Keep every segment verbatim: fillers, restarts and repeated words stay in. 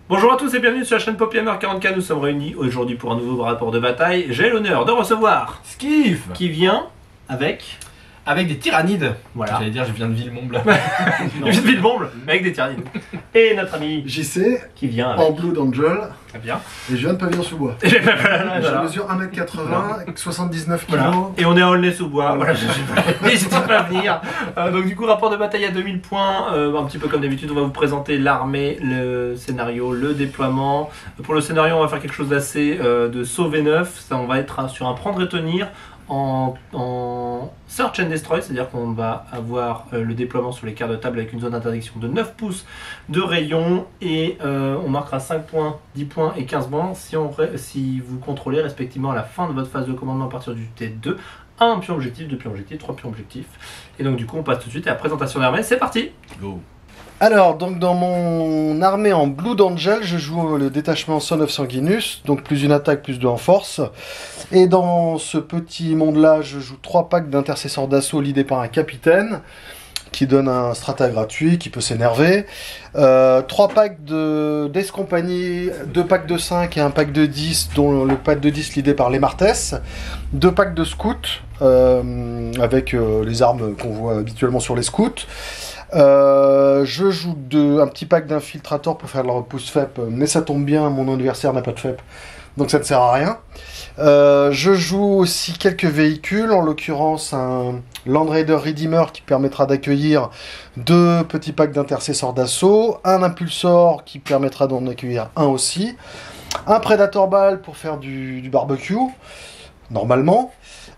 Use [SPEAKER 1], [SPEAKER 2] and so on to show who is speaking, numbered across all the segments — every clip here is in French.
[SPEAKER 1] Bonjour à tous et bienvenue sur la chaîne Poppy Hammer quarante K, nous sommes réunis aujourd'hui pour un nouveau rapport de bataille. J'ai l'honneur de recevoir
[SPEAKER 2] Skiff
[SPEAKER 1] qui vient avec...
[SPEAKER 2] Avec des tyrannides.
[SPEAKER 1] Voilà.
[SPEAKER 2] J'allais dire je viens de Villemomble.
[SPEAKER 1] Il vient de Villemomble, mais avec des tyrannides. Et notre ami
[SPEAKER 3] J C
[SPEAKER 1] qui vient
[SPEAKER 3] en
[SPEAKER 1] avec...
[SPEAKER 3] Blood Angel
[SPEAKER 1] Très bien.
[SPEAKER 3] et je viens de Pavillon-sous-Bois.
[SPEAKER 1] Et
[SPEAKER 3] Je mesure un mètre quatre-vingts, soixante-dix-neuf kilos.
[SPEAKER 1] Voilà. Et on est à Aulnay-sous-Bois. Voilà, n'hésitez pas à venir. Euh, donc du coup, rapport de bataille à deux mille points. Euh, un petit peu comme d'habitude, on va vous présenter l'armée, le scénario, le déploiement. Pour le scénario, on va faire quelque chose d'assez euh, de sauver neuf. Ça, on va être hein, sur un prendre et tenir. En, en Search and Destroy, c'est-à-dire qu'on va avoir euh, le déploiement sur les quarts de table avec une zone d'interdiction de neuf pouces de rayon et euh, on marquera cinq points, dix points et quinze points si, on, si vous contrôlez respectivement à la fin de votre phase de commandement à partir du T deux un pion objectif, deux pions objectifs, trois pions objectifs. Et donc du coup on passe tout de suite à la présentation d'armée, c'est parti.
[SPEAKER 2] Go.
[SPEAKER 3] Alors, donc dans mon armée en Blood Angel, je joue le détachement Son of Sanguinus, donc plus une attaque, plus deux en force. Et dans ce petit monde-là, je joue trois packs d'intercesseurs d'assaut lidés par un capitaine, qui donne un strata gratuit, qui peut s'énerver. Euh, trois packs de Death Company, deux packs de cinq et un pack de dix, dont le pack de dix lidé par les Martès. Deux packs de scouts, euh, avec euh, les armes qu'on voit habituellement sur les scouts. Euh, je joue de, un petit pack d'infiltrator pour faire de la repousse F E P, mais ça tombe bien, mon adversaire n'a pas de F E P, donc ça ne sert à rien. Euh, je joue aussi quelques véhicules, en l'occurrence un Land Raider Redeemer qui permettra d'accueillir deux petits packs d'intercesseurs d'assaut, un impulsor qui permettra d'en accueillir un aussi, un Predator Ball pour faire du, du barbecue, normalement,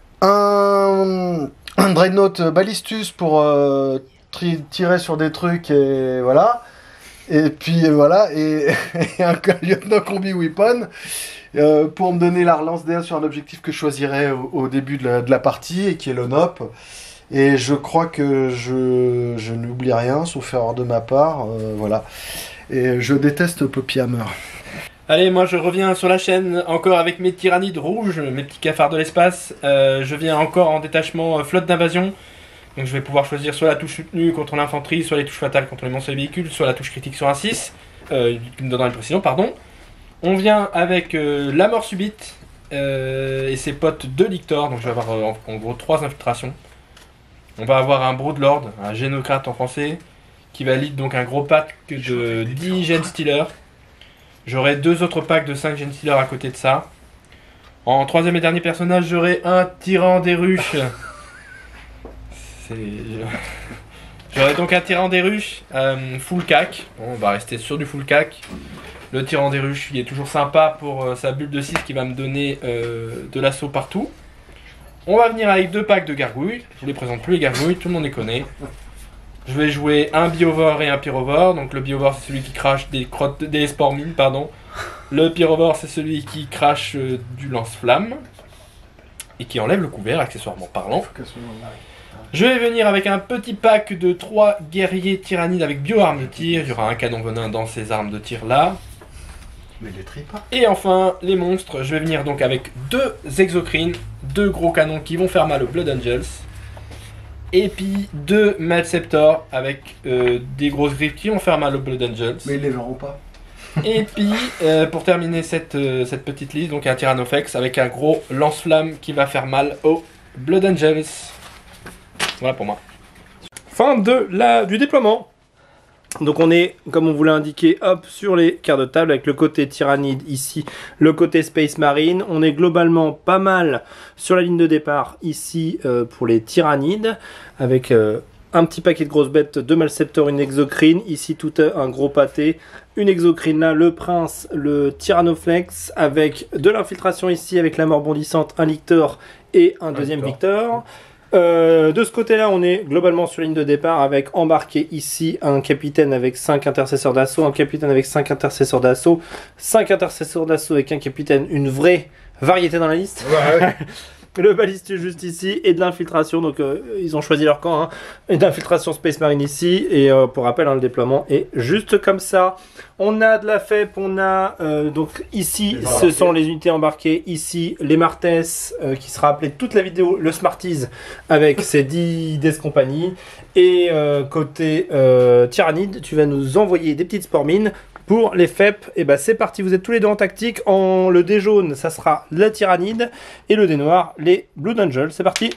[SPEAKER 3] un, un Dreadnought Ballistus pour... Euh, tirer sur des trucs et voilà, et puis voilà, et, et un lieutenant combi weapon euh, pour me donner la relance D A sur un objectif que je choisirais au, au début de la, de la partie et qui est le N O P. Et je crois que je, je n'oublie rien sauf erreur de ma part, euh, voilà. Et je déteste Poppy Hammer.
[SPEAKER 2] Allez, moi je reviens sur la chaîne encore avec mes tyrannides rouges, mes petits cafards de l'espace. Euh, je viens encore en détachement euh, flotte d'invasion. Donc je vais pouvoir choisir soit la touche soutenue contre l'infanterie, soit les touches fatales contre les monstres et les véhicules, soit la touche critique sur un six, euh, qui me donnera une précision, pardon. On vient avec euh, la mort subite euh, et ses potes de Lictor, donc je vais avoir euh, en, en gros trois infiltrations. On va avoir un Broodlord, un génocrate en français, qui valide donc un gros pack de dix Gen Stealer. J'aurai deux autres packs de cinq Gen Stealer à côté de ça. En troisième et dernier personnage, j'aurai un tyran des ruches. J'aurai donc un tyran des ruches, euh, full cac. Bon, on va rester sur du full cac. Le tyran des ruches, il est toujours sympa pour euh, sa bulle de six qui va me donner euh, de l'assaut partout. On va venir avec deux packs de gargouilles. Je ne les présente plus les gargouilles, tout le monde les connaît. Je vais jouer un biovore et un pyrovore. Donc le biovore c'est celui qui crache des crottes, des spores mines, pardon. Le pyrovore c'est celui qui crache euh, du lance-flamme et qui enlève le couvert accessoirement parlant. Je vais venir avec un petit pack de trois guerriers tyrannides avec bio-armes de tir. Il y aura un canon venin dans ces armes de tir là.
[SPEAKER 3] Mais les trie pas.
[SPEAKER 2] Et enfin, les monstres. Je vais venir donc avec deux exocrines, deux gros canons qui vont faire mal aux Blood Angels. Et puis deux Malceptor avec euh, des grosses griffes qui vont faire mal aux Blood Angels.
[SPEAKER 3] Mais ils les verront pas.
[SPEAKER 2] Et puis, euh, pour terminer cette, euh, cette petite liste, donc un Tyrannofex avec un gros lance-flamme qui va faire mal aux Blood Angels. Voilà pour moi.
[SPEAKER 1] Fin de la, du déploiement. Donc on est, comme on vous l'a indiqué, hop, sur les quarts de table avec le côté tyrannide ici, le côté Space Marine. On est globalement pas mal sur la ligne de départ ici euh, pour les tyrannides, avec euh, un petit paquet de grosses bêtes, deux Malceptor, une exocrine, ici tout un gros pâté, une exocrine là, le prince, le Tyrannoflex, avec de l'infiltration ici, avec la mort bondissante, un Lictor et un deuxième Victor. Euh, de ce côté-là, on est globalement sur ligne de départ avec embarqué ici un capitaine avec cinq intercesseurs d'assaut, un capitaine avec cinq intercesseurs d'assaut, cinq intercesseurs d'assaut avec un capitaine, une vraie variété dans la liste. Ouais. Le baliste juste ici et de l'infiltration, donc euh, ils ont choisi leur camp, hein. Et d'infiltration Space Marine ici, et euh, pour rappel hein, le déploiement est juste comme ça. On a de la F E P, on a euh, donc ici ce sont les unités embarquées, ici les Martès euh, qui sera appelé toute la vidéo le Smarties avec ses dix Death Company, et euh, côté euh, Tyrannide tu vas nous envoyer des petites spores mines Pour les F E P, et bah c'est parti, vous êtes tous les deux en tactique. En le dé jaune, ça sera la tyrannide. Et le dé noir, les Blood Angels. C'est parti.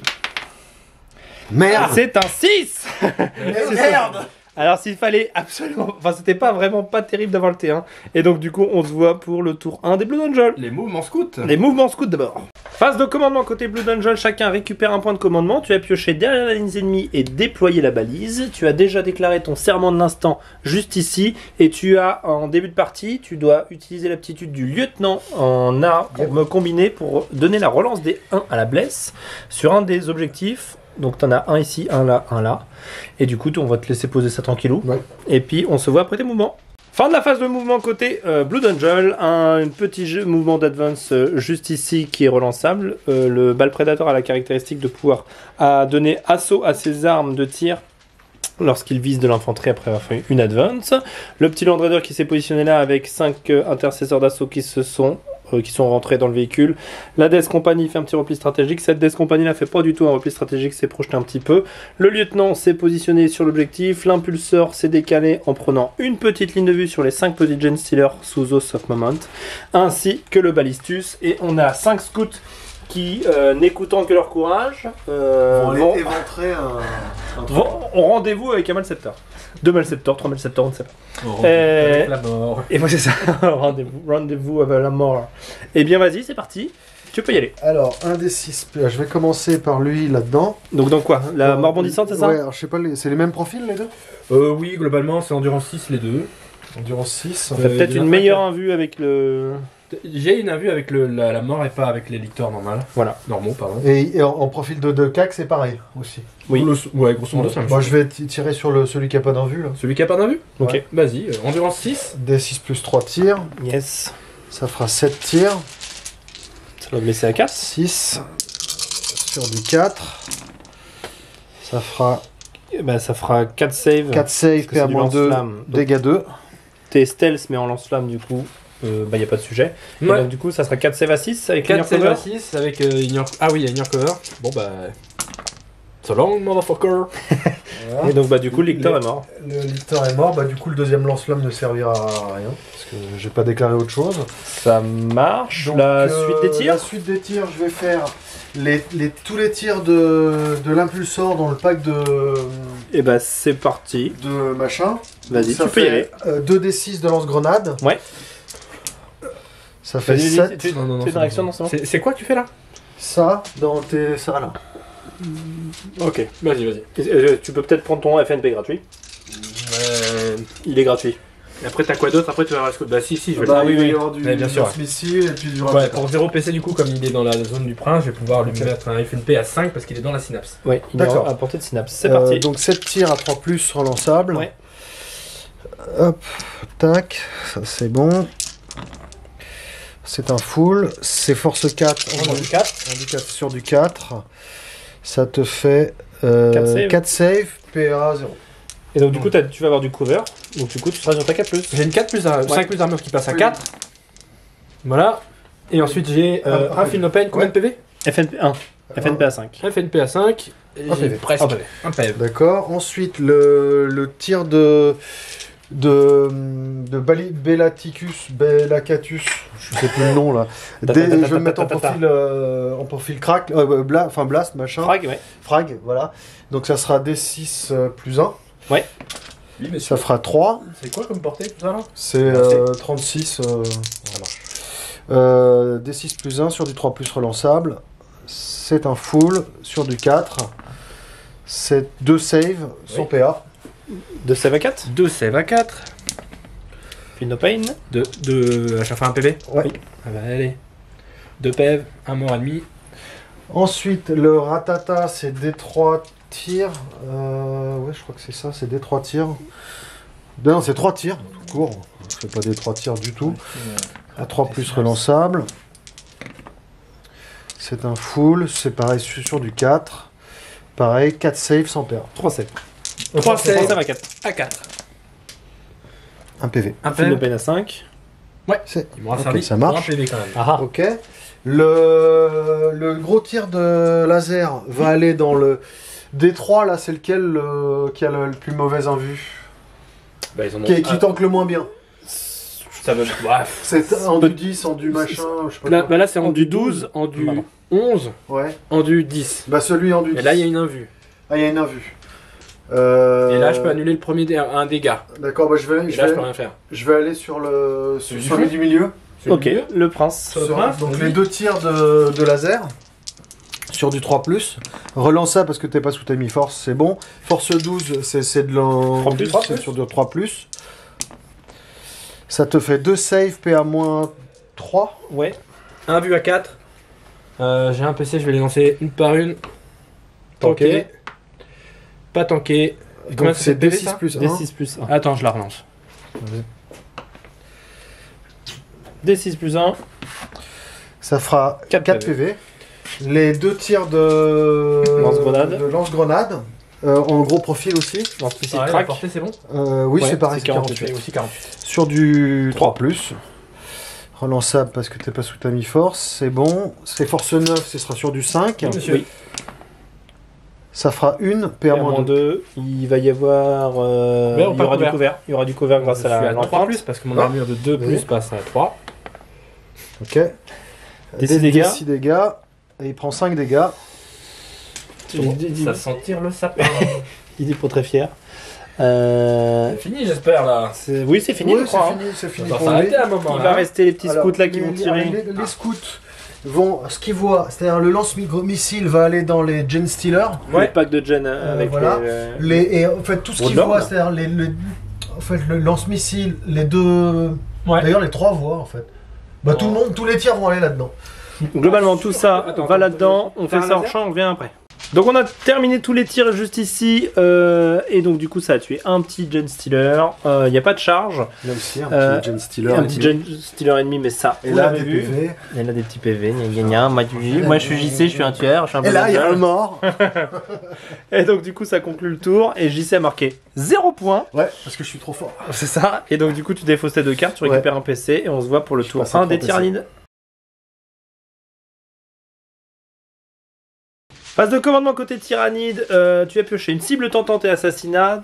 [SPEAKER 3] Merde.
[SPEAKER 1] C'est un six.
[SPEAKER 3] Merde.
[SPEAKER 1] Alors s'il fallait absolument... Enfin c'était pas vraiment pas terrible d'avoir le T un. Et donc du coup on se voit pour le tour un des Blood Angels.
[SPEAKER 2] Les mouvements scouts.
[SPEAKER 1] Les mouvements scouts d'abord. Phase de commandement côté Blood Angel, chacun récupère un point de commandement. Tu as pioché derrière la ligne ennemie et déployé la balise. Tu as déjà déclaré ton serment de l'instant juste ici. Et tu as en début de partie, tu dois utiliser l'aptitude du lieutenant en A pour me combiner pour donner la relance des un à la blesse sur un des objectifs. Donc tu en as un ici, un là, un là. Et du coup, on va te laisser poser ça tranquillou.
[SPEAKER 3] Ouais.
[SPEAKER 1] Et puis, on se voit après tes mouvements. Fin de la phase de mouvement côté euh, Blood Angel. Un, un petit jeu, mouvement d'advance euh, juste ici qui est relançable. Euh, le Bal Predator a la caractéristique de pouvoir à donner assaut à ses armes de tir lorsqu'il vise de l'infanterie après avoir fait une advance. Le petit Land Raider qui s'est positionné là avec cinq euh, intercesseurs d'assaut qui se sont... qui sont rentrés dans le véhicule. La Death Company fait un petit repli stratégique. Cette Death Company là fait pas du tout un repli stratégique, s'est projeté un petit peu. Le lieutenant s'est positionné sur l'objectif. L'impulseur s'est décalé en prenant une petite ligne de vue sur les cinq petits Gen Stealers sous Oath of Moment, ainsi que le Ballistus. Et on a cinq scouts qui, euh, n'écoutant que leur courage, euh,
[SPEAKER 3] On
[SPEAKER 1] vont,
[SPEAKER 3] va éventrer un... un
[SPEAKER 1] vont ont rendez-vous avec un Malceptor. Deux Malceptors, trois Malceptors, on ne sait pas.
[SPEAKER 2] Oh,
[SPEAKER 1] Euh,
[SPEAKER 2] avec la mort.
[SPEAKER 1] Et moi c'est ça, rendez-vous, rendez-vous avec la mort. Eh bien vas-y, c'est parti, tu peux y aller.
[SPEAKER 3] Alors, un des six... Je vais commencer par lui là-dedans.
[SPEAKER 1] Donc dans quoi? La mort bondissante, c'est ça?
[SPEAKER 3] Ouais, alors je sais pas, les- c'est les mêmes profils les deux?
[SPEAKER 2] Euh, oui, globalement, c'est endurance six les deux.
[SPEAKER 3] Endurance six.
[SPEAKER 1] Ça
[SPEAKER 2] Euh,
[SPEAKER 1] fait peut-être
[SPEAKER 2] il y en
[SPEAKER 1] une
[SPEAKER 2] a
[SPEAKER 1] meilleure
[SPEAKER 2] pas
[SPEAKER 1] invue avec le...
[SPEAKER 2] J'ai une invue avec le, la, la mort et pas avec les lictors normales.
[SPEAKER 1] Voilà.
[SPEAKER 2] Normaux, pardon.
[SPEAKER 3] Et, et en, en profil de, de C A C, c'est pareil aussi.
[SPEAKER 1] Oui.
[SPEAKER 2] Le- ouais, grosso modo, c'est un
[SPEAKER 3] Moi, je vais t- tirer sur le, celui qui a pas d'invue là.
[SPEAKER 2] Celui qui a pas d'invue.
[SPEAKER 1] Ok.
[SPEAKER 3] Ouais.
[SPEAKER 2] Vas-y, euh, endurance six.
[SPEAKER 3] D six plus trois tirs.
[SPEAKER 1] Yes.
[SPEAKER 3] Ça fera sept tirs.
[SPEAKER 1] Ça va blesser à quatre.
[SPEAKER 3] six sur du quatre. Ça fera
[SPEAKER 1] Eh ben, ça fera quatre saves.
[SPEAKER 3] quatre saves,
[SPEAKER 1] parce que c'est du
[SPEAKER 3] P A deux,
[SPEAKER 1] lance-flamme. Donc,
[SPEAKER 3] dégâts deux.
[SPEAKER 1] t'es stealth, mais en lance-flamme, du coup, il bah, n'y a pas de sujet. Et
[SPEAKER 2] Ouais.
[SPEAKER 1] donc, du coup, ça sera quatre saves à six avec
[SPEAKER 2] quatre
[SPEAKER 1] Ignore
[SPEAKER 2] save
[SPEAKER 1] Cover.
[SPEAKER 2] à six avec euh, Ignore... Ah oui, Ignore Cover. Bon bah... So long, motherfucker.
[SPEAKER 3] Voilà.
[SPEAKER 1] Et donc, bah, du coup, le lecteur
[SPEAKER 3] Le-
[SPEAKER 1] est mort.
[SPEAKER 3] Le licteur est mort, bah du coup le deuxième lance-flamme ne servira à rien, parce que j'ai pas déclaré autre chose.
[SPEAKER 1] Ça marche.
[SPEAKER 3] Donc,
[SPEAKER 1] la
[SPEAKER 3] euh,
[SPEAKER 1] suite des tirs.
[SPEAKER 3] La suite des tirs, je vais faire les, les, tous les tirs de, de l'impulsor dans le pack de,
[SPEAKER 1] Et bah, c'est parti.
[SPEAKER 3] de machin.
[SPEAKER 1] Vas-y,
[SPEAKER 3] Ça
[SPEAKER 1] tu peux y
[SPEAKER 3] fait,
[SPEAKER 1] aller.
[SPEAKER 3] euh, deux D six de lance-grenade.
[SPEAKER 1] Ouais.
[SPEAKER 3] Ça fait
[SPEAKER 1] Vas-y, vas-y,
[SPEAKER 3] sept.
[SPEAKER 1] tu-
[SPEAKER 2] Non, non, non,
[SPEAKER 1] tu as une
[SPEAKER 2] c'est
[SPEAKER 1] réaction
[SPEAKER 2] bon.
[SPEAKER 1] dans ce moment?
[SPEAKER 2] C'est c'est quoi que tu fais là?
[SPEAKER 3] Ça dans tes... ça là.
[SPEAKER 1] Ok.
[SPEAKER 2] Vas-y, vas-y.
[SPEAKER 1] Euh, Tu peux peut-être prendre ton F N P gratuit.
[SPEAKER 2] Euh...
[SPEAKER 1] Il est gratuit.
[SPEAKER 2] Et après t'as quoi d'autre? Après tu vas avoir... Bah si, si, je vais
[SPEAKER 3] Bah,
[SPEAKER 2] le
[SPEAKER 3] il
[SPEAKER 2] faire.
[SPEAKER 3] va y avoir du
[SPEAKER 2] Ouais, bien sûr.
[SPEAKER 3] lance-missile et puis du
[SPEAKER 2] Ouais,
[SPEAKER 3] rapide.
[SPEAKER 2] pour zéro P C du coup, comme il est dans la zone du prince, je vais pouvoir lui
[SPEAKER 3] Ok.
[SPEAKER 2] mettre un F N P à cinq parce qu'il est dans la synapse.
[SPEAKER 1] Ouais, il est
[SPEAKER 3] D'accord.
[SPEAKER 1] à portée de synapse. C'est
[SPEAKER 3] Euh,
[SPEAKER 1] parti.
[SPEAKER 3] donc sept tirs à trois plus relançables.
[SPEAKER 1] Ouais.
[SPEAKER 3] Hop, tac, ça c'est bon. C'est un full. C'est force quatre.
[SPEAKER 1] On du quatre.
[SPEAKER 3] Un du quatre sur du quatre. Ça te fait euh,
[SPEAKER 1] quatre saves.
[SPEAKER 3] quatre saves, P A zéro.
[SPEAKER 1] Et donc, du coup, t'as- tu vas avoir du cover. Donc, du coup, tu seras sur ta quatre plus.
[SPEAKER 2] J'ai une quatre plus un- cinq plus armure qui passe à
[SPEAKER 3] Oui.
[SPEAKER 2] quatre. Voilà. Et ensuite j'ai euh,
[SPEAKER 3] Ah,
[SPEAKER 2] un
[SPEAKER 3] ok.
[SPEAKER 2] film open, combien de P V?
[SPEAKER 1] F N P un. F N P à cinq.
[SPEAKER 2] F N P à cinq. Et
[SPEAKER 3] Un
[SPEAKER 2] j'ai
[SPEAKER 3] P V.
[SPEAKER 2] presque
[SPEAKER 1] Un P V.
[SPEAKER 2] un P V.
[SPEAKER 3] D'accord. Ensuite, le, le tir de. de. de Bali- Bellaticus, Bellacatus, je sais plus le nom là.
[SPEAKER 1] Ta-
[SPEAKER 3] Des-
[SPEAKER 1] ta- ta-
[SPEAKER 3] je
[SPEAKER 1] ta-
[SPEAKER 3] vais le mettre en
[SPEAKER 1] ta- ta- ta-
[SPEAKER 3] profil, euh, en profil crack, euh, ouais, bla- enfin blast, machin.
[SPEAKER 1] Frag, ouais.
[SPEAKER 3] Frag, voilà. Donc ça sera D six euh, plus un.
[SPEAKER 1] Ouais.
[SPEAKER 2] Oui, mais
[SPEAKER 3] Ça fera trois.
[SPEAKER 2] c'est quoi comme portée tout ça là?
[SPEAKER 3] C'est
[SPEAKER 1] Merci.
[SPEAKER 3] euh, trente-six. Euh, ça marche. Euh, D six plus un sur du trois plus relançable. C'est un full sur du quatre. C'est deux saves sans
[SPEAKER 2] Oui.
[SPEAKER 3] P A.
[SPEAKER 1] De save à quatre.
[SPEAKER 2] deux save à quatre.
[SPEAKER 1] Puis no pain.
[SPEAKER 2] De, de... À chaque fois un P V?
[SPEAKER 3] Ouais.
[SPEAKER 2] Oui. Ah bah allez. deux P V, un mort et demi.
[SPEAKER 3] Ensuite, le ratata, c'est D trois tirs. Euh, ouais, je crois que c'est ça, c'est D trois tirs. Ben non, c'est trois tirs, tout court. C'est pas D trois tirs du tout. À trois plus relançable. C'est un full, c'est pareil sur sur du quatre. Pareil, quatre saves sans P A.
[SPEAKER 1] trois saves.
[SPEAKER 2] trois
[SPEAKER 1] trois
[SPEAKER 2] saves
[SPEAKER 1] saves à quatre.
[SPEAKER 2] à quatre.
[SPEAKER 3] Un P V.
[SPEAKER 2] Un
[SPEAKER 1] Puis
[SPEAKER 2] P
[SPEAKER 1] no
[SPEAKER 2] V.
[SPEAKER 1] pain à cinq.
[SPEAKER 3] C'est...
[SPEAKER 2] Il m'aura
[SPEAKER 3] Ok,
[SPEAKER 2] servi
[SPEAKER 3] ça
[SPEAKER 2] pour
[SPEAKER 3] marche.
[SPEAKER 2] un P V quand même.
[SPEAKER 1] Ah ah.
[SPEAKER 3] Ok. Le, le gros tir de laser va aller dans le D trois, là, c'est lequel le- qui a le, le plus mauvaise invue?
[SPEAKER 2] Bah, ils en ont
[SPEAKER 3] Qui, qui
[SPEAKER 2] un-
[SPEAKER 3] tank le moins bien?
[SPEAKER 2] Ça veut. Bref.
[SPEAKER 3] C'est en du dix, en du machin, je sais pas
[SPEAKER 2] Là,
[SPEAKER 3] quoi.
[SPEAKER 2] bah là c'est en du douze, en du
[SPEAKER 1] Pardon.
[SPEAKER 2] onze,
[SPEAKER 3] Ouais.
[SPEAKER 2] en du dix.
[SPEAKER 3] Bah celui en du dix.
[SPEAKER 2] Et là il y a une invue.
[SPEAKER 3] Ah, il y a une invue. Euh...
[SPEAKER 2] Et là je peux annuler le premier dé un dégât.
[SPEAKER 3] D'accord, bah je vais,
[SPEAKER 2] Et
[SPEAKER 3] je
[SPEAKER 2] là je
[SPEAKER 3] vais,
[SPEAKER 2] peux rien faire.
[SPEAKER 3] je vais aller sur le sur,
[SPEAKER 2] Celui
[SPEAKER 3] sur
[SPEAKER 2] du
[SPEAKER 3] les du milieu.
[SPEAKER 2] Celui
[SPEAKER 1] Ok,
[SPEAKER 2] du milieu.
[SPEAKER 1] le prince.
[SPEAKER 2] Sur le
[SPEAKER 3] Sur-
[SPEAKER 2] prince,
[SPEAKER 3] donc
[SPEAKER 2] vas-y.
[SPEAKER 3] les deux tirs de, de laser. Sur du trois plus. Relance ça parce que t'es pas sous ta mi-force, c'est bon. Force douze, c'est c'est de l'en...
[SPEAKER 1] trois plus,
[SPEAKER 3] c'est
[SPEAKER 1] trois plus.
[SPEAKER 3] sur du trois plus. Ça te fait deux saves, P A moins trois.
[SPEAKER 1] Ouais.
[SPEAKER 2] Un vu à quatre. Euh, J'ai un P C, je vais les lancer une par une. Tanké. Pas tanké. Combien
[SPEAKER 3] Donc
[SPEAKER 2] ça
[SPEAKER 3] c'est
[SPEAKER 2] fait de
[SPEAKER 3] D
[SPEAKER 2] P V,
[SPEAKER 3] six
[SPEAKER 2] ça
[SPEAKER 3] plus
[SPEAKER 1] D
[SPEAKER 3] un.
[SPEAKER 1] six plus un.
[SPEAKER 2] Attends, je la relance.
[SPEAKER 1] D six plus un.
[SPEAKER 3] Ça fera
[SPEAKER 1] quatre
[SPEAKER 3] quatre P V. Les deux tirs de
[SPEAKER 1] Lance-grenade.
[SPEAKER 3] de lance-grenade. Euh, en gros profil aussi.
[SPEAKER 1] Lance missile
[SPEAKER 2] Pareil, la
[SPEAKER 1] crack.
[SPEAKER 2] portée, c'est bon.
[SPEAKER 3] Euh, oui,
[SPEAKER 1] Ouais,
[SPEAKER 3] c'est pareil,
[SPEAKER 1] c'est
[SPEAKER 3] c'est
[SPEAKER 1] quarante-huit.
[SPEAKER 3] quarante-huit.
[SPEAKER 2] Et aussi quarante-huit.
[SPEAKER 3] Sur du trois plus. Relançable parce que t'es pas sous ta mi-force, c'est bon. C'est force neuf, ce sera sur du cinq.
[SPEAKER 2] Oui, monsieur.
[SPEAKER 1] Oui.
[SPEAKER 3] Ça fera une, P A moins deux.
[SPEAKER 1] deux. Il va y avoir. euh,
[SPEAKER 2] Couvert ou
[SPEAKER 1] il y
[SPEAKER 2] pas
[SPEAKER 1] aura du
[SPEAKER 2] couvert
[SPEAKER 1] couvert. Il y aura du couvert grâce
[SPEAKER 2] Je
[SPEAKER 1] à
[SPEAKER 2] suis
[SPEAKER 1] la
[SPEAKER 2] à trois
[SPEAKER 1] l'empreinte.
[SPEAKER 2] plus parce que mon
[SPEAKER 3] Ouais.
[SPEAKER 2] armure de deux plus
[SPEAKER 3] Oui.
[SPEAKER 2] passe à trois.
[SPEAKER 3] Ok.
[SPEAKER 1] Des six dégâts.
[SPEAKER 3] six dégâts. Et il prend cinq dégâts.
[SPEAKER 1] Il dit-
[SPEAKER 2] Ça sentir le sapin.
[SPEAKER 1] Il dit pas très fier. Euh,
[SPEAKER 2] C'est fini, j'espère là.
[SPEAKER 1] c'est- Oui, c'est fini,
[SPEAKER 3] Oui,
[SPEAKER 1] je
[SPEAKER 3] c'est
[SPEAKER 1] crois. hein.
[SPEAKER 3] fini, c'est fini
[SPEAKER 2] Ça va
[SPEAKER 3] pour lui.
[SPEAKER 2] s'arrêter à un moment.
[SPEAKER 1] Il
[SPEAKER 2] là.
[SPEAKER 1] va rester les petits
[SPEAKER 3] Alors,
[SPEAKER 1] scouts là qui
[SPEAKER 3] les-
[SPEAKER 1] vont
[SPEAKER 3] les-
[SPEAKER 1] tirer.
[SPEAKER 3] Les, les scouts vont. Ce qu'ils voient, c'est-à-dire le lance-missile va aller dans les Gen Stealer.
[SPEAKER 1] Le pack de Gen euh, avec
[SPEAKER 3] voilà.
[SPEAKER 1] les. euh,
[SPEAKER 3] Les, et en fait, tout ce qu'ils
[SPEAKER 1] Woodlord.
[SPEAKER 3] voient, c'est-à-dire les, les- en fait, le lance-missile, les deux.
[SPEAKER 2] Ouais.
[SPEAKER 3] D'ailleurs, les trois voient en fait. Bah, tout le monde, tous les tirs vont aller là-dedans.
[SPEAKER 1] Globalement, tout ça
[SPEAKER 2] Attends,
[SPEAKER 1] va
[SPEAKER 2] attends,
[SPEAKER 1] là-dedans. On fait
[SPEAKER 2] faire un
[SPEAKER 1] ça hors
[SPEAKER 2] laser
[SPEAKER 1] champ, on revient après. Donc on a terminé tous les tirs juste ici, euh, et donc du coup ça a tué un petit Gen Stealer. Il n'y a pas de charge,
[SPEAKER 3] Il y a aussi un
[SPEAKER 1] Euh,
[SPEAKER 3] petit Gen Stealer.
[SPEAKER 1] un petit Gen Stealer ennemi, mais ça,
[SPEAKER 3] Et
[SPEAKER 1] vous
[SPEAKER 3] là,
[SPEAKER 1] l'avez
[SPEAKER 3] des
[SPEAKER 1] vu.
[SPEAKER 3] P V.
[SPEAKER 1] Il y a des petits P V, gna gna gna. Moi, tu- moi je suis J C, je suis un tueur, je suis un
[SPEAKER 3] Et là, il y a
[SPEAKER 1] bonhomme.
[SPEAKER 3] un mort.
[SPEAKER 1] Et donc du coup ça conclut le tour, et J C a marqué zéro point.
[SPEAKER 3] Ouais, parce que je suis trop fort.
[SPEAKER 1] C'est ça, et donc du coup tu défausses tes deux cartes, tu
[SPEAKER 3] Ouais.
[SPEAKER 1] récupères un P C, et on se voit pour le
[SPEAKER 3] Je
[SPEAKER 1] tour
[SPEAKER 3] passe à
[SPEAKER 1] un
[SPEAKER 3] trois
[SPEAKER 1] des
[SPEAKER 3] P C.
[SPEAKER 1] tyrannides. Phase de commandement côté tyrannide, euh, tu as pioché une cible tentante et assassinat.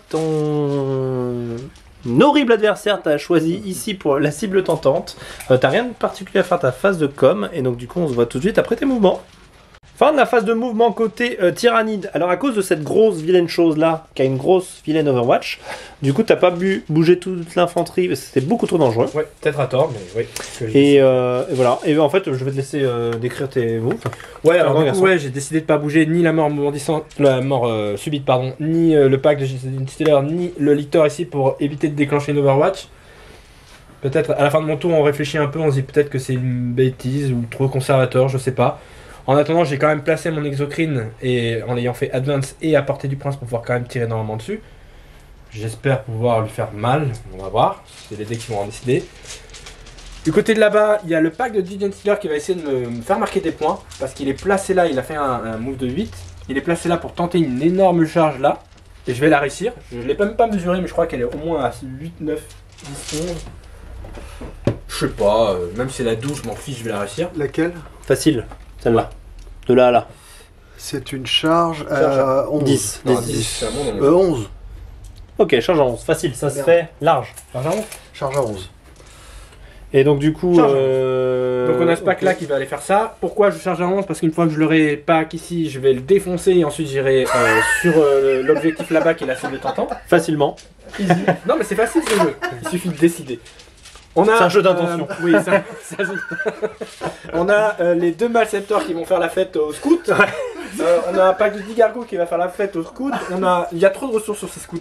[SPEAKER 1] Ton horrible adversaire t'a choisi ici pour la cible tentante. Euh, T'as rien de particulier à faire ta phase de com, et donc du coup on se voit tout de suite après tes mouvements. Fin de la phase de mouvement côté euh, tyrannide. Alors à cause de cette grosse vilaine chose là, qui a une grosse vilaine Overwatch, du coup t'as pas bu bouger toute l'infanterie, parce que c'était beaucoup trop dangereux.
[SPEAKER 2] Ouais, peut-être à tort, mais oui.
[SPEAKER 1] Et, euh, et voilà. Et en fait, je vais te laisser euh, décrire tes moves.
[SPEAKER 2] Ouais, alors
[SPEAKER 1] Pardon,
[SPEAKER 2] du
[SPEAKER 1] garçon.
[SPEAKER 2] coup, ouais, j'ai décidé de pas bouger ni la mort mouvantissante, la mort euh, subite, pardon, ni euh, le pack de Gen Stealer, ni le lictor ici pour éviter de déclencher une Overwatch. Peut-être à la fin de mon tour, on réfléchit un peu, on se dit peut-être que c'est une bêtise ou trop conservateur, je sais pas. En attendant, j'ai quand même placé mon exocrine et en l'ayant fait advance et à portée du prince pour pouvoir quand même tirer normalement dessus. J'espère pouvoir lui faire mal, on va voir, c'est les dés qui vont en décider. Du côté de là-bas, il y a le pack de Gen Stealer qui va essayer de me, me faire marquer des points parce qu'il est placé là, il a fait un, un move de huit. Il est placé là pour tenter une énorme charge là et je vais la réussir. Je ne l'ai même pas mesuré, mais je crois qu'elle est au moins à huit, neuf, dix, onze. Je sais pas, euh, même si c'est la douze, je m'en fiche, je vais la réussir.
[SPEAKER 3] Laquelle?
[SPEAKER 1] Facile, celle-là. De là à là.
[SPEAKER 3] C'est une charge à onze.
[SPEAKER 1] dix.
[SPEAKER 2] Non,
[SPEAKER 1] Des
[SPEAKER 2] dix,
[SPEAKER 1] dix.
[SPEAKER 2] c'est un bon nombre.
[SPEAKER 3] Euh, onze.
[SPEAKER 1] Ok, charge à onze. Facile, ça se
[SPEAKER 3] Merde.
[SPEAKER 1] fait large.
[SPEAKER 2] Charge à onze.
[SPEAKER 3] Charge à onze.
[SPEAKER 1] Et donc du coup...
[SPEAKER 2] Charge.
[SPEAKER 1] euh,
[SPEAKER 2] Donc on a ce pack là
[SPEAKER 1] ok.
[SPEAKER 2] qui va aller faire ça. Pourquoi je charge à onze? Parce qu'une fois que je l'aurai pack ici, je vais le défoncer et ensuite j'irai euh, sur euh, l'objectif là-bas qui est la cible tentante.
[SPEAKER 1] Facilement.
[SPEAKER 2] Easy. Non mais c'est facile ce jeu, il suffit de décider. On a,
[SPEAKER 1] C'est un jeu d'intention.
[SPEAKER 2] euh, oui, c'est un- c'est un jeu- On a euh, les deux Malceptors qui vont faire la fête aux scouts. Euh, on a un pack de dix gargots qui va faire la fête aux scouts. On a, il y a trop de ressources sur ces scouts.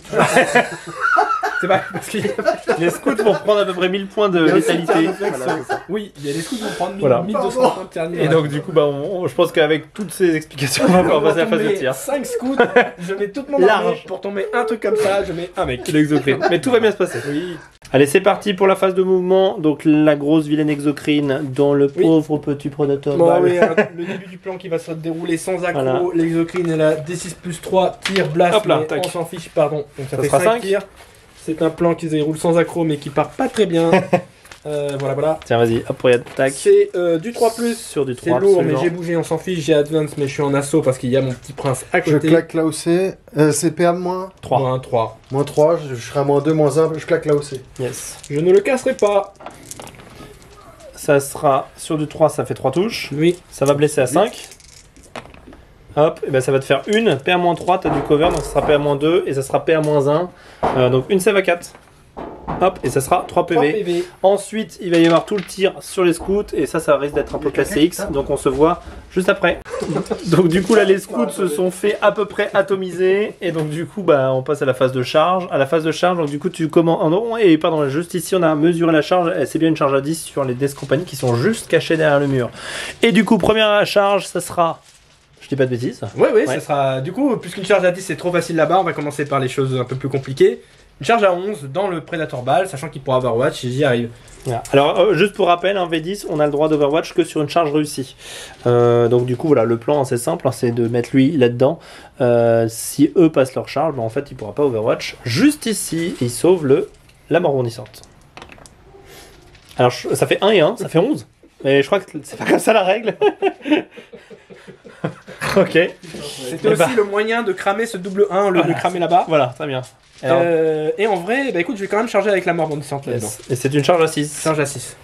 [SPEAKER 2] C'est pas parce qu'il y a-
[SPEAKER 1] Les scouts vont prendre à peu près mille points de
[SPEAKER 3] Il y a aussi
[SPEAKER 1] létalité.
[SPEAKER 3] une carte de flexion.
[SPEAKER 2] Oui, il y a les scouts qui vont prendre mille-
[SPEAKER 1] Voilà.
[SPEAKER 2] mille deux cent cinquante ternis.
[SPEAKER 1] Et donc du coup, bah, on- on- je pense qu'avec toutes ces explications, on va pouvoir passer à la phase de tir.
[SPEAKER 2] cinq scouts, je mets toute mon
[SPEAKER 1] Large.
[SPEAKER 2] armée pour tomber un truc comme ça, je mets un mec.
[SPEAKER 1] L'exocrine. Mais tout va bien se passer.
[SPEAKER 2] Oui.
[SPEAKER 1] Allez, c'est parti pour la phase de mouvement. Donc la grosse vilaine exocrine dans le
[SPEAKER 2] Oui.
[SPEAKER 1] pauvre petit Prodator.
[SPEAKER 2] Bon,
[SPEAKER 1] Ball.
[SPEAKER 2] oui, hein, le début du plan qui va se dérouler sans accro,
[SPEAKER 1] Voilà.
[SPEAKER 2] l'exocrine est là, D six plus trois, tir, blast,
[SPEAKER 1] Hop là,
[SPEAKER 2] mais
[SPEAKER 1] tac.
[SPEAKER 2] on s'en fiche, pardon. Donc ça,
[SPEAKER 1] Ça
[SPEAKER 2] fait
[SPEAKER 1] sera
[SPEAKER 2] cinq
[SPEAKER 1] cinq.
[SPEAKER 2] tirs. C'est un plan qui se déroule sans accro mais qui part pas très bien. Euh, voilà, voilà.
[SPEAKER 1] Tiens, vas-y, hop, regarde, tac.
[SPEAKER 2] C'est euh, du trois plus.
[SPEAKER 1] Sur du
[SPEAKER 2] C'est
[SPEAKER 1] trois,
[SPEAKER 2] lourd, mais
[SPEAKER 1] absolument.
[SPEAKER 2] j'ai bougé, on s'en fiche. J'ai advance, mais je suis en assaut parce qu'il y a mon petit prince à
[SPEAKER 3] Je
[SPEAKER 2] côté.
[SPEAKER 3] claque là où c'est. Euh, c'est P A moins,
[SPEAKER 1] trois.
[SPEAKER 2] un trois.
[SPEAKER 3] moins trois, je, je serai à moins deux, moins un, je claque là où c'est.
[SPEAKER 1] Yes.
[SPEAKER 2] Je ne le casserai pas.
[SPEAKER 1] ça sera sur du trois, ça fait trois touches.
[SPEAKER 2] Oui.
[SPEAKER 1] Ça va blesser à cinq. Hop, et ben ça va te faire une. P A trois, tu as du cover, donc ça sera P A deux et ça sera P A un. Euh, donc une save à quatre. Hop, et ça sera trois P V.
[SPEAKER 2] trois P V.
[SPEAKER 1] Ensuite, il va y avoir tout le tir sur les scouts et ça, ça risque d'être un peu classé X. Donc on se voit juste après. Donc du coup là, les scouts se sont fait à peu près atomiser et donc du coup, bah, on passe à la phase de charge. À la phase de charge, donc du coup, tu commandes. Non, et pardon, juste ici, on a mesuré la charge. C'est bien une charge à dix sur les Death Company qui sont juste cachés derrière le mur. Et du coup, première charge, ça sera. Je dis pas de bêtises.
[SPEAKER 2] Ouais, ouais,
[SPEAKER 1] Ouais.
[SPEAKER 2] ça sera. Du coup, puisqu'une charge à dix c'est trop facile là-bas, on va commencer par les choses un peu plus compliquées. Une charge à onze dans le Predator Ball, sachant qu'il pourra Overwatch si j'y arrive.
[SPEAKER 1] Voilà. Alors, euh, juste pour rappel, un V dix, on a le droit d'Overwatch que sur une charge réussie. Euh, donc, du coup, voilà, le plan, c'est simple, hein, c'est de mettre lui là-dedans. Euh, si eux passent leur charge, ben, en fait, il pourra pas Overwatch. Juste ici, il sauve le la mort bondissante. Alors, je- ça fait un et un, ça fait onze. Mais je crois que c'est pas comme ça la règle. Ok.
[SPEAKER 2] C'était
[SPEAKER 1] Eh
[SPEAKER 2] aussi
[SPEAKER 1] bah.
[SPEAKER 2] le moyen de cramer ce double un au lieu de
[SPEAKER 1] Voilà.
[SPEAKER 2] le cramer là-bas.
[SPEAKER 1] Voilà, très bien. Alors,
[SPEAKER 2] Euh, et en vrai, bah écoute, je vais quand même charger avec la mort bondissante là-dedans.
[SPEAKER 1] yes. Et c'est une charge à six.
[SPEAKER 2] Charge à six.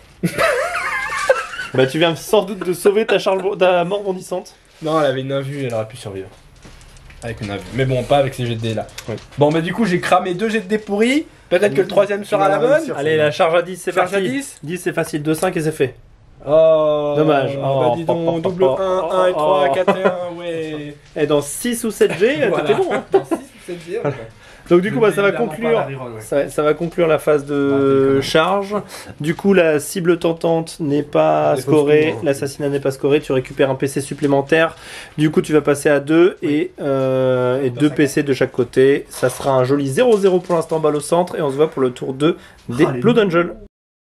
[SPEAKER 1] Bah, tu viens sans doute de sauver ta, charge, ta mort bondissante.
[SPEAKER 2] Non, elle avait une invue, elle aurait pu survivre. Avec une invue. Mais bon, pas avec ces jets de dés là.
[SPEAKER 1] Oui.
[SPEAKER 2] Bon, bah du coup, j'ai cramé deux jets de dés pourris. Peut-être que le troisième sera la bonne.
[SPEAKER 1] Allez, la charge à dix, c'est
[SPEAKER 2] Charge
[SPEAKER 1] parti.
[SPEAKER 2] à dix.
[SPEAKER 1] dix, c'est facile. deux, cinq et c'est fait.
[SPEAKER 2] Oh,
[SPEAKER 1] Dommage.
[SPEAKER 2] Bah
[SPEAKER 1] Oh,
[SPEAKER 2] dis
[SPEAKER 1] oh, oh,
[SPEAKER 2] donc, double
[SPEAKER 1] oh,
[SPEAKER 2] un,
[SPEAKER 1] oh,
[SPEAKER 2] un et
[SPEAKER 1] oh,
[SPEAKER 2] trois,
[SPEAKER 1] oh.
[SPEAKER 2] quatre et un, ouais.
[SPEAKER 1] Et dans six ou sept G,
[SPEAKER 2] Voilà.
[SPEAKER 1] t'étais bon. Hein.
[SPEAKER 2] Dans six ou sept jets, ouais.
[SPEAKER 1] Donc du coup,
[SPEAKER 2] Je
[SPEAKER 1] bah,
[SPEAKER 2] vais
[SPEAKER 1] ça va
[SPEAKER 2] évidemment
[SPEAKER 1] conclure.
[SPEAKER 2] pas la reroll, ouais.
[SPEAKER 1] Ça, ça va conclure la phase
[SPEAKER 2] Ouais,
[SPEAKER 1] de
[SPEAKER 2] c'est
[SPEAKER 1] charge. Du coup, la cible tentante n'est pas
[SPEAKER 2] Des
[SPEAKER 1] scorée,
[SPEAKER 2] fausses coups, hein.
[SPEAKER 1] l'assassinat n'est pas scoré. Tu récupères un P C supplémentaire. Du coup, tu vas passer à deux et, euh, et deux P C de chaque côté. Ça sera un joli zéro zéro pour l'instant, balle au centre. Et on se voit pour le tour deux des
[SPEAKER 2] Oh, les
[SPEAKER 1] Blood Angel.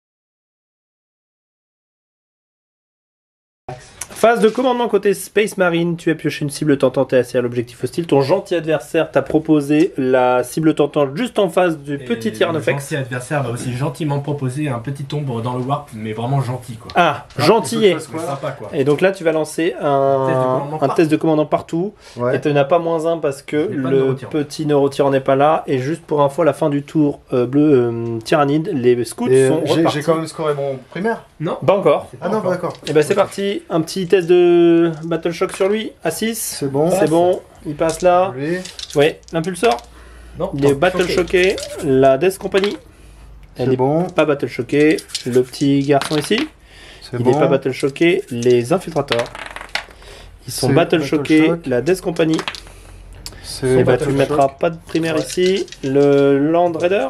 [SPEAKER 1] Phase de commandement côté Space Marine, tu as pioché une cible tentante et assis à l'objectif hostile. Ton gentil adversaire t'a proposé la cible tentante juste en face du petit Tyrannofex.
[SPEAKER 2] gentil adversaire va aussi gentiment proposer un petit ombre dans le warp, mais vraiment gentil quoi.
[SPEAKER 1] Ah, gentillet.
[SPEAKER 2] C'est sympa quoi.
[SPEAKER 1] Et donc là, tu vas lancer
[SPEAKER 2] Test de
[SPEAKER 1] un,
[SPEAKER 2] commandement
[SPEAKER 1] un
[SPEAKER 2] partout.
[SPEAKER 1] test de commandant partout.
[SPEAKER 3] Ouais.
[SPEAKER 1] Et tu n'as pas moins un parce que
[SPEAKER 2] Je n'ai pas de
[SPEAKER 1] le
[SPEAKER 2] neurotyran.
[SPEAKER 1] petit neurotyran n'est pas là. Et juste pour info, à la fin du tour euh, bleu euh, tyrannide, les scouts
[SPEAKER 3] Et,
[SPEAKER 1] sont
[SPEAKER 3] euh, j'ai
[SPEAKER 1] repartis.
[SPEAKER 3] j'ai quand même scoré mon primaire.
[SPEAKER 2] Non.
[SPEAKER 1] Pas encore.
[SPEAKER 3] Ah non, bah, d'accord.
[SPEAKER 1] Et ben c'est parti. Un petit test de Battle Shock sur lui. À six.
[SPEAKER 3] C'est bon.
[SPEAKER 1] C'est bon. Il passe là.
[SPEAKER 3] Lui.
[SPEAKER 1] Oui, l'impulsor.
[SPEAKER 2] Non.
[SPEAKER 1] Il est battle choqué. La Death Company. Elle
[SPEAKER 3] C'est
[SPEAKER 1] est
[SPEAKER 3] bon.
[SPEAKER 1] pas battle choqué. Le petit garçon ici.
[SPEAKER 3] C'est
[SPEAKER 1] Il
[SPEAKER 3] bon.
[SPEAKER 1] n'est pas battle choqué. Les infiltrateurs. Ils sont
[SPEAKER 3] C'est
[SPEAKER 1] battle
[SPEAKER 3] battle
[SPEAKER 1] choqués.
[SPEAKER 3] shock.
[SPEAKER 1] La Death Company.
[SPEAKER 3] C'est
[SPEAKER 1] Et bah
[SPEAKER 3] battle
[SPEAKER 1] tu ne
[SPEAKER 3] shock.
[SPEAKER 1] mettras pas de primaire
[SPEAKER 3] Ouais.
[SPEAKER 1] ici. Le Land Raider.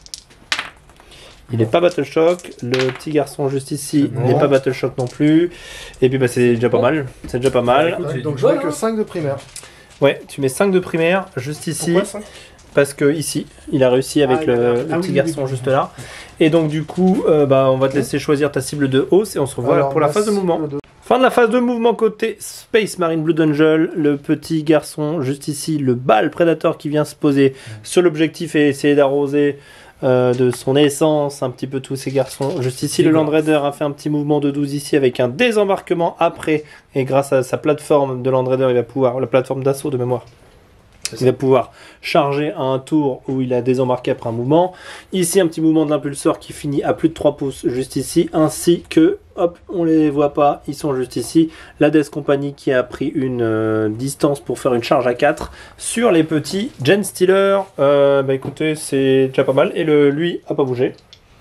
[SPEAKER 1] Il n'est pas battle shock. Le petit garçon juste ici
[SPEAKER 3] C'est bon.
[SPEAKER 1] n'est pas battle shock non plus. Et puis bah c'est déjà pas mal. C'est déjà pas mal.
[SPEAKER 2] Écoute,
[SPEAKER 3] Ouais,
[SPEAKER 2] j'ai
[SPEAKER 3] donc
[SPEAKER 2] du
[SPEAKER 3] je mets
[SPEAKER 2] bol,
[SPEAKER 3] que
[SPEAKER 2] hein.
[SPEAKER 3] cinq de primaire.
[SPEAKER 1] Ouais, tu mets cinq de primaire juste ici.
[SPEAKER 2] Pourquoi cinq
[SPEAKER 1] Parce que ici, il a réussi avec
[SPEAKER 2] Ah,
[SPEAKER 1] le,
[SPEAKER 2] d'accord.
[SPEAKER 1] le
[SPEAKER 2] Ah
[SPEAKER 1] petit
[SPEAKER 2] oui,
[SPEAKER 1] garçon
[SPEAKER 2] oui, oui.
[SPEAKER 1] juste là. Et donc du coup, euh, bah, on va te laisser choisir ta cible de hausse et on se revoit
[SPEAKER 3] Alors,
[SPEAKER 1] pour la
[SPEAKER 3] ma
[SPEAKER 1] phase de
[SPEAKER 3] cible
[SPEAKER 1] mouvement.
[SPEAKER 3] de-
[SPEAKER 1] Fin de la phase de mouvement côté Space Marine Blood Angel. Le petit garçon juste ici, le bal Predator qui vient se poser sur l'objectif et essayer d'arroser euh, de son essence un petit peu tous ces garçons. Juste ici, le Land Raider a fait un petit mouvement de douze ici avec un désembarquement après. Et grâce à sa plateforme de Land Raider, il va pouvoir, la plateforme d'assaut de mémoire, il va pouvoir charger à un tour où il a désembarqué après un mouvement. Ici, un petit mouvement de l'impulsor qui finit à plus de trois pouces juste ici, ainsi que, hop, on les voit pas, ils sont juste ici. La Death Company qui a pris une euh, distance pour faire une charge à quatre sur les petits Gen Stealer. Euh, bah écoutez, c'est déjà pas mal. Et le, lui a pas bougé.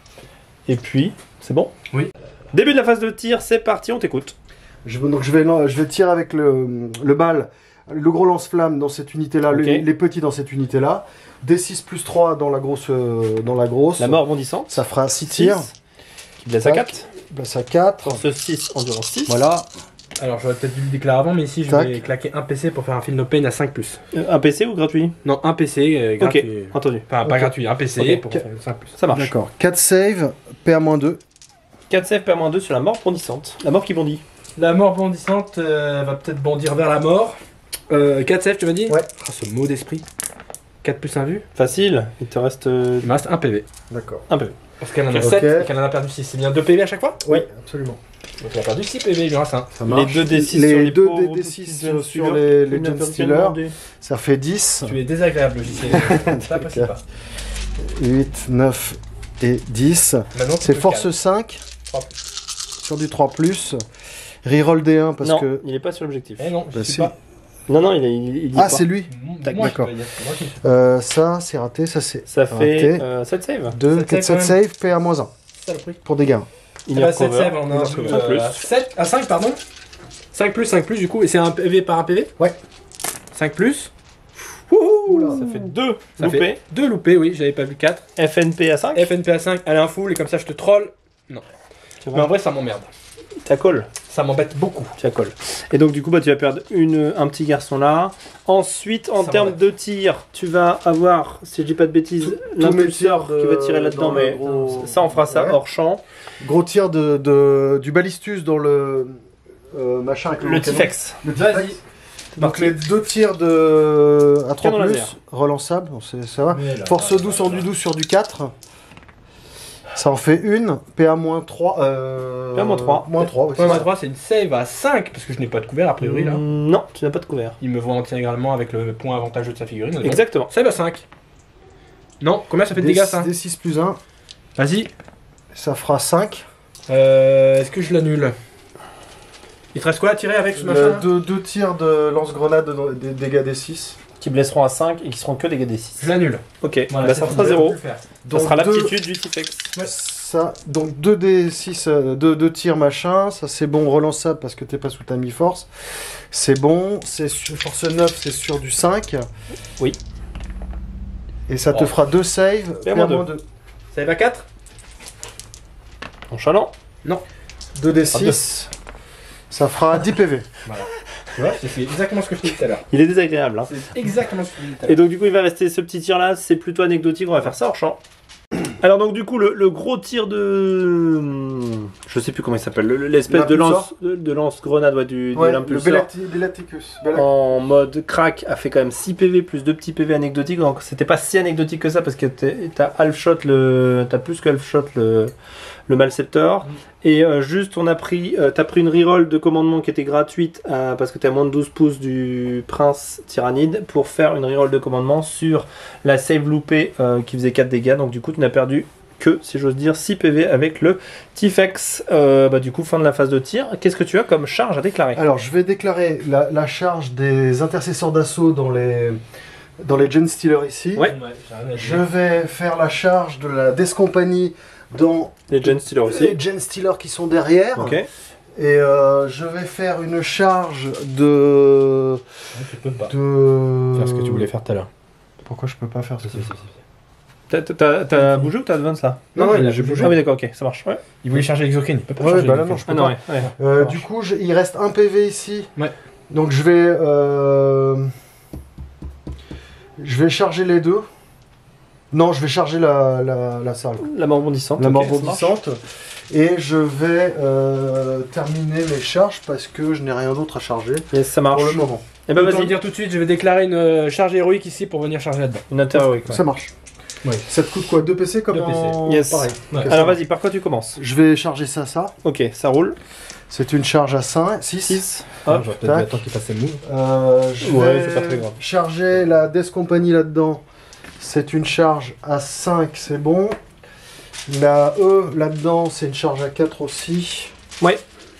[SPEAKER 1] Et puis, c'est bon.
[SPEAKER 2] Oui.
[SPEAKER 1] Début de la phase de tir, c'est parti, on t'écoute.
[SPEAKER 3] Je, donc je vais, je vais tirer avec le, le bal, le gros lance-flamme dans cette unité-là,
[SPEAKER 1] Ok.
[SPEAKER 3] le- les petits dans cette unité-là. D six plus trois dans la grosse. euh, dans la grosse.
[SPEAKER 1] La mort bondissante.
[SPEAKER 3] Ça fera six tirs.
[SPEAKER 1] six, qui blesse à
[SPEAKER 3] Tac.
[SPEAKER 1] quatre.
[SPEAKER 3] Place à quatre.
[SPEAKER 1] Pour ce six, endurance six.
[SPEAKER 3] Voilà.
[SPEAKER 2] Alors j'aurais peut-être dû le déclarer avant, mais ici je
[SPEAKER 3] Tac.
[SPEAKER 2] vais claquer un P C pour faire un Feel No Pain à cinq plus.
[SPEAKER 1] Euh, Un P C ou gratuit?
[SPEAKER 2] Non, un P C euh, gratuit.
[SPEAKER 1] Entendu.
[SPEAKER 2] Enfin, pas
[SPEAKER 3] Ok.
[SPEAKER 2] gratuit, un P C
[SPEAKER 1] Ok.
[SPEAKER 2] pour faire cinq plus.
[SPEAKER 1] Ça marche.
[SPEAKER 3] D'accord. quatre save, P A moins deux.
[SPEAKER 1] quatre save, P A moins deux sur la mort bondissante. La mort qui bondit.
[SPEAKER 2] La mort bondissante euh, va peut-être bondir vers la mort. Euh, quatre save, tu m'as dit?
[SPEAKER 3] Ouais.
[SPEAKER 2] Ah, ce mot d'esprit. quatre plus un vu.
[SPEAKER 1] Facile. Il te reste euh,
[SPEAKER 2] Il me reste un P V.
[SPEAKER 3] D'accord.
[SPEAKER 1] un peu.
[SPEAKER 2] Parce qu'elle en a
[SPEAKER 3] Ok.
[SPEAKER 2] sept et qu'elle en a perdu six. C'est bien deux P V à chaque fois?
[SPEAKER 3] Oui, absolument.
[SPEAKER 2] Donc elle a perdu six P V, il lui en reste un.
[SPEAKER 3] Ça
[SPEAKER 1] Les
[SPEAKER 3] marche.
[SPEAKER 1] deux D six
[SPEAKER 3] les
[SPEAKER 1] sur les
[SPEAKER 3] deux
[SPEAKER 1] pauvres
[SPEAKER 3] D
[SPEAKER 1] petits
[SPEAKER 3] six
[SPEAKER 1] Gen
[SPEAKER 3] sur
[SPEAKER 1] Stealer.
[SPEAKER 3] les, les
[SPEAKER 1] Une
[SPEAKER 3] Gen
[SPEAKER 1] intervention
[SPEAKER 3] Stealer.
[SPEAKER 1] demandée.
[SPEAKER 3] Ça fait dix.
[SPEAKER 2] Tu es désagréable, logiciel. Ça passe pas.
[SPEAKER 3] huit, neuf et dix.
[SPEAKER 2] Maintenant, tu
[SPEAKER 3] C'est
[SPEAKER 2] peux
[SPEAKER 3] force
[SPEAKER 2] calme.
[SPEAKER 3] cinq.
[SPEAKER 2] trois plus.
[SPEAKER 3] sur du trois plus. Reroll D un parce
[SPEAKER 1] non,
[SPEAKER 3] que...
[SPEAKER 1] il est pas sur l'objectif.
[SPEAKER 2] Eh non, je
[SPEAKER 3] Bah,
[SPEAKER 2] sais
[SPEAKER 3] si.
[SPEAKER 2] pas.
[SPEAKER 1] Non, non, il, est- il, il dit
[SPEAKER 3] Ah,
[SPEAKER 1] pas.
[SPEAKER 3] c'est lui.
[SPEAKER 1] Tac,
[SPEAKER 2] Moi, je
[SPEAKER 3] d'accord.
[SPEAKER 2] peux pas dire, c'est moi qui-
[SPEAKER 3] Euh, ça, c'est raté. Ça, c'est
[SPEAKER 1] Ça
[SPEAKER 3] raté.
[SPEAKER 1] fait euh, sept save.
[SPEAKER 3] deux,
[SPEAKER 2] sept
[SPEAKER 3] quatre,
[SPEAKER 2] save,
[SPEAKER 3] sept
[SPEAKER 2] quand même.
[SPEAKER 3] save, P A moins un.
[SPEAKER 2] Saloperie.
[SPEAKER 3] Pour dégâts.
[SPEAKER 1] Il
[SPEAKER 2] Ah
[SPEAKER 1] est
[SPEAKER 2] bah, sept
[SPEAKER 1] recover.
[SPEAKER 2] save, on a un
[SPEAKER 1] Il
[SPEAKER 2] peu,
[SPEAKER 1] est recover.
[SPEAKER 2] euh, sept à cinq, pardon. cinq plus, cinq plus, du coup, et c'est un P V par un P V.
[SPEAKER 3] Ouais.
[SPEAKER 2] cinq plus.
[SPEAKER 3] Oula.
[SPEAKER 1] Ça fait deux
[SPEAKER 2] Ça
[SPEAKER 1] loupés.
[SPEAKER 2] fait deux loupés, oui, j'avais pas vu quatre.
[SPEAKER 1] F N P à cinq.
[SPEAKER 2] F N P à cinq, elle est un full, et comme ça je te troll.
[SPEAKER 1] Tu
[SPEAKER 2] Mais en vrai, ça m'emmerde.
[SPEAKER 1] as call.
[SPEAKER 2] Ça m'embête beaucoup.
[SPEAKER 1] Tu as call. Et donc, du coup, bah, tu vas perdre une, un petit garçon là. Ensuite, en
[SPEAKER 2] Ça
[SPEAKER 1] termes
[SPEAKER 2] m'embête.
[SPEAKER 1] de tir, tu vas avoir, si je dis pas de bêtises,
[SPEAKER 3] Tout- tous mes
[SPEAKER 1] l'impulseur
[SPEAKER 3] tirs de-
[SPEAKER 1] qui va tirer là-dedans.
[SPEAKER 3] dans le
[SPEAKER 1] Mais
[SPEAKER 3] gros-
[SPEAKER 1] ça, on fera ça
[SPEAKER 3] Ouais.
[SPEAKER 1] hors champ.
[SPEAKER 3] Gros tir de, de, du balistus dans le euh, machin avec le,
[SPEAKER 1] Le
[SPEAKER 3] canon.
[SPEAKER 1] Tifex.
[SPEAKER 3] Le
[SPEAKER 2] Vas-y.
[SPEAKER 3] Tifex. Donc les deux tirs de à trois
[SPEAKER 1] Canon
[SPEAKER 3] plus,
[SPEAKER 1] laser.
[SPEAKER 3] relançable, bon, c'est- ça va. Force douce en du douze sur du quatre. Ça en fait une. P A moins trois. Euh,
[SPEAKER 1] P A moins trois.
[SPEAKER 3] Moins trois, ouais,
[SPEAKER 2] Point
[SPEAKER 3] c'est ça.
[SPEAKER 2] trois, c'est une save à cinq, parce que je n'ai pas de couvert a priori là.
[SPEAKER 1] Mm, Non, tu n'as pas de couvert.
[SPEAKER 2] Il me voit intégralement avec le point avantageux de sa figurine. donc.
[SPEAKER 1] Exactement.
[SPEAKER 2] Save à cinq. Non, combien ça fait de dégâts ça?
[SPEAKER 3] D six plus un.
[SPEAKER 2] Vas-y.
[SPEAKER 3] Ça fera cinq.
[SPEAKER 2] Euh, Est-ce que je l'annule? Il te reste quoi à tirer avec ce machin?
[SPEAKER 3] deux, deux tirs de lance-grenade, de- des dégâts D six.
[SPEAKER 1] Qui blesseront à cinq et qui seront que dégâts D six.
[SPEAKER 2] Je l'annule.
[SPEAKER 1] Ok,
[SPEAKER 2] Voilà,
[SPEAKER 1] bah,
[SPEAKER 2] c'est
[SPEAKER 1] ça
[SPEAKER 2] tout,
[SPEAKER 1] fera
[SPEAKER 2] je
[SPEAKER 1] zéro.
[SPEAKER 2] peux le faire.
[SPEAKER 1] Ça
[SPEAKER 3] Donc
[SPEAKER 1] sera
[SPEAKER 3] deux-
[SPEAKER 1] l'aptitude du Tifex.
[SPEAKER 3] Ça, donc deux D six, euh, deux, deux tirs machin, ça c'est bon, relançable parce que t'es pas sous ta mi-force. C'est bon, c'est sur force neuf, c'est sur du cinq.
[SPEAKER 1] Oui.
[SPEAKER 3] Et ça te
[SPEAKER 2] Oh.
[SPEAKER 3] fera deux saves,
[SPEAKER 1] P A moins
[SPEAKER 3] P A moins
[SPEAKER 1] deux.
[SPEAKER 3] deux.
[SPEAKER 2] Save à quatre?
[SPEAKER 1] Nonchalant.
[SPEAKER 3] deux D six, ça fera dix P V.
[SPEAKER 2] Tu vois, c'est exactement ce que je t'ai dit tout à l'heure.
[SPEAKER 1] Il est désagréable. Hein.
[SPEAKER 2] C'est exactement ce que je t'ai dit tout à
[SPEAKER 1] Et
[SPEAKER 2] l'heure.
[SPEAKER 1] donc du coup il va rester ce petit tir là, c'est plutôt anecdotique, on va faire ça hors champ. Alors donc du coup le, le gros tir de... Je sais plus comment il s'appelle, le- l'espèce de
[SPEAKER 3] L'impulsor.
[SPEAKER 1] lance, de, de lance grenade ouais, du, de
[SPEAKER 3] Ouais, le
[SPEAKER 1] l'impulseur
[SPEAKER 3] Bellati- Bellaticus.
[SPEAKER 1] en mode crack a fait quand même six P V plus deux petits P V anecdotiques, donc c'était pas si anecdotique que ça parce que t'es- t'as half shot le... t'as plus que half shot le, le Malceptor. Et euh, juste on a pris, euh, t'as pris une reroll de commandement qui était gratuite euh, parce que t'es à moins de douze pouces du Prince Tyrannide pour faire une reroll de commandement sur la save loupée euh, qui faisait quatre dégâts, donc du coup tu n'as perdu que, si j'ose dire, six P V avec le Tifex. Euh, bah, du coup fin de la phase de tir, qu'est-ce que tu as comme charge à déclarer?
[SPEAKER 3] Alors je vais déclarer la, la charge des intercesseurs d'assaut dans les, dans les Gen Stealers ici.
[SPEAKER 1] Ouais.
[SPEAKER 2] j'ai rien à
[SPEAKER 3] Je
[SPEAKER 2] dire.
[SPEAKER 3] vais faire la charge de la Death Company dans
[SPEAKER 1] Les Gen Stealers aussi.
[SPEAKER 3] les Gen Stealers qui sont derrière.
[SPEAKER 1] Ok.
[SPEAKER 3] Et euh, je vais faire une charge de...
[SPEAKER 2] Tu peux pas.
[SPEAKER 3] de...
[SPEAKER 2] Faire ce que tu voulais faire tout à l'heure.
[SPEAKER 3] Pourquoi je peux pas faire ça?
[SPEAKER 1] T'as- T'as t'as bougé ou t'as advance là?
[SPEAKER 2] Non, non, il a
[SPEAKER 3] j'ai
[SPEAKER 2] bougé.
[SPEAKER 1] Ah oui d'accord, ok, ça marche. Ouais.
[SPEAKER 2] Il voulait charger l'exocrine, il peut pas
[SPEAKER 3] Ouais,
[SPEAKER 2] charger
[SPEAKER 3] bah là,
[SPEAKER 2] l'exocrine.
[SPEAKER 3] non, je peux
[SPEAKER 1] Ah non,
[SPEAKER 3] pas.
[SPEAKER 1] ouais, ouais.
[SPEAKER 3] Euh,
[SPEAKER 2] Ça
[SPEAKER 3] du
[SPEAKER 2] marche.
[SPEAKER 3] coup, je- il reste un P V ici.
[SPEAKER 2] Ouais.
[SPEAKER 3] Donc je vais... euh, Je vais charger les deux. Non, je vais charger la, la, la salle.
[SPEAKER 1] La mort bondissante.
[SPEAKER 3] La
[SPEAKER 1] ok,
[SPEAKER 3] mort
[SPEAKER 1] ça marche.
[SPEAKER 3] bondissante. Et je vais euh, terminer mes charges parce que je n'ai rien d'autre à charger
[SPEAKER 1] Yes, ça marche.
[SPEAKER 3] pour le moment.
[SPEAKER 1] Et bah
[SPEAKER 2] Autant le
[SPEAKER 1] vas-y,
[SPEAKER 2] dire tout de suite, je vais déclarer une euh, charge héroïque ici pour venir charger là-dedans.
[SPEAKER 1] une interhéroïque. ouais.
[SPEAKER 3] Ça marche.
[SPEAKER 2] Oui.
[SPEAKER 3] Ça te coûte quoi? deux P C comme
[SPEAKER 2] Deux P C.
[SPEAKER 3] en...
[SPEAKER 1] Yes.
[SPEAKER 3] Pareil.
[SPEAKER 2] Ouais.
[SPEAKER 3] Ok, ça
[SPEAKER 1] Alors
[SPEAKER 3] marche.
[SPEAKER 1] vas-y, par quoi tu commences?
[SPEAKER 3] Je vais charger ça, ça.
[SPEAKER 1] Ok, ça roule.
[SPEAKER 3] C'est une charge à cinq, six.
[SPEAKER 1] six.
[SPEAKER 2] Ah,
[SPEAKER 1] Hop.
[SPEAKER 2] j'aurais peut-être
[SPEAKER 3] tac.
[SPEAKER 2] attendre qu'il fasse ses moves.
[SPEAKER 3] Euh, je
[SPEAKER 1] Ouais,
[SPEAKER 3] vais
[SPEAKER 1] c'est pas très grave.
[SPEAKER 3] charger la Death Company là-dedans. C'est une charge à cinq, c'est bon. La E là-dedans, c'est une charge à quatre aussi.
[SPEAKER 1] Ouais.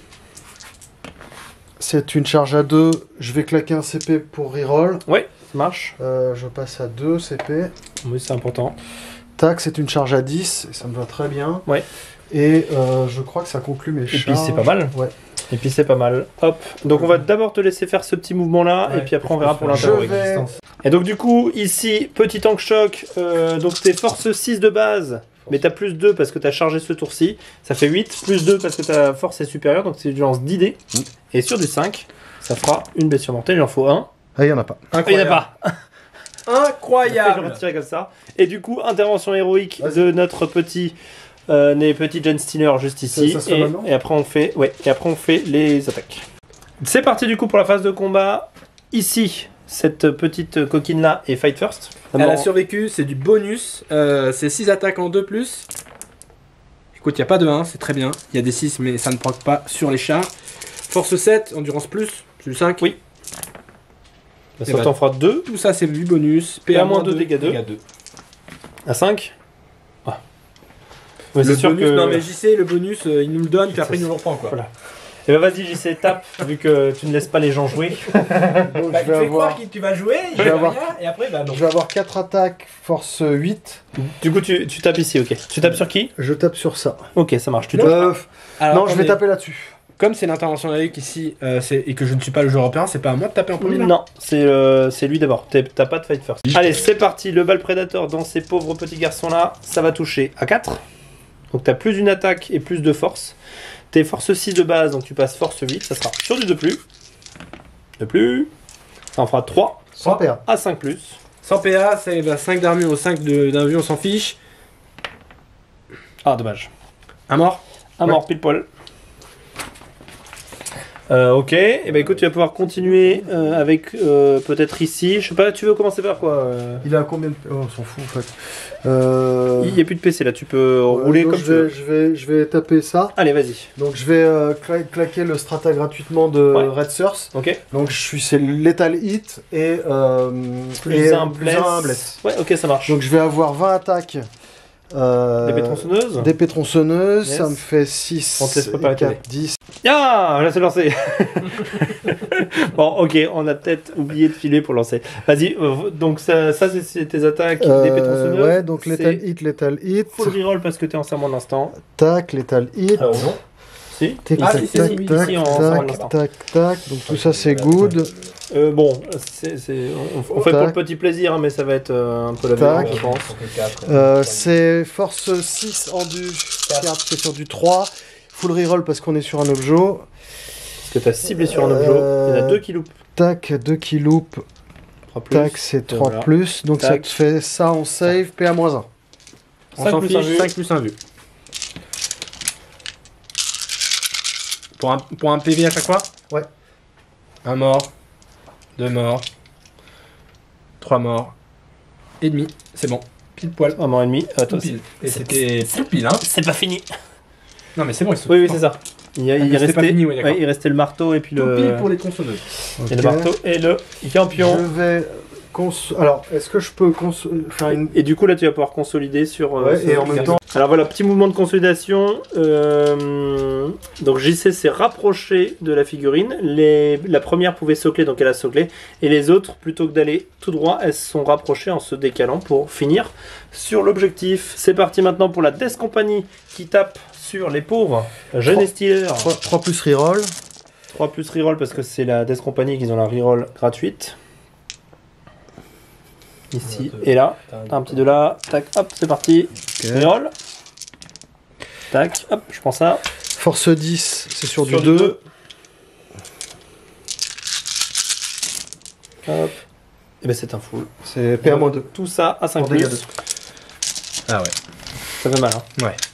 [SPEAKER 3] C'est une charge à deux. Je vais claquer un C P pour reroll.
[SPEAKER 1] Ouais, ça marche.
[SPEAKER 3] Euh, je passe à deux C P.
[SPEAKER 1] Oui, c'est important.
[SPEAKER 3] Tac, c'est une charge à dix. Et ça me va très bien.
[SPEAKER 1] Ouais.
[SPEAKER 3] Et euh, je crois que ça conclut mes
[SPEAKER 1] Et
[SPEAKER 3] charges.
[SPEAKER 1] puis c'est pas mal.
[SPEAKER 3] Ouais.
[SPEAKER 1] Et puis c'est pas mal. Hop. Donc on va d'abord te laisser faire ce petit mouvement là,
[SPEAKER 2] Ouais,
[SPEAKER 1] et puis après on verra pour
[SPEAKER 3] Je
[SPEAKER 1] l'interhéroïque.
[SPEAKER 3] vais-
[SPEAKER 1] Et donc du coup, ici, petit tank choc, euh, donc t'es force six de base, mais t'as plus deux parce que t'as chargé ce tour-ci, ça fait huit, plus deux parce que ta force est supérieure, donc c'est du lance dix dés.
[SPEAKER 3] Mm.
[SPEAKER 1] Et sur du cinq, ça fera une blessure mortelle, il en faut un.
[SPEAKER 3] Ah, il n'y en a pas.
[SPEAKER 1] Ah, il n'y en a pas. Je vais
[SPEAKER 2] Incroyable.
[SPEAKER 1] retirer comme ça. Et du coup, intervention héroïque
[SPEAKER 3] Vas-y.
[SPEAKER 1] de notre petit, euh, les petits Gen Stealer juste ici.
[SPEAKER 3] Ça- ça se fait
[SPEAKER 1] et,
[SPEAKER 3] maintenant
[SPEAKER 1] et après on fait, ouais, et après on fait les attaques. C'est parti du coup pour la phase de combat. Ici, cette petite coquine là est fight first.
[SPEAKER 2] Elle a survécu, c'est du bonus. Euh, c'est six attaques en deux plus. Écoute, il n'y a pas de un, c'est très bien. Il y a des six, mais ça ne proc pas sur les chars. Force sept, endurance plus, c'est du cinq.
[SPEAKER 1] Oui.
[SPEAKER 2] Et
[SPEAKER 1] Ça
[SPEAKER 2] bah,
[SPEAKER 1] t'en fera deux.
[SPEAKER 2] Tout ça, c'est du bonus.
[SPEAKER 1] P A moins deux, dégâts deux. À cinq. Ouais,
[SPEAKER 2] Le
[SPEAKER 1] c'est sûr
[SPEAKER 2] bonus,
[SPEAKER 1] que...
[SPEAKER 2] non mais J C, le bonus, euh, il nous le donne, puis après il nous le reprend quoi.
[SPEAKER 1] Voilà. Et bah vas-y J C, tape, vu que tu ne laisses pas les gens jouer.
[SPEAKER 3] Donc,
[SPEAKER 2] Bah,
[SPEAKER 3] je
[SPEAKER 2] tu
[SPEAKER 3] vais
[SPEAKER 2] fais
[SPEAKER 3] avoir,
[SPEAKER 2] croire que tu vas jouer, il
[SPEAKER 3] Je vais
[SPEAKER 2] va
[SPEAKER 3] avoir-
[SPEAKER 2] rien, et après bah non.
[SPEAKER 3] je vais avoir quatre attaques, force huit.
[SPEAKER 1] Du coup, tu, tu tapes ici, ok. Tu tapes sur qui?
[SPEAKER 3] Je tape sur ça.
[SPEAKER 1] Ok, ça marche. Tu
[SPEAKER 2] Non.
[SPEAKER 1] tapes.
[SPEAKER 3] Euh,
[SPEAKER 2] Alors,
[SPEAKER 3] non, je vais
[SPEAKER 2] attendez.
[SPEAKER 3] taper là-dessus.
[SPEAKER 2] Comme c'est l'intervention de la Luc ici, euh, c'est- et que je ne suis pas le joueur européen, c'est pas à moi de taper en premier là.
[SPEAKER 1] Non, c'est euh, c'est lui d'abord. T'es- T'as pas de fight first. Allez, c'est parti. Le bal prédateur dans ces pauvres petits garçons là, ça va toucher à quatre. Donc t'as plus d'une attaque et plus de force. T'es force six de base, donc tu passes force huit. Ça sera sur du de plus. De plus. Ça en fera trois
[SPEAKER 3] Sans P A.
[SPEAKER 1] à cinq plus.
[SPEAKER 2] Sans P A, c'est bah, cinq d'armure ou cinq de- d'un vue, on s'en fiche.
[SPEAKER 1] Ah, dommage.
[SPEAKER 2] Un mort.
[SPEAKER 1] Un mort pile poil. Euh, ok, et ben écoute, tu vas pouvoir continuer euh, avec euh, peut-être ici. Je sais pas, tu veux commencer par quoi euh
[SPEAKER 3] Il a combien de... Oh, on s'en fout en fait. Euh...
[SPEAKER 1] Il n'y a plus de P C là, tu peux
[SPEAKER 3] ouais,
[SPEAKER 1] rouler
[SPEAKER 3] donc
[SPEAKER 1] comme
[SPEAKER 3] je
[SPEAKER 1] tu
[SPEAKER 3] vais,
[SPEAKER 1] veux.
[SPEAKER 3] je vais, je vais taper ça.
[SPEAKER 1] Allez, vas-y.
[SPEAKER 3] Donc je vais euh, cla- claquer le strata gratuitement de
[SPEAKER 1] Ouais.
[SPEAKER 3] Red Source.
[SPEAKER 1] Ok.
[SPEAKER 3] Donc je suis c'est Lethal Hit et, euh,
[SPEAKER 1] Plus
[SPEAKER 3] et
[SPEAKER 1] un
[SPEAKER 3] plus
[SPEAKER 1] bless.
[SPEAKER 3] un bless.
[SPEAKER 1] Ouais, ok, ça marche.
[SPEAKER 3] Donc je vais avoir vingt attaques. Euh,
[SPEAKER 1] Des pétronçonneuses.
[SPEAKER 3] Des pétronçonneuses,
[SPEAKER 1] Yes.
[SPEAKER 3] ça me fait six,
[SPEAKER 1] On te laisse préparer tes
[SPEAKER 3] quatre, dix.
[SPEAKER 1] Ah, là c'est lancé. Bon, ok, on a peut-être oublié de filer pour lancer. Vas-y, euh, donc ça, ça c'est- c'est tes attaques des
[SPEAKER 3] Euh,
[SPEAKER 1] pétronçonneuses.
[SPEAKER 3] ouais, donc Lethal
[SPEAKER 1] C'est
[SPEAKER 3] Hit, Lethal Hit.
[SPEAKER 1] full reroll parce que t'es en serment de l'instant.
[SPEAKER 3] Tac, Lethal Hit.
[SPEAKER 1] Ah, non. Si.
[SPEAKER 3] Tac,
[SPEAKER 1] Ah,
[SPEAKER 3] tac,
[SPEAKER 1] si, si,
[SPEAKER 3] tac,
[SPEAKER 1] si,
[SPEAKER 3] tac,
[SPEAKER 1] ici, en serment de
[SPEAKER 3] tac,
[SPEAKER 1] l'instant.
[SPEAKER 3] tac, tac. Donc tout ça c'est good.
[SPEAKER 1] Euh, bon, c'est, c'est- on, on fait
[SPEAKER 3] Tac.
[SPEAKER 1] pour le petit plaisir, hein, mais ça va être euh, un peu la
[SPEAKER 3] Tac.
[SPEAKER 1] violence, je pense.
[SPEAKER 3] Euh, c'est force six en du quatre, c'est sur du trois. Full reroll parce qu'on est sur un objet.
[SPEAKER 1] Parce que t'as ciblé sur un objet.
[SPEAKER 3] Euh,
[SPEAKER 1] Il y en a deux qui loupent.
[SPEAKER 3] Tac, deux qui loupent.
[SPEAKER 1] trois plus.
[SPEAKER 3] Tac, c'est trois
[SPEAKER 1] voilà.
[SPEAKER 3] plus. Donc ça
[SPEAKER 1] Tac.
[SPEAKER 3] te fait ça en save, P A moins un.
[SPEAKER 2] On
[SPEAKER 1] cinq
[SPEAKER 2] s'en
[SPEAKER 1] plus un
[SPEAKER 2] fiche,
[SPEAKER 1] vue.
[SPEAKER 2] cinq plus un vue. Pour un, pour un P V à chaque fois.
[SPEAKER 3] Ouais.
[SPEAKER 2] Un mort. Deux morts. Trois morts. Et demi. C'est bon. Pile poil.
[SPEAKER 1] Un mort et demi. Ah, toi,
[SPEAKER 2] Tout pile. Et
[SPEAKER 1] c'est-
[SPEAKER 2] c'était tout pile, hein.
[SPEAKER 1] c'est pas fini.
[SPEAKER 2] Non, mais c'est bon, ils sont
[SPEAKER 1] Oui, oui, c'est ça. Il, y a-
[SPEAKER 2] Ah,
[SPEAKER 1] il
[SPEAKER 2] mais c'était
[SPEAKER 1] restait,
[SPEAKER 2] pas fini, oui, d'accord.
[SPEAKER 1] ouais, il restait le marteau et puis
[SPEAKER 2] tout
[SPEAKER 1] le,
[SPEAKER 2] pile pour les tronçonneuses.
[SPEAKER 1] et le
[SPEAKER 3] Ok.
[SPEAKER 1] marteau et le campion.
[SPEAKER 3] Je vais. cons- Alors, est-ce que je peux cons- faire une.
[SPEAKER 1] Et du coup, là, tu vas pouvoir consolider sur. euh,
[SPEAKER 3] Ouais,
[SPEAKER 1] sur
[SPEAKER 3] et en
[SPEAKER 1] le
[SPEAKER 3] même
[SPEAKER 1] garçon. Alors voilà, petit mouvement de consolidation. Euh, donc J C s'est rapproché de la figurine. Les... La première pouvait socler, donc elle a soclé. Et les autres, plutôt que d'aller tout droit, elles se sont rapprochées en se décalant pour finir sur l'objectif. C'est parti maintenant pour la Death Company qui tape sur les pauvres jeunes
[SPEAKER 3] Trois-
[SPEAKER 1] et Steelers.
[SPEAKER 3] trois plus reroll.
[SPEAKER 1] trois plus reroll parce que c'est la Death Company qu'ils ont la reroll gratuite. Ici et là. Un petit de là. Tac, hop, c'est parti. Reroll. Tac, hop, je prends ça.
[SPEAKER 3] Force dix, c'est sur,
[SPEAKER 1] Sur
[SPEAKER 3] du
[SPEAKER 1] du
[SPEAKER 3] deux.
[SPEAKER 1] deux. Hop. Et ben c'est un full.
[SPEAKER 3] C'est P A moins deux.
[SPEAKER 1] Tout ça à cinq
[SPEAKER 3] Pour dégâts
[SPEAKER 1] plus.
[SPEAKER 2] Ah ouais.
[SPEAKER 1] Ça fait mal, hein.
[SPEAKER 2] Ouais.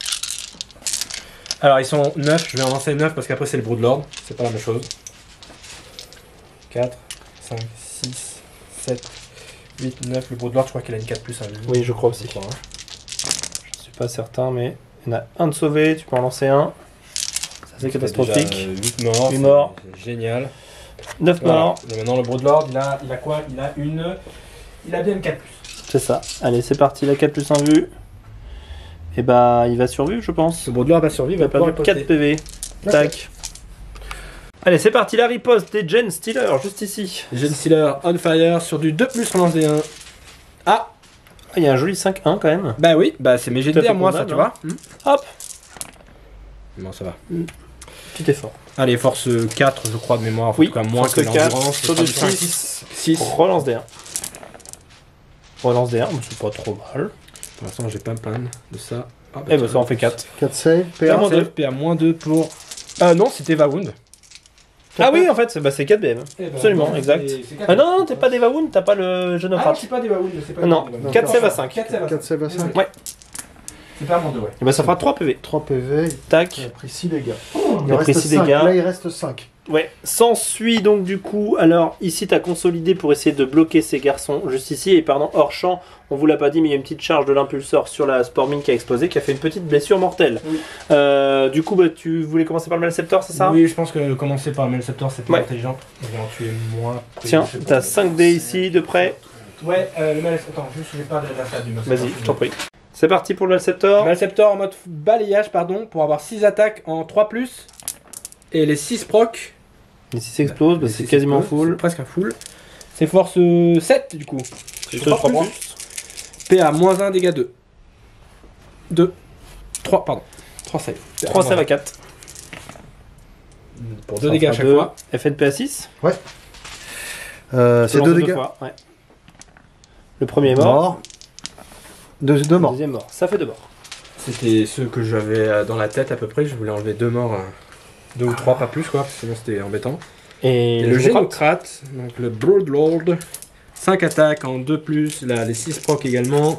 [SPEAKER 2] Alors ils sont neuf, je vais en lancer neuf parce qu'après c'est le Broodlord, c'est pas la même chose. quatre, cinq, six, sept, huit, neuf, le Broodlord je crois qu'il a une quatre plus un vie.
[SPEAKER 1] Oui, je crois aussi.
[SPEAKER 2] crois, hein.
[SPEAKER 1] Je suis pas certain, mais il y en a un de sauvé, tu peux en lancer un. Ça c'est catastrophique.
[SPEAKER 2] huit morts.
[SPEAKER 1] huit
[SPEAKER 2] c'est-
[SPEAKER 1] morts.
[SPEAKER 2] c'est génial.
[SPEAKER 1] neuf
[SPEAKER 2] Voilà.
[SPEAKER 1] morts.
[SPEAKER 2] Et maintenant le Broodlord, il a, il a quoi? Il a une. Il a bien une quatre plus.
[SPEAKER 1] C'est ça. Allez, c'est parti, la quatre plus un vue. Et bah, il va survivre, je pense.
[SPEAKER 2] Ce Broodlord va survivre,
[SPEAKER 1] Il
[SPEAKER 2] il
[SPEAKER 1] a
[SPEAKER 2] va pouvoir
[SPEAKER 1] perdu quatre
[SPEAKER 2] riposter.
[SPEAKER 1] P V. Tac. Allez, c'est parti, la riposte des Gen Stealer, juste ici.
[SPEAKER 2] Gen Stealer on fire sur du deux plus relance des un. Ah!
[SPEAKER 1] Ah, il y a un joli cinq un quand même.
[SPEAKER 2] Bah oui, bah c'est mes
[SPEAKER 1] Tout à fait
[SPEAKER 2] G D à moi ça,
[SPEAKER 1] convenable,
[SPEAKER 2] tu vois.
[SPEAKER 1] Hop,
[SPEAKER 2] Bon, ça va.
[SPEAKER 1] petit effort.
[SPEAKER 2] Allez, force quatre, je crois, de mémoire. En
[SPEAKER 1] Oui,
[SPEAKER 2] tout cas, moins
[SPEAKER 1] force
[SPEAKER 2] que
[SPEAKER 1] quatre,
[SPEAKER 2] l'endurance.
[SPEAKER 1] sur
[SPEAKER 2] ce
[SPEAKER 1] du
[SPEAKER 2] sera
[SPEAKER 1] six.
[SPEAKER 2] six.
[SPEAKER 1] Relance des un. Relance des un, mais c'est pas trop mal.
[SPEAKER 2] Pour l'instant, j'ai pas plein de ça. Ah,
[SPEAKER 1] Eh ben ça en fait quatre.
[SPEAKER 3] quatre save, P
[SPEAKER 1] P A
[SPEAKER 3] A.
[SPEAKER 1] moins deux.
[SPEAKER 2] P A moins deux pour. Ah non, c'était Vawound.
[SPEAKER 1] Ah oui, en fait, c'est bah, c'est quatre B M. Absolument, exact. Ah non, non, t'es pas d'Eva Wound, t'as pas le jeune
[SPEAKER 2] Ah,
[SPEAKER 1] frappe.
[SPEAKER 2] c'est pas des Vawound, c'est pas
[SPEAKER 1] Non,
[SPEAKER 2] des Vawound.
[SPEAKER 1] quatre save à cinq.
[SPEAKER 2] quatre save à
[SPEAKER 3] quatre save à cinq.
[SPEAKER 1] Ouais.
[SPEAKER 2] C'est pas moins deux, ouais.
[SPEAKER 1] Et bah ça fera trois P V.
[SPEAKER 3] trois P V. Il
[SPEAKER 1] Tac.
[SPEAKER 3] a pris six dégâts.
[SPEAKER 1] Il a pris six
[SPEAKER 3] cinq.
[SPEAKER 1] dégâts.
[SPEAKER 3] Là, il reste cinq.
[SPEAKER 1] Ouais, s'ensuit donc du coup, alors ici t'as consolidé pour essayer de bloquer ces garçons juste ici, et pardon, hors champ, on vous l'a pas dit mais il y a une petite charge de l'impulsor sur la spore mine qui a explosé, qui a fait une petite blessure mortelle.
[SPEAKER 2] Oui.
[SPEAKER 1] Euh, du coup, bah, tu voulais commencer par le Malceptor, c'est ça?
[SPEAKER 2] Oui, je pense que commencer par le Melceptor, c'est plus
[SPEAKER 1] Ouais.
[SPEAKER 2] intelligent. Je vais en tuer moins.
[SPEAKER 1] Tiens, t'as cinq dés ici de près,
[SPEAKER 2] Ouais, euh, le Melceptor. Attends, juste, j'ai pas de la salle du Melceptor.
[SPEAKER 1] vas-y, je t'en prie. C'est parti pour le Malceptor.
[SPEAKER 2] Malceptor en mode balayage, pardon, pour avoir six attaques en trois plus. Et les six proc.
[SPEAKER 1] Les six explosent, bah,
[SPEAKER 2] Les
[SPEAKER 1] c'est
[SPEAKER 2] six
[SPEAKER 1] quasiment
[SPEAKER 2] explosent,
[SPEAKER 1] full.
[SPEAKER 2] c'est presque un full. C'est force euh, sept du coup.
[SPEAKER 1] C'est
[SPEAKER 2] trois
[SPEAKER 1] trois
[SPEAKER 2] plus.
[SPEAKER 1] plus.
[SPEAKER 2] P A moins un, dégâts deux. deux. trois, pardon. trois save.
[SPEAKER 1] trois save à quatre.
[SPEAKER 2] Pour
[SPEAKER 1] Ça
[SPEAKER 2] deux dégâts à
[SPEAKER 1] fera
[SPEAKER 2] chaque
[SPEAKER 1] deux.
[SPEAKER 2] fois.
[SPEAKER 1] F N P à six.
[SPEAKER 3] Euh, c'est deux dégâts.
[SPEAKER 1] Fois, ouais. Le premier est mort.
[SPEAKER 3] Mort. Deux, deux
[SPEAKER 1] Le
[SPEAKER 3] morts.
[SPEAKER 1] deuxième mort. Ça fait deux morts.
[SPEAKER 2] C'était ceux que j'avais euh, dans la tête à peu près. Je voulais enlever deux morts. euh, Deux ou trois, pas plus quoi, parce que sinon c'était embêtant.
[SPEAKER 1] Et,
[SPEAKER 2] Et le Génocrate, donc le Broadlord. cinq attaques en deux plus, là les six proc également.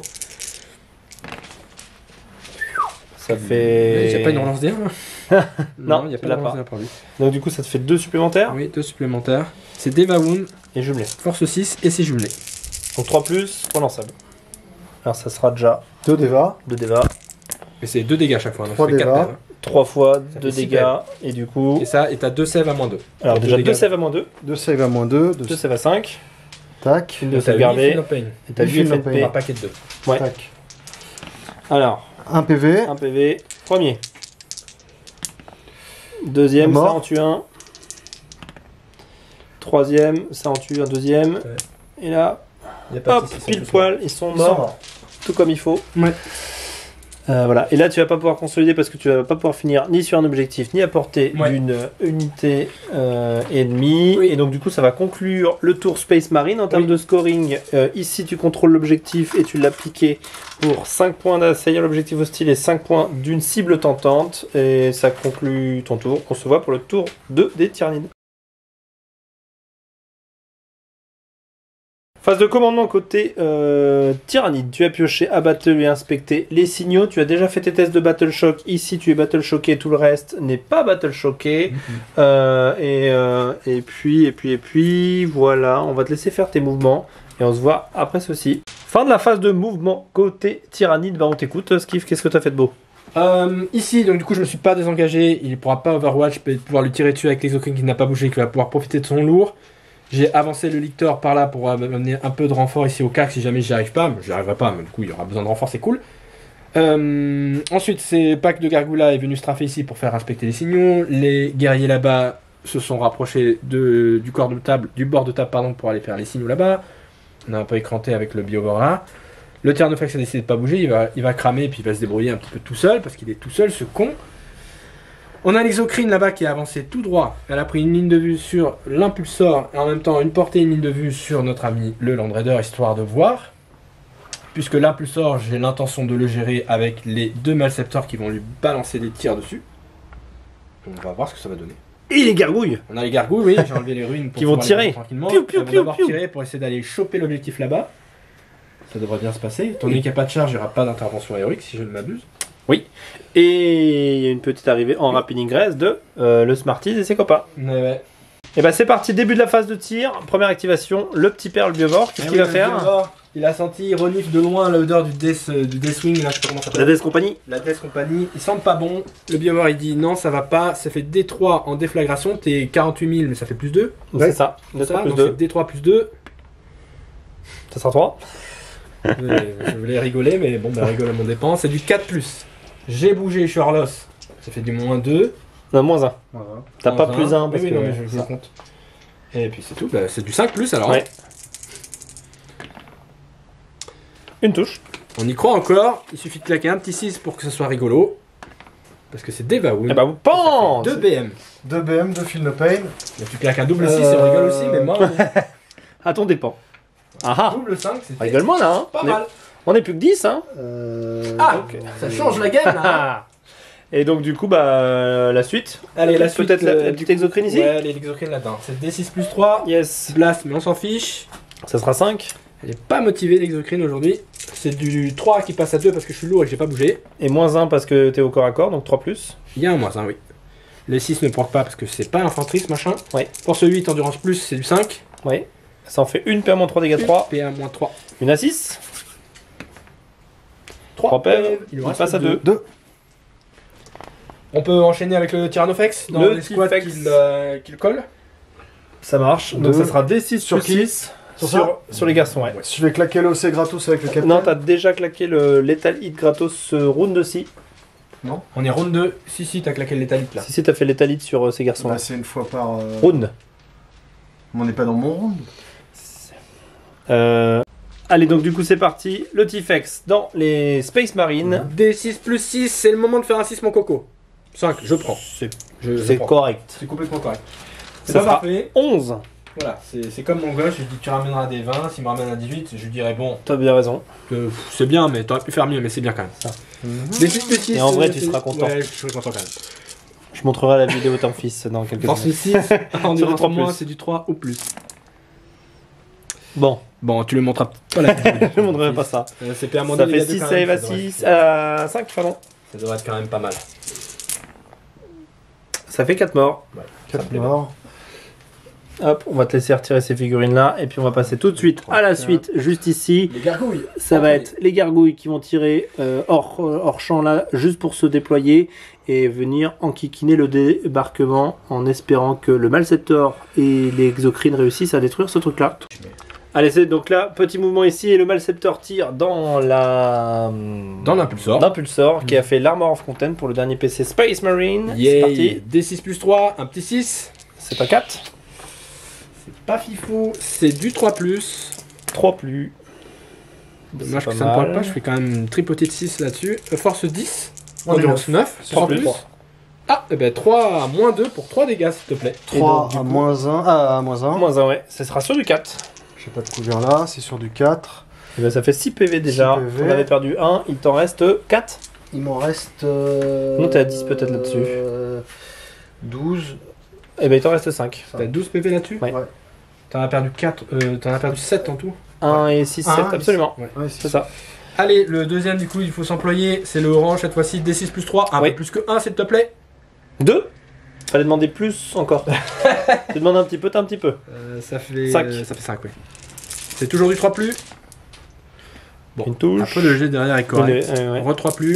[SPEAKER 1] Ça fait.
[SPEAKER 2] Il n'y a pas une relance d'air
[SPEAKER 1] Non,
[SPEAKER 2] il n'y a pas
[SPEAKER 1] tu
[SPEAKER 2] de
[SPEAKER 1] l'as
[SPEAKER 2] relance
[SPEAKER 1] pas.
[SPEAKER 2] d'air pour lui.
[SPEAKER 1] Donc du coup ça te fait deux supplémentaires.
[SPEAKER 2] Oui, deux supplémentaires. C'est Devawound,
[SPEAKER 1] Et jumelé.
[SPEAKER 2] force six et c'est jumelé.
[SPEAKER 1] Donc trois plus, relançable. Alors ça sera déjà
[SPEAKER 3] Deux Deva.
[SPEAKER 1] deux dégâts.
[SPEAKER 2] Et c'est deux dégâts à chaque fois, donc
[SPEAKER 3] Trois
[SPEAKER 2] ça fait quatre
[SPEAKER 3] dégâts.
[SPEAKER 2] dégâts.
[SPEAKER 1] trois fois
[SPEAKER 2] Ça
[SPEAKER 1] deux
[SPEAKER 2] fait six
[SPEAKER 1] dégâts. Et du coup.
[SPEAKER 2] Et ça, et t'as deux sèves à moins deux.
[SPEAKER 1] Alors
[SPEAKER 2] deux
[SPEAKER 1] déjà
[SPEAKER 2] dégâts.
[SPEAKER 1] deux save à moins deux.
[SPEAKER 3] Deux save à moins deux.
[SPEAKER 1] deux
[SPEAKER 3] Deux
[SPEAKER 1] save à cinq.
[SPEAKER 3] tac.
[SPEAKER 1] Une de
[SPEAKER 2] Donc, t'as huit
[SPEAKER 1] sauvegarder.
[SPEAKER 2] Feel No Pain.
[SPEAKER 1] Et t'as
[SPEAKER 3] Une
[SPEAKER 1] vu
[SPEAKER 3] Feel No
[SPEAKER 1] F N
[SPEAKER 3] Pain.
[SPEAKER 1] P.
[SPEAKER 2] Un paquet de deux.
[SPEAKER 1] Ouais.
[SPEAKER 3] Tac.
[SPEAKER 1] Alors,
[SPEAKER 3] Un P V.
[SPEAKER 1] un P V. Premier. Deuxième,
[SPEAKER 3] Mort.
[SPEAKER 1] ça en tue un. Troisième, ça en tue un deuxième.
[SPEAKER 2] Ouais.
[SPEAKER 1] Et là,
[SPEAKER 2] Y a pas de
[SPEAKER 1] hop,
[SPEAKER 2] six, ils sont
[SPEAKER 1] pile
[SPEAKER 2] tous
[SPEAKER 1] poil, ils sont
[SPEAKER 3] Ils sont
[SPEAKER 1] morts,
[SPEAKER 3] morts.
[SPEAKER 1] tout comme il faut.
[SPEAKER 2] Ouais.
[SPEAKER 1] Euh, voilà. Et là, tu vas pas pouvoir consolider parce que tu vas pas pouvoir finir ni sur un objectif, ni à portée
[SPEAKER 2] Ouais.
[SPEAKER 1] d'une unité euh, ennemie.
[SPEAKER 2] Oui.
[SPEAKER 1] Et donc, du coup, ça va conclure le tour Space Marine. En termes
[SPEAKER 2] Oui.
[SPEAKER 1] de scoring, euh, ici, tu contrôles l'objectif et tu l'as piqué pour cinq points d'assaillir l'objectif hostile et cinq points d'une cible tentante. Et ça conclut ton tour. On se voit pour le tour deux des Tyrannides. Phase de commandement côté euh, Tyrannide. Tu as pioché à battle et inspecté les signaux. Tu as déjà fait tes tests de battle shock. Ici, tu es battle choqué. Tout le reste n'est pas battle choqué.
[SPEAKER 2] Mhm.
[SPEAKER 1] Euh, et, euh, et puis, et puis, et puis, voilà. On va te laisser faire tes mouvements. Et on se voit après ceci. Fin de la phase de mouvement côté Tyrannide. Bah, on t'écoute. Skiff, qu'est-ce que tu as fait de beau?
[SPEAKER 2] Euh, ici, donc du coup, je me suis pas désengagé. Il pourra pas Overwatch. Je peux pouvoir lui tirer dessus avec l'exocrine qui n'a pas bougé, qui va pouvoir profiter de son lourd. J'ai avancé le lictor par là pour amener un peu de renfort ici au C A C si jamais j'y arrive pas. Mais j'y arriverai pas, mais du coup, il y aura besoin de renfort, c'est cool. Euh, ensuite, ces packs de Gargula est venu straffer ici pour faire inspecter les signaux. Les guerriers là-bas se sont rapprochés de, du, corps de table, du bord de table pardon, pour aller faire les signaux là-bas. On a un peu écranté avec le Biovora. Le Tyrannofex a décidé de pas bouger, il va, il va cramer et puis il va se débrouiller un petit peu tout seul parce qu'il est tout seul, ce con. On a l'exocrine là-bas qui a avancé tout droit. Elle a pris une ligne de vue sur l'impulsor et en même temps une portée, une ligne de vue sur notre ami le Land Raider, histoire de voir. Puisque l'impulsor, j'ai l'intention de le gérer avec les deux Malceptors qui vont lui balancer des tirs dessus. On va voir ce que ça va donner.
[SPEAKER 1] Et les gargouilles.
[SPEAKER 2] On a les gargouilles, oui, j'ai enlevé les ruines pour
[SPEAKER 1] Qui vont
[SPEAKER 2] pouvoir les
[SPEAKER 1] tirer.
[SPEAKER 2] mettre tranquillement.
[SPEAKER 1] Piou, piou,
[SPEAKER 2] Elles vont
[SPEAKER 1] piou,
[SPEAKER 2] d'abord
[SPEAKER 1] piou.
[SPEAKER 2] tirer pour essayer d'aller choper l'objectif là-bas. Ça devrait bien se passer. Étant donné qu'il n'y a pas de charge, il n'y aura pas d'intervention héroïque si je ne m'abuse.
[SPEAKER 1] Et il y a une petite arrivée en rapid ingress de euh, le Smarties et ses copains.
[SPEAKER 2] Ouais, ouais.
[SPEAKER 1] Et bah c'est parti, début de la phase de tir, première activation, le petit père, le biovore, qu'est-ce
[SPEAKER 2] Eh
[SPEAKER 1] qu'il
[SPEAKER 2] oui,
[SPEAKER 1] va
[SPEAKER 2] le
[SPEAKER 1] faire?
[SPEAKER 2] Biovore, il a senti, il renifle de loin l'odeur du Death, euh, du Deathwing, là, je sais pas comment ça
[SPEAKER 1] La
[SPEAKER 2] s'appelle.
[SPEAKER 1] Death Company.
[SPEAKER 2] La Death Company, il sent pas bon. Le Biovore, il dit non, ça va pas. Ça fait D trois en déflagration. T'es quarante-huit mille, mais ça fait plus deux.
[SPEAKER 1] C'est ça, deux
[SPEAKER 2] Ça,
[SPEAKER 1] plus
[SPEAKER 2] donc
[SPEAKER 1] deux.
[SPEAKER 2] c'est D trois plus deux.
[SPEAKER 1] Ça sera trois.
[SPEAKER 2] Euh, je voulais rigoler, mais bon, bah, rigole à mon dépens. C'est du quatre plus. J'ai bougé, je suis hors loss. Ça fait du moins deux.
[SPEAKER 1] Non, moins un.
[SPEAKER 3] Voilà.
[SPEAKER 1] T'as pas
[SPEAKER 2] Moins
[SPEAKER 1] plus un
[SPEAKER 2] Oui,
[SPEAKER 1] parce
[SPEAKER 2] oui,
[SPEAKER 1] que...
[SPEAKER 2] non, mais je, je le compte. Et puis c'est tout. Bah, c'est du cinq plus alors.
[SPEAKER 1] Ouais. Une touche.
[SPEAKER 2] On y croit encore. Il suffit de claquer un petit six pour que ce soit rigolo. Parce que c'est Devawound.
[SPEAKER 1] Et bah vous pensez.
[SPEAKER 2] deux B M.
[SPEAKER 3] deux B M, deux Feel No Pain.
[SPEAKER 2] Mais tu claques un double six,
[SPEAKER 3] Euh,
[SPEAKER 2] on rigole aussi, mais moi,
[SPEAKER 1] À ton dépend. Ah ah.
[SPEAKER 2] double cinq, c'est
[SPEAKER 1] Rigole-moi là, hein.
[SPEAKER 2] pas
[SPEAKER 1] On est-
[SPEAKER 2] mal.
[SPEAKER 1] On est plus que dix, hein.
[SPEAKER 3] Euh,
[SPEAKER 2] Ah,
[SPEAKER 1] Ok.
[SPEAKER 2] ça change la game là. hein.
[SPEAKER 1] Ah. Et donc du coup, bah euh, la suite.
[SPEAKER 2] Allez, la suite.
[SPEAKER 1] Peut-être la,
[SPEAKER 2] euh,
[SPEAKER 1] la
[SPEAKER 2] du
[SPEAKER 1] petite
[SPEAKER 2] coup-
[SPEAKER 1] exocrine ici.
[SPEAKER 2] Ouais, les exocrines là-dedans. C'est D six plus trois.
[SPEAKER 1] Yes.
[SPEAKER 2] Blast, mais on s'en fiche.
[SPEAKER 1] Ça sera cinq.
[SPEAKER 2] Elle est pas motivée l'exocrine aujourd'hui. C'est du trois qui passe à deux parce que je suis lourd et que j'ai pas bougé.
[SPEAKER 1] Et moins un parce que t'es au corps à corps, donc trois plus.
[SPEAKER 2] Il y a un moins un, oui. Les six ne proc pas parce que c'est pas infanterie ce machin.
[SPEAKER 1] Ouais.
[SPEAKER 2] Force huit, endurance plus, c'est du cinq.
[SPEAKER 1] Oui. Ça en fait une P M en trois dégâts trois.
[SPEAKER 2] P un moins trois.
[SPEAKER 1] Une à six.
[SPEAKER 2] trois
[SPEAKER 1] trois P M.
[SPEAKER 2] Il, lui
[SPEAKER 1] Il
[SPEAKER 2] reste
[SPEAKER 1] passe à
[SPEAKER 2] deux.
[SPEAKER 1] deux.
[SPEAKER 3] deux.
[SPEAKER 2] On peut enchaîner avec le Tyrannofex dans
[SPEAKER 1] Le
[SPEAKER 2] les squats
[SPEAKER 1] T-Fex.
[SPEAKER 2] qu'il euh, qu'il colle.
[SPEAKER 1] Ça marche. Donc
[SPEAKER 3] Deux.
[SPEAKER 1] ça sera D six
[SPEAKER 3] Sur
[SPEAKER 1] sur
[SPEAKER 3] qui
[SPEAKER 1] six.
[SPEAKER 3] Sur
[SPEAKER 1] sur,
[SPEAKER 3] ça
[SPEAKER 1] sur les garçons, ouais.
[SPEAKER 3] Si je vais claquer le O C gratos avec le capitaine.
[SPEAKER 1] Non, t'as déjà claqué le Lethal Hit gratos euh, round aussi.
[SPEAKER 2] Non. On est round deux. Si, si, t'as claqué l'étalite là.
[SPEAKER 1] Si, si, t'as fait Lethal Hit sur euh, ces garçons.
[SPEAKER 3] Bah, c'est une fois par. Euh...
[SPEAKER 1] Round.
[SPEAKER 3] On n'est pas dans mon round.
[SPEAKER 1] Euh... Allez, donc du coup, c'est parti. Le T-Fex dans les Space Marines.
[SPEAKER 2] D six plus six, c'est le moment de faire un six, mon coco. cinq, je prends.
[SPEAKER 1] C'est
[SPEAKER 2] Je, je
[SPEAKER 1] c'est
[SPEAKER 2] prends.
[SPEAKER 1] correct.
[SPEAKER 2] C'est complètement correct. C'est
[SPEAKER 1] Ça
[SPEAKER 2] pas
[SPEAKER 1] sera
[SPEAKER 2] parfait.
[SPEAKER 1] onze.
[SPEAKER 2] Voilà, c'est c'est comme mon gosse, je lui dis tu ramèneras des vingt, s'il me ramène un dix-huit, je lui dirais bon,
[SPEAKER 1] T'as bien raison.
[SPEAKER 2] euh, pff, c'est bien, mais t'aurais pu faire mieux, mais c'est bien quand même.
[SPEAKER 1] Ça.
[SPEAKER 2] D six plus six,
[SPEAKER 1] Et en vrai,
[SPEAKER 2] euh,
[SPEAKER 1] tu
[SPEAKER 2] c'est-
[SPEAKER 1] seras content.
[SPEAKER 2] Ouais, je serai content quand même.
[SPEAKER 1] Je montrerai la vidéo de ton fils dans quelques
[SPEAKER 2] Force
[SPEAKER 1] minutes.
[SPEAKER 2] six, en
[SPEAKER 1] Sur le
[SPEAKER 2] durant
[SPEAKER 1] trois
[SPEAKER 2] moins,
[SPEAKER 1] plus.
[SPEAKER 2] c'est du trois ou plus.
[SPEAKER 1] Bon,
[SPEAKER 2] Bon, tu lui montreras pas la vidéo.
[SPEAKER 1] je ne montrerai pas ça.
[SPEAKER 2] Euh, C'est P R Mondial,
[SPEAKER 1] Ça
[SPEAKER 2] il
[SPEAKER 1] fait
[SPEAKER 2] a deux
[SPEAKER 1] six
[SPEAKER 2] quand
[SPEAKER 1] save
[SPEAKER 2] même,
[SPEAKER 1] à
[SPEAKER 2] ça devrait-
[SPEAKER 1] six, à cinq, pardon.
[SPEAKER 2] Ça devrait être quand même pas mal.
[SPEAKER 1] Ça fait quatre morts.
[SPEAKER 2] Ouais,
[SPEAKER 3] quatre
[SPEAKER 2] ça me plaît bien.
[SPEAKER 3] morts.
[SPEAKER 1] Hop, on va te laisser retirer ces figurines là et puis on va passer tout de suite à la suite, juste ici.
[SPEAKER 2] Les gargouilles.
[SPEAKER 1] Ça va être les gargouilles qui vont tirer euh, hors, euh, hors champ là, juste pour se déployer et venir enquiquiner le débarquement en espérant que le Malceptor et les Exocrines réussissent à détruire ce truc là. Allez, c'est donc là, petit mouvement ici et le Malceptor tire dans la...
[SPEAKER 2] Dans l'impulsor.
[SPEAKER 1] l'impulsor qui a fait l'Armor of Content pour le dernier P C Space Marine. C'est
[SPEAKER 2] Yay.
[SPEAKER 1] parti,
[SPEAKER 2] D six plus trois, un petit six.
[SPEAKER 1] c'est un quatre,
[SPEAKER 2] C'est pas fifou, c'est du trois plus.
[SPEAKER 1] trois plus.
[SPEAKER 2] Dommage
[SPEAKER 1] C'est
[SPEAKER 2] que
[SPEAKER 1] pas
[SPEAKER 2] ça ne parle
[SPEAKER 1] mal.
[SPEAKER 2] pas, je fais quand même une tripotée de six là-dessus. Euh, Force dix,
[SPEAKER 3] On est
[SPEAKER 2] endurance neuf,
[SPEAKER 1] Sur
[SPEAKER 2] trois
[SPEAKER 1] plus.
[SPEAKER 2] plus. Ah, et ben trois à moins deux pour trois dégâts s'il te plaît.
[SPEAKER 1] Et
[SPEAKER 3] trois
[SPEAKER 1] donc, du
[SPEAKER 3] à
[SPEAKER 1] coup-
[SPEAKER 3] moins un. Ah, à moins un.
[SPEAKER 1] Moins un, ouais, ce sera sur du quatre.
[SPEAKER 3] J'ai pas de couvert là, c'est sur du quatre.
[SPEAKER 1] Et ben, ça fait six P V déjà.
[SPEAKER 3] six P V.
[SPEAKER 1] On avait perdu un, il t'en reste quatre.
[SPEAKER 3] Il m'en reste. Euh...
[SPEAKER 1] Non, t'es à dix peut-être là-dessus.
[SPEAKER 3] euh, douze.
[SPEAKER 1] Et ben il t'en reste cinq.
[SPEAKER 2] T'as douze P V là-dessus.
[SPEAKER 1] Ouais.
[SPEAKER 3] Ouais.
[SPEAKER 2] T'en as perdu quatre, euh, t'en as perdu sept en tout.
[SPEAKER 1] un et six,
[SPEAKER 3] Un
[SPEAKER 1] sept,
[SPEAKER 3] et
[SPEAKER 1] absolument.
[SPEAKER 2] Ouais.
[SPEAKER 3] Ouais,
[SPEAKER 1] C'est ça.
[SPEAKER 2] Allez, le deuxième du coup, il faut s'employer, c'est le orange cette fois-ci, D six plus trois, un
[SPEAKER 1] Oui.
[SPEAKER 2] peu plus que un s'il te plaît.
[SPEAKER 1] deux. Fallait demander plus encore. Tu demandes un petit peu, t'as un petit peu.
[SPEAKER 2] Euh, ça fait
[SPEAKER 1] Cinq.
[SPEAKER 2] euh, ça fait cinq, oui. C'est toujours du trois plus. Bon,
[SPEAKER 1] Une touche.
[SPEAKER 2] après le jet derrière est correct.
[SPEAKER 1] Ouais, ouais, ouais.
[SPEAKER 2] Re trois plus.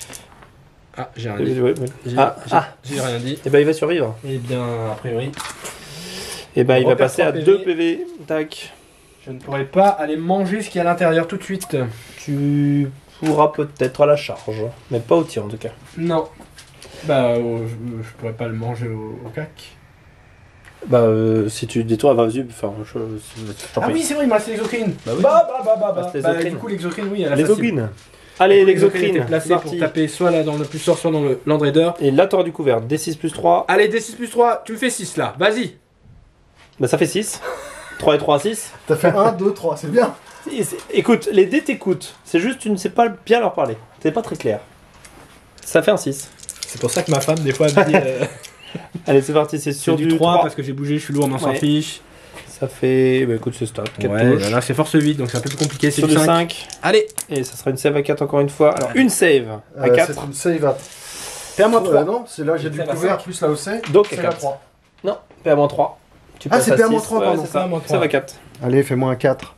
[SPEAKER 2] Ah, j'ai rien dit.
[SPEAKER 1] Ouais, ouais.
[SPEAKER 2] J'ai
[SPEAKER 1] Ah,
[SPEAKER 2] j'ai-
[SPEAKER 1] ah.
[SPEAKER 2] j'ai rien dit.
[SPEAKER 1] Et ben il va survivre.
[SPEAKER 2] Eh bien, a priori,
[SPEAKER 1] Et ben il va
[SPEAKER 2] Repère
[SPEAKER 1] passer à
[SPEAKER 2] trois P V.
[SPEAKER 1] deux P V. Tac.
[SPEAKER 2] je ne pourrais pas aller manger ce qu'il y a à l'intérieur tout de suite.
[SPEAKER 1] Tu pourras peut-être à la charge, mais pas au tir en tout cas.
[SPEAKER 2] Non. Bah, euh, je, je pourrais pas le manger au, au cac.
[SPEAKER 1] Bah euh, si tu détournes, bah, vas-y, enfin je, je t'en
[SPEAKER 2] Ah
[SPEAKER 1] prie.
[SPEAKER 2] oui, c'est vrai, il me reste l'exocrine.
[SPEAKER 1] Bah oui.
[SPEAKER 2] Bah, bah, bah, bah,
[SPEAKER 1] Ah,
[SPEAKER 2] bah.
[SPEAKER 1] c'est
[SPEAKER 2] Bah,
[SPEAKER 1] l'exocrine.
[SPEAKER 2] du coup, l'exocrine, oui, elle a
[SPEAKER 1] Les
[SPEAKER 2] facile.
[SPEAKER 1] Ogrines. Allez,
[SPEAKER 2] L'exocrine
[SPEAKER 1] l'exocrine.
[SPEAKER 2] était placé
[SPEAKER 1] c'est
[SPEAKER 2] pour
[SPEAKER 1] parti.
[SPEAKER 2] taper soit là dans le plus sort, soit dans le Land Raider.
[SPEAKER 1] Et là t'auras du couvert. D six plus trois.
[SPEAKER 2] Allez, D six plus trois, tu me fais six là, vas-y.
[SPEAKER 1] Bah ça fait six. trois et trois, six.
[SPEAKER 3] T'as fait un, deux, trois, c'est bien.
[SPEAKER 1] Et c'est- Écoute, les dés t'écoutent. C'est juste tu ne sais pas bien leur parler. C'est pas très clair. Ça fait un six.
[SPEAKER 2] C'est pour ça que ma femme, des fois, elle me dit euh,
[SPEAKER 1] Allez, c'est parti. C'est
[SPEAKER 2] sur
[SPEAKER 1] sur
[SPEAKER 2] du
[SPEAKER 1] du
[SPEAKER 2] trois
[SPEAKER 1] trois.
[SPEAKER 2] parce que j'ai bougé, je suis lourd, mais on s'en
[SPEAKER 1] Ouais.
[SPEAKER 2] fiche.
[SPEAKER 1] Ça fait. Bah écoute, c'est stat. quatre
[SPEAKER 2] Ouais,
[SPEAKER 1] touches.
[SPEAKER 2] là c'est force huit, donc c'est un peu plus compliqué, c'est
[SPEAKER 1] Sur
[SPEAKER 2] du
[SPEAKER 1] du
[SPEAKER 2] cinq.
[SPEAKER 1] cinq.
[SPEAKER 2] Allez,
[SPEAKER 1] Et ça sera une save à quatre encore une fois. Alors une save à
[SPEAKER 3] Euh,
[SPEAKER 1] quatre.
[SPEAKER 3] C'est une save à
[SPEAKER 2] perds-moi
[SPEAKER 3] Euh,
[SPEAKER 2] trois.
[SPEAKER 3] non, c'est là j'ai du
[SPEAKER 2] Save à
[SPEAKER 3] couvert
[SPEAKER 2] cinq.
[SPEAKER 3] plus la O C.
[SPEAKER 1] Donc à
[SPEAKER 3] C'est à
[SPEAKER 1] quatre.
[SPEAKER 3] trois.
[SPEAKER 1] Non, P à moins trois. Tu
[SPEAKER 3] Ah,
[SPEAKER 1] passes
[SPEAKER 3] c'est
[SPEAKER 1] à
[SPEAKER 3] P à moins
[SPEAKER 1] six.
[SPEAKER 3] trois,
[SPEAKER 1] Ouais,
[SPEAKER 3] pardon.
[SPEAKER 1] c'est ça.
[SPEAKER 2] P à moins trois.
[SPEAKER 1] Save à quatre.
[SPEAKER 3] Allez, fais-moi un quatre.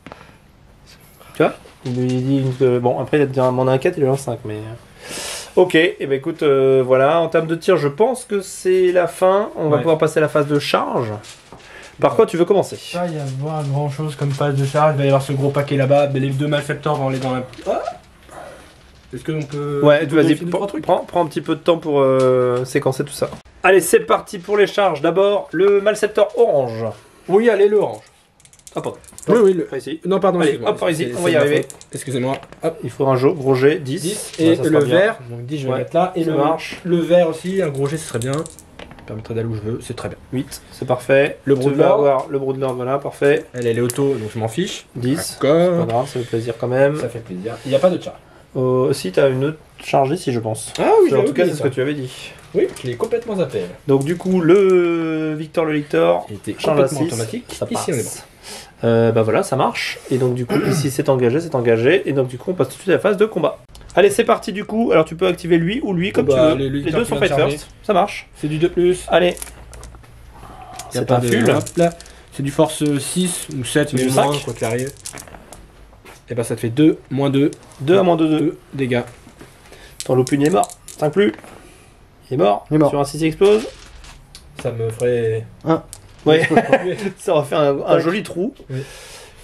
[SPEAKER 1] Tu vois Il lui dit que- bon, après il a déjà demandé un quatre, il lui a un cinq, mais. Ok, et ben écoute, euh, voilà, en termes de tir, je pense que c'est la fin. On va
[SPEAKER 2] Ouais.
[SPEAKER 1] pouvoir passer à la phase de charge. Par quoi tu veux commencer?
[SPEAKER 2] Il va y avoir grand chose comme phase de charge, il va y avoir ce gros paquet là-bas, mais les deux malfaiteurs vont aller dans la. Ah Est-ce qu'on peut.
[SPEAKER 1] Ouais,
[SPEAKER 2] on peut
[SPEAKER 1] vas-y,
[SPEAKER 2] vérifier deux,
[SPEAKER 1] prends,
[SPEAKER 2] trois trucs
[SPEAKER 1] prends, prends un petit peu de temps pour euh, séquencer tout ça. Allez, c'est parti pour les charges. D'abord, le Malceptor orange.
[SPEAKER 2] Oui, allez, le orange.
[SPEAKER 1] Ah, pardon.
[SPEAKER 2] Oui, oui, le.
[SPEAKER 1] Par ici.
[SPEAKER 2] Non, pardon,
[SPEAKER 1] Allez,
[SPEAKER 2] excuse-moi.
[SPEAKER 1] hop, par ici,
[SPEAKER 2] C'est-
[SPEAKER 1] on
[SPEAKER 2] c'est
[SPEAKER 1] va y
[SPEAKER 2] ma
[SPEAKER 1] arriver.
[SPEAKER 2] faute. Excusez-moi. Hop,
[SPEAKER 1] Il faut un jo- gros jet, dix.
[SPEAKER 2] dix.
[SPEAKER 1] Ouais,
[SPEAKER 2] Et
[SPEAKER 1] ça
[SPEAKER 2] le
[SPEAKER 1] sera bien.
[SPEAKER 2] vert, donc dix, je vais
[SPEAKER 1] Ouais,
[SPEAKER 2] mettre là. Et
[SPEAKER 1] ça
[SPEAKER 2] le,
[SPEAKER 1] marche.
[SPEAKER 2] le vert aussi, un gros jet, ce serait bien. Ça permettrait d'aller où je veux, c'est très bien.
[SPEAKER 1] huit, c'est parfait.
[SPEAKER 2] Le
[SPEAKER 1] Tu
[SPEAKER 2] Broodlord.
[SPEAKER 1] vas avoir le Broodlord, voilà, parfait.
[SPEAKER 2] Elle, elle est auto, donc je m'en fiche.
[SPEAKER 1] dix. Pas
[SPEAKER 2] D'accord.
[SPEAKER 1] grave, ça fait plaisir quand même.
[SPEAKER 2] Ça fait plaisir. Il n'y a pas de charge.
[SPEAKER 1] Euh, aussi, t'as une autre charge ici, je pense.
[SPEAKER 2] Ah oui,
[SPEAKER 1] En tout cas, c'est ce que tu avais dit.
[SPEAKER 2] Oui, je l'ai complètement zappé.
[SPEAKER 1] Donc, du coup, le Victor le Lictor,
[SPEAKER 2] Il était
[SPEAKER 1] charge à
[SPEAKER 2] complètement
[SPEAKER 1] six,
[SPEAKER 2] automatique.
[SPEAKER 1] ça passe.
[SPEAKER 2] Ici, on est bon.
[SPEAKER 1] Euh, bah voilà, ça marche. Et donc, du coup, ici, c'est engagé, c'est engagé. Et donc, du coup, on passe tout de suite à la phase de combat. Allez, c'est parti, du coup. Alors, tu peux activer lui ou lui, comme
[SPEAKER 2] Bah,
[SPEAKER 1] tu veux.
[SPEAKER 2] les-
[SPEAKER 1] Les,
[SPEAKER 2] les
[SPEAKER 1] deux
[SPEAKER 2] deux
[SPEAKER 1] sont
[SPEAKER 2] qui
[SPEAKER 1] fight
[SPEAKER 2] viennent
[SPEAKER 1] first. Ça marche.
[SPEAKER 2] C'est du deux plus.
[SPEAKER 1] Allez.
[SPEAKER 2] Y a
[SPEAKER 1] C'est
[SPEAKER 2] pas
[SPEAKER 1] un
[SPEAKER 2] de-
[SPEAKER 1] full.
[SPEAKER 2] hop là. C'est du force six ou sept,
[SPEAKER 1] C'est
[SPEAKER 2] mais
[SPEAKER 1] du
[SPEAKER 2] moins,
[SPEAKER 1] cinq.
[SPEAKER 2] quoi qu'il arrive. Et bah ça te fait deux, moins deux,
[SPEAKER 1] deux à moins deux, deux.
[SPEAKER 2] deux dégâts.
[SPEAKER 1] T'en loupes une, il est mort. cinq plus. Il est mort.
[SPEAKER 3] Il est mort.
[SPEAKER 1] Sur un six, il explose.
[SPEAKER 2] Ça me ferait...
[SPEAKER 1] Ouais. Ça aurait fait un, un joli trou.
[SPEAKER 2] Oui.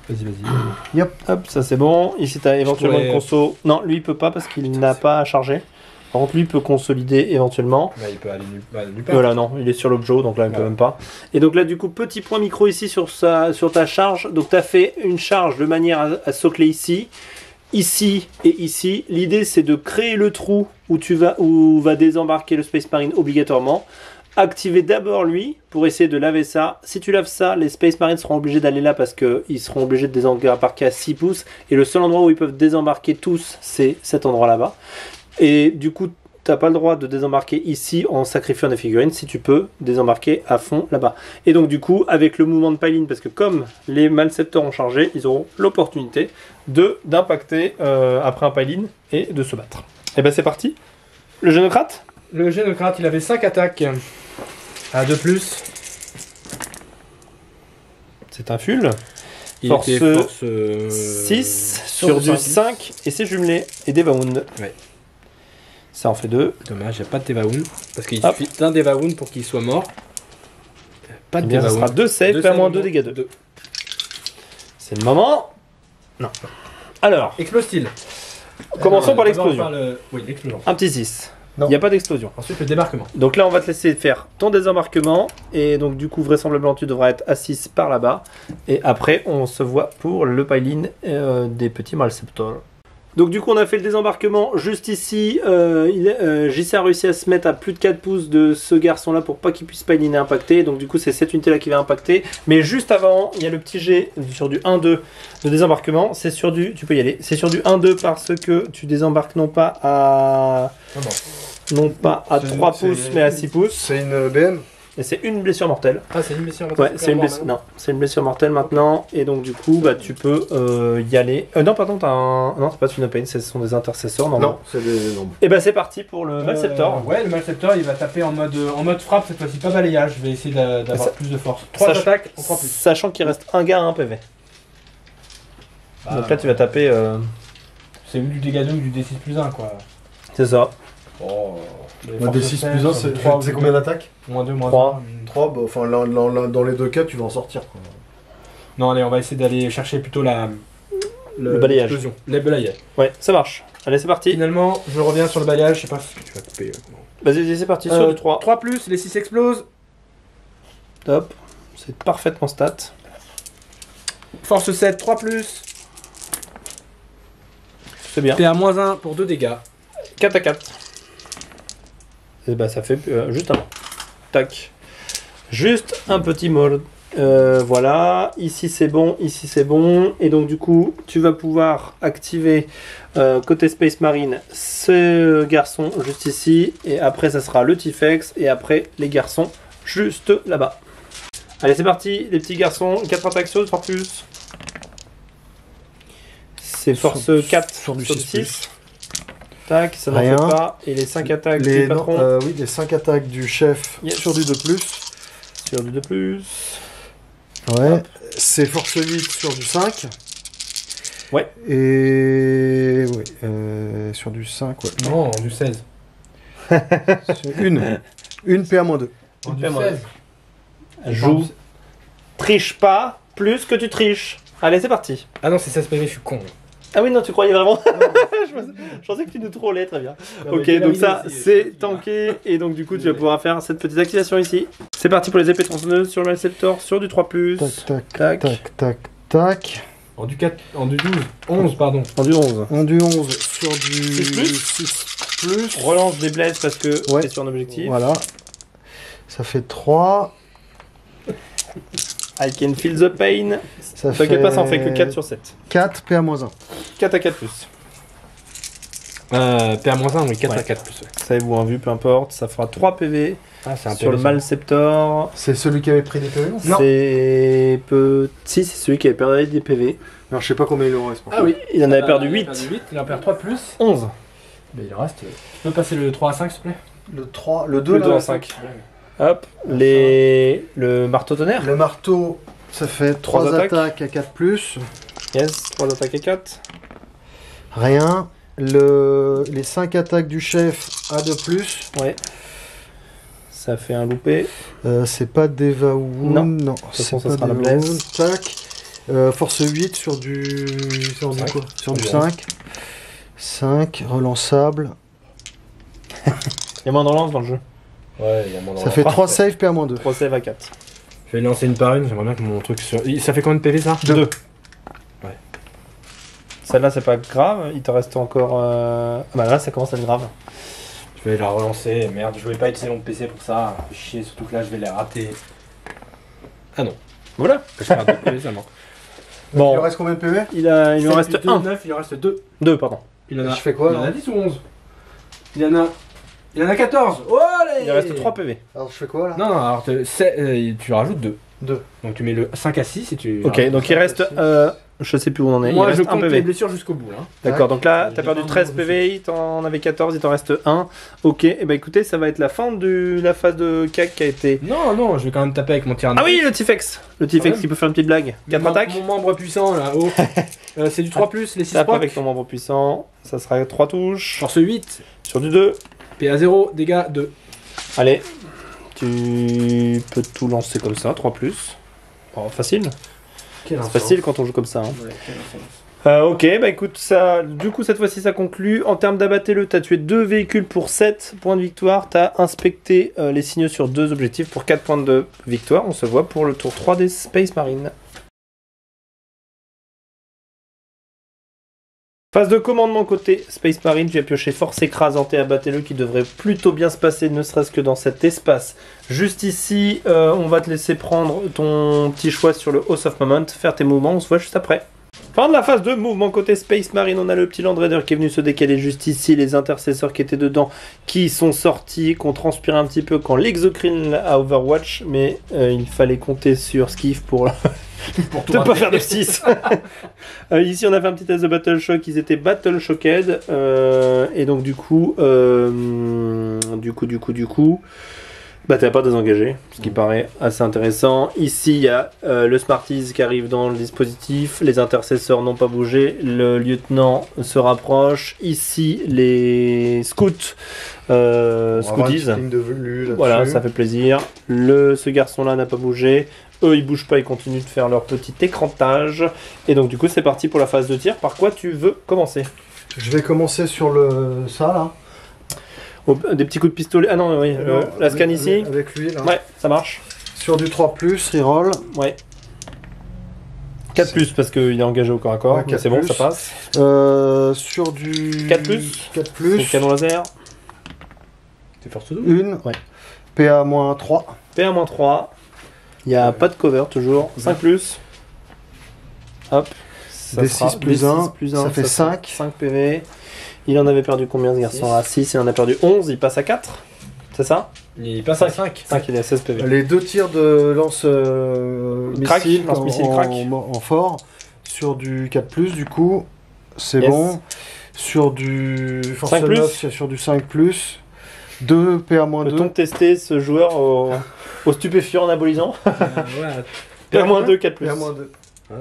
[SPEAKER 2] Vas-y, vas-y.
[SPEAKER 1] Hop, ça c'est bon. Ici, tu as éventuellement
[SPEAKER 2] pourrais-
[SPEAKER 1] une conso. Non, lui, il peut pas parce qu'il n'a pas à charger. Par contre, lui, il peut consolider éventuellement.
[SPEAKER 2] Bah, il peut aller nulle, bah, nulle part.
[SPEAKER 1] Voilà, non, il est sur l'objet, donc là, il peut
[SPEAKER 2] Ouais.
[SPEAKER 1] même pas. Et donc là, du coup, petit point micro ici sur, sa, sur ta charge. Donc, tu as fait une charge de manière à, à socler ici, ici et ici. L'idée, c'est de créer le trou où tu vas, où va désembarquer le Space Marine obligatoirement. Activer d'abord lui pour essayer de laver ça. Si tu laves ça, les Space Marines seront obligés d'aller là parce qu'ils seront obligés de désembarquer à six pouces. Et le seul endroit où ils peuvent désembarquer tous, c'est cet endroit là-bas. Et du coup, t'as pas le droit de désembarquer ici en sacrifiant des figurines si tu peux désembarquer à fond là-bas. Et donc du coup, avec le mouvement de piling, parce que comme les Malceptors ont chargé, ils auront l'opportunité de d'impacter euh, après un piling et de se battre. Et ben c'est parti. Le génocrate.
[SPEAKER 2] Le génocrate, il avait cinq attaques. À deux plus.
[SPEAKER 1] C'est un full.
[SPEAKER 2] Il
[SPEAKER 1] Force
[SPEAKER 2] était force euh,
[SPEAKER 1] six
[SPEAKER 2] sur
[SPEAKER 1] sur
[SPEAKER 2] du
[SPEAKER 1] du
[SPEAKER 2] cinq.
[SPEAKER 1] cinq et c'est jumelé. Et des Wound.
[SPEAKER 2] Ouais.
[SPEAKER 1] Ça en fait deux.
[SPEAKER 2] Dommage, il n'y a pas de Devaoun. Parce qu'il
[SPEAKER 1] Hop.
[SPEAKER 2] suffit d'un Devaoun pour qu'il soit mort. Pas
[SPEAKER 1] Eh
[SPEAKER 2] de
[SPEAKER 1] bien, ça
[SPEAKER 2] Devaoun.
[SPEAKER 1] sera deux saves,
[SPEAKER 2] Deux
[SPEAKER 1] à moins
[SPEAKER 2] saves,
[SPEAKER 1] deux dégâts deux. C'est le moment. Non. Alors,
[SPEAKER 2] Explose-t-il.
[SPEAKER 1] commençons
[SPEAKER 2] Euh,
[SPEAKER 1] par
[SPEAKER 2] d'abord
[SPEAKER 1] l'explosion.
[SPEAKER 2] par le- Oui, l'explosion.
[SPEAKER 1] Un petit six.
[SPEAKER 3] Non.
[SPEAKER 1] Il n'y a pas d'explosion.
[SPEAKER 2] Ensuite, le débarquement.
[SPEAKER 1] Donc là, on va te laisser faire ton désembarquement. Et donc, du coup, vraisemblablement, tu devras être à six par là-bas. Et après, on se voit pour le piling euh, des petits Malceptors. Donc, du coup, on a fait le désembarquement juste ici. Euh, il est- euh, J C a réussi à se mettre à plus de quatre pouces de ce garçon-là pour pas qu'il puisse piling et impacter. Donc, du coup, c'est cette unité-là qui va impacter. Mais juste avant, il y a le petit G sur du un deux de désembarquement. C'est sur du... Tu peux y aller. C'est sur du un deux parce que tu désembarques non pas à... Non pas à
[SPEAKER 3] C'est-
[SPEAKER 1] trois
[SPEAKER 3] c'est-
[SPEAKER 1] pouces, mais à six pouces.
[SPEAKER 3] C'est une B M.
[SPEAKER 1] Et c'est une blessure mortelle.
[SPEAKER 2] Ah, c'est une blessure.
[SPEAKER 1] Ouais, c'est une blessure. Non, c'est une blessure mortelle maintenant. Et donc du coup, bah tu peux euh, y aller. Euh, non, pardon, t'as un. Non, c'est pas une pain, ce sont des intercesseurs. Non.
[SPEAKER 3] Non, c'est des nombres.
[SPEAKER 1] Et bah c'est parti pour le Malceptor.
[SPEAKER 2] Euh, ouais, le Malceptor, il va taper en mode, en mode frappe cette fois-ci, pas balayage. Je vais essayer d'a- d'avoir
[SPEAKER 1] Ça-
[SPEAKER 2] plus de force. trois
[SPEAKER 1] Sach-
[SPEAKER 2] attaques, on prend plus.
[SPEAKER 1] Sachant qu'il reste un gars à un P V.
[SPEAKER 2] Ah,
[SPEAKER 1] Donc là, tu vas taper. euh,
[SPEAKER 2] C'est ou du dégât deux ou du D six plus un, quoi.
[SPEAKER 1] C'est ça.
[SPEAKER 2] Oh.
[SPEAKER 3] Moi, des six plus un, c'est c'est combien d'attaques
[SPEAKER 2] Moins deux, moins
[SPEAKER 1] Trois.
[SPEAKER 2] un.
[SPEAKER 3] trois. Bah, enfin, l'un- l'un- l'un- dans les deux cas, tu vas en sortir. Quoi.
[SPEAKER 2] Non, allez, on va essayer d'aller chercher plutôt la.
[SPEAKER 1] Le balayage.
[SPEAKER 2] l'explosion. Les balayages.
[SPEAKER 1] Ouais, ça marche. Allez, c'est parti.
[SPEAKER 2] Finalement, je reviens sur le balayage. Je sais pas ce que tu vas couper. euh,
[SPEAKER 1] Vas-y, vas-y, c'est parti. Sur
[SPEAKER 2] Euh,
[SPEAKER 1] du trois.
[SPEAKER 2] trois plus, les six explosent.
[SPEAKER 1] Top. C'est parfaitement stat.
[SPEAKER 2] Force sept, trois plus.
[SPEAKER 1] C'est bien.
[SPEAKER 2] P A moins un pour deux dégâts.
[SPEAKER 1] quatre à quatre. Et bah ça fait euh, juste un. Tac. Juste un petit mord. Euh, voilà, ici c'est bon, ici c'est bon. Et donc du coup, tu vas pouvoir activer euh, côté Space Marine ce garçon juste ici. Et après ça sera le Tifex. Et après les garçons juste là-bas. Allez, c'est parti, les petits garçons. quatre attaques sur trois plus. C'est force
[SPEAKER 3] Sur-
[SPEAKER 1] quatre
[SPEAKER 3] sur du
[SPEAKER 1] sur
[SPEAKER 3] six
[SPEAKER 1] six. Tac, ça n'en
[SPEAKER 3] Rien.
[SPEAKER 1] fait pas. Et les cinq attaques
[SPEAKER 3] Les,
[SPEAKER 1] du patron
[SPEAKER 3] non, euh, oui, les cinq attaques du chef
[SPEAKER 1] Yes.
[SPEAKER 3] sur du deux plus.
[SPEAKER 1] sur du deux plus.
[SPEAKER 3] Ouais. C'est force huit sur du cinq.
[SPEAKER 1] Ouais.
[SPEAKER 3] Et. Oui, euh, sur du cinq, ouais.
[SPEAKER 2] Non, du seize.
[SPEAKER 3] Sur une. Une P A moins deux.
[SPEAKER 2] Du
[SPEAKER 1] Fais-moi.
[SPEAKER 2] seize.
[SPEAKER 1] Joue. Triche pas plus que tu triches. Allez, c'est parti.
[SPEAKER 2] Ah non, c'est seize P V, je suis con.
[SPEAKER 1] Ah oui, non, tu croyais vraiment je, pensais, je pensais que tu nous trollais, très bien.
[SPEAKER 2] Non, mais
[SPEAKER 1] Ok,
[SPEAKER 2] j'ai
[SPEAKER 1] donc
[SPEAKER 2] la
[SPEAKER 1] ça,
[SPEAKER 2] idée aussi,
[SPEAKER 1] c'est
[SPEAKER 2] je-
[SPEAKER 1] tanké. Et donc, du coup, tu vas pouvoir faire cette petite activation ici. C'est parti pour les épées tronçonneuses sur le Malceptor, sur du trois plus.
[SPEAKER 3] Tac, tac,
[SPEAKER 1] Tac.
[SPEAKER 3] tac, tac, tac.
[SPEAKER 2] En du quatre, en du douze, onze, pardon.
[SPEAKER 1] En du onze.
[SPEAKER 3] Un du onze sur du
[SPEAKER 1] six plus.
[SPEAKER 3] six plus.
[SPEAKER 1] Relance des blesses parce que
[SPEAKER 3] Ouais.
[SPEAKER 1] c'est sur un objectif.
[SPEAKER 3] Voilà. Ça fait trois.
[SPEAKER 1] I can feel the pain.
[SPEAKER 3] Ça
[SPEAKER 1] T'inquiète pas, ça en fait que quatre sur sept.
[SPEAKER 3] quatre P A moins un.
[SPEAKER 1] quatre à quatre plus.
[SPEAKER 2] Euh, P A moins un, oui, quatre
[SPEAKER 1] Ouais.
[SPEAKER 2] à quatre plus. ouais.
[SPEAKER 1] Savez-vous en vue, peu importe. Ça fera trois P V
[SPEAKER 2] Ah, c'est un
[SPEAKER 1] sur le Malceptor.
[SPEAKER 3] C'est celui qui avait pris des P V, non
[SPEAKER 2] Non.
[SPEAKER 1] C'est peu... Si, c'est celui qui avait perdu des P V.
[SPEAKER 3] Alors, je sais pas combien il en reste. par
[SPEAKER 2] Ah
[SPEAKER 3] contre.
[SPEAKER 2] oui.
[SPEAKER 1] Il en avait perdu
[SPEAKER 2] Euh,
[SPEAKER 1] huit.
[SPEAKER 2] Il en a perdu huit, il en perd trois plus.
[SPEAKER 1] onze.
[SPEAKER 2] Mais il en reste. Tu peux passer le trois à cinq, s'il te plaît?
[SPEAKER 3] Le trois, le deux,
[SPEAKER 1] Le
[SPEAKER 3] là,
[SPEAKER 1] deux en
[SPEAKER 3] le
[SPEAKER 1] cinq. Hop. Les... Le marteau tonnerre.
[SPEAKER 3] Le marteau, ça fait trois
[SPEAKER 1] Trois attaques.
[SPEAKER 3] attaques à quatre plus.
[SPEAKER 1] Yes. trois attaques et quatre.
[SPEAKER 3] Rien. Le... Les cinq attaques du chef à deux plus.
[SPEAKER 1] Ouais. Ça fait un loupé.
[SPEAKER 3] Euh, c'est pas des Vaoun.
[SPEAKER 1] Non.
[SPEAKER 3] Non,
[SPEAKER 1] toute
[SPEAKER 3] c'est
[SPEAKER 1] façon, ça
[SPEAKER 3] pas
[SPEAKER 1] sera
[SPEAKER 3] des
[SPEAKER 1] la
[SPEAKER 3] Vaoun.
[SPEAKER 1] blesse.
[SPEAKER 3] Tac. Euh, force huit sur du... Sur du quoi? Sur du cinq. cinq, relançable.
[SPEAKER 1] Il y a moins de relance dans le jeu.
[SPEAKER 2] Ouais, il y a moins de
[SPEAKER 3] Ça fait trois saves, P A moins deux.
[SPEAKER 1] trois save à quatre.
[SPEAKER 2] Je vais lancer une par une, j'aimerais bien que mon truc sur... Ça fait combien de P V ça?
[SPEAKER 1] deux. Ouais. Celle-là, c'est pas grave, il te reste encore... Euh... Ah bah là, ça commence à être grave.
[SPEAKER 2] Je vais la relancer, merde, je voulais pas utiliser mon P C pour ça, chier, surtout que là je vais les rater. Ah non.
[SPEAKER 1] Voilà.
[SPEAKER 2] Je vais faire deux P V seulement.
[SPEAKER 1] Bon.
[SPEAKER 3] Il en reste combien de P V?
[SPEAKER 1] Il, a... il en reste un.
[SPEAKER 2] neuf, il en reste deux.
[SPEAKER 1] deux, pardon.
[SPEAKER 2] Il en a...
[SPEAKER 3] Je fais quoi
[SPEAKER 2] Il en
[SPEAKER 3] là?
[SPEAKER 2] a dix ou onze? Il en a... Il en a quatorze. Oh, allez.
[SPEAKER 1] Il reste trois P V.
[SPEAKER 3] Alors je fais quoi là?
[SPEAKER 2] Non, non, alors te- c'est- euh, tu rajoutes deux.
[SPEAKER 3] deux.
[SPEAKER 2] Donc tu mets le cinq à six et tu...
[SPEAKER 1] Ok, donc il reste... Euh... Je sais plus où on en est.
[SPEAKER 2] Moi
[SPEAKER 1] il
[SPEAKER 2] je
[SPEAKER 1] reste un
[SPEAKER 2] compte
[SPEAKER 1] P
[SPEAKER 2] les
[SPEAKER 1] V.
[SPEAKER 2] blessures jusqu'au bout là.
[SPEAKER 1] D'accord, donc là,
[SPEAKER 2] J'ai
[SPEAKER 1] t'as perdu
[SPEAKER 2] pas
[SPEAKER 1] treize
[SPEAKER 2] un
[SPEAKER 1] P V, t'en avais quatorze, il t'en reste un. Ok, et bah écoutez, ça va être la fin de la phase de C A C qui a été...
[SPEAKER 2] Non, non, je vais quand même taper avec mon tyrannie.
[SPEAKER 1] Ah oui, le Tifex. Le Tifex
[SPEAKER 2] même.
[SPEAKER 1] qui peut faire une petite blague. quatre
[SPEAKER 2] Mon-
[SPEAKER 1] attaques.
[SPEAKER 2] Mon membre puissant là, haut. Euh, c'est du trois plus, les six
[SPEAKER 1] Tape
[SPEAKER 2] procs.
[SPEAKER 1] avec ton membre puissant, ça sera trois touches.
[SPEAKER 2] Force huit,
[SPEAKER 1] Sur du deux.
[SPEAKER 2] P A zéro, dégâts deux.
[SPEAKER 1] Allez, tu peux tout lancer comme ça, trois plus. Oh, facile.
[SPEAKER 2] Quel
[SPEAKER 1] C'est facile quand on joue comme ça. Hein. Euh, ok, bah écoute, ça, du coup cette fois-ci ça conclut. En termes d'abatté-le, t'as tué deux véhicules pour sept points de victoire. T'as inspecté euh, les signaux sur deux objectifs pour quatre points de victoire. On se voit pour le tour trois des Space Marine. Phase de commandement côté Space Marine, tu as pioché force écrasante et abattez-le qui devrait plutôt bien se passer, ne serait-ce que dans cet espace. Juste ici, euh, on va te laisser prendre ton petit choix sur le House of Moment, faire tes mouvements, on se voit juste après. Fin de la phase de mouvement côté Space Marine, on a le petit Land Raider qui est venu se décaler juste ici, les intercesseurs qui étaient dedans, qui sont sortis, qu'on transpire un petit peu quand l'Exocrine a Overwatch, mais euh, il fallait compter sur Skiff pour...
[SPEAKER 2] Pour
[SPEAKER 1] de pas faire de six. euh, ici on a fait un petit test de Battle Shock, ils étaient Battle Shocked euh, et donc du coup euh, du coup du coup du coup bah t'as pas désengagé, ce qui paraît assez intéressant. Ici il y a euh, le Smarties qui arrive dans le dispositif, les intercesseurs n'ont pas bougé, le lieutenant se rapproche, ici les scouts euh, scouties, voilà ça fait plaisir, le, ce garçon là n'a pas bougé. Eux ils bougent pas, ils continuent de faire leur petit écrantage. Et donc du coup c'est parti pour la phase de tir. Par quoi tu veux commencer?
[SPEAKER 3] Je vais commencer sur le ça là.
[SPEAKER 1] Oh, des petits coups de pistolet. Ah non, oui, euh,
[SPEAKER 3] Non,
[SPEAKER 1] la scan
[SPEAKER 3] avec,
[SPEAKER 1] ici.
[SPEAKER 3] Avec, avec lui là.
[SPEAKER 1] Ouais, ça marche.
[SPEAKER 3] Sur du trois plus, reroll.
[SPEAKER 1] Ouais. quatre plus parce qu'il est engagé au corps à corps.
[SPEAKER 3] Ouais,
[SPEAKER 1] mais c'est bon,
[SPEAKER 3] plus.
[SPEAKER 1] ça passe.
[SPEAKER 3] Euh, sur du
[SPEAKER 1] quatre plus.
[SPEAKER 3] quatre
[SPEAKER 1] C'est le
[SPEAKER 3] plus.
[SPEAKER 1] canon laser.
[SPEAKER 2] C'est force douze.
[SPEAKER 3] Une.
[SPEAKER 1] Ouais.
[SPEAKER 3] P A moins trois.
[SPEAKER 1] P un moins trois. Il n'y a pas de cover toujours. cinq plus. Hop. Ça
[SPEAKER 3] D
[SPEAKER 1] sera
[SPEAKER 3] six plus
[SPEAKER 1] D six
[SPEAKER 3] un,
[SPEAKER 1] plus
[SPEAKER 3] ça
[SPEAKER 1] un,
[SPEAKER 3] fait
[SPEAKER 1] sera
[SPEAKER 3] cinq.
[SPEAKER 1] cinq P V. Il en avait perdu combien ce garçon? À six, il en a perdu onze, il passe à quatre. C'est ça?
[SPEAKER 2] Il passe à cinq.
[SPEAKER 1] cinq, il est à seize P V.
[SPEAKER 3] Les deux tirs de lance euh,
[SPEAKER 1] Crac,
[SPEAKER 3] missile,
[SPEAKER 1] lance-missile
[SPEAKER 3] en,
[SPEAKER 1] crac.
[SPEAKER 3] en, en fort. Sur du quatre plus, du coup, c'est
[SPEAKER 1] Yes.
[SPEAKER 3] bon. Sur du force
[SPEAKER 1] cinq plus.
[SPEAKER 3] neuf, c'est sur du cinq plus. deux P A moins
[SPEAKER 1] Peut-on
[SPEAKER 3] deux.
[SPEAKER 1] tester ce joueur au, au stupéfiant anabolisant?
[SPEAKER 2] Euh, ouais.
[SPEAKER 1] P un moins deux, quatre plus.
[SPEAKER 3] P A moins deux.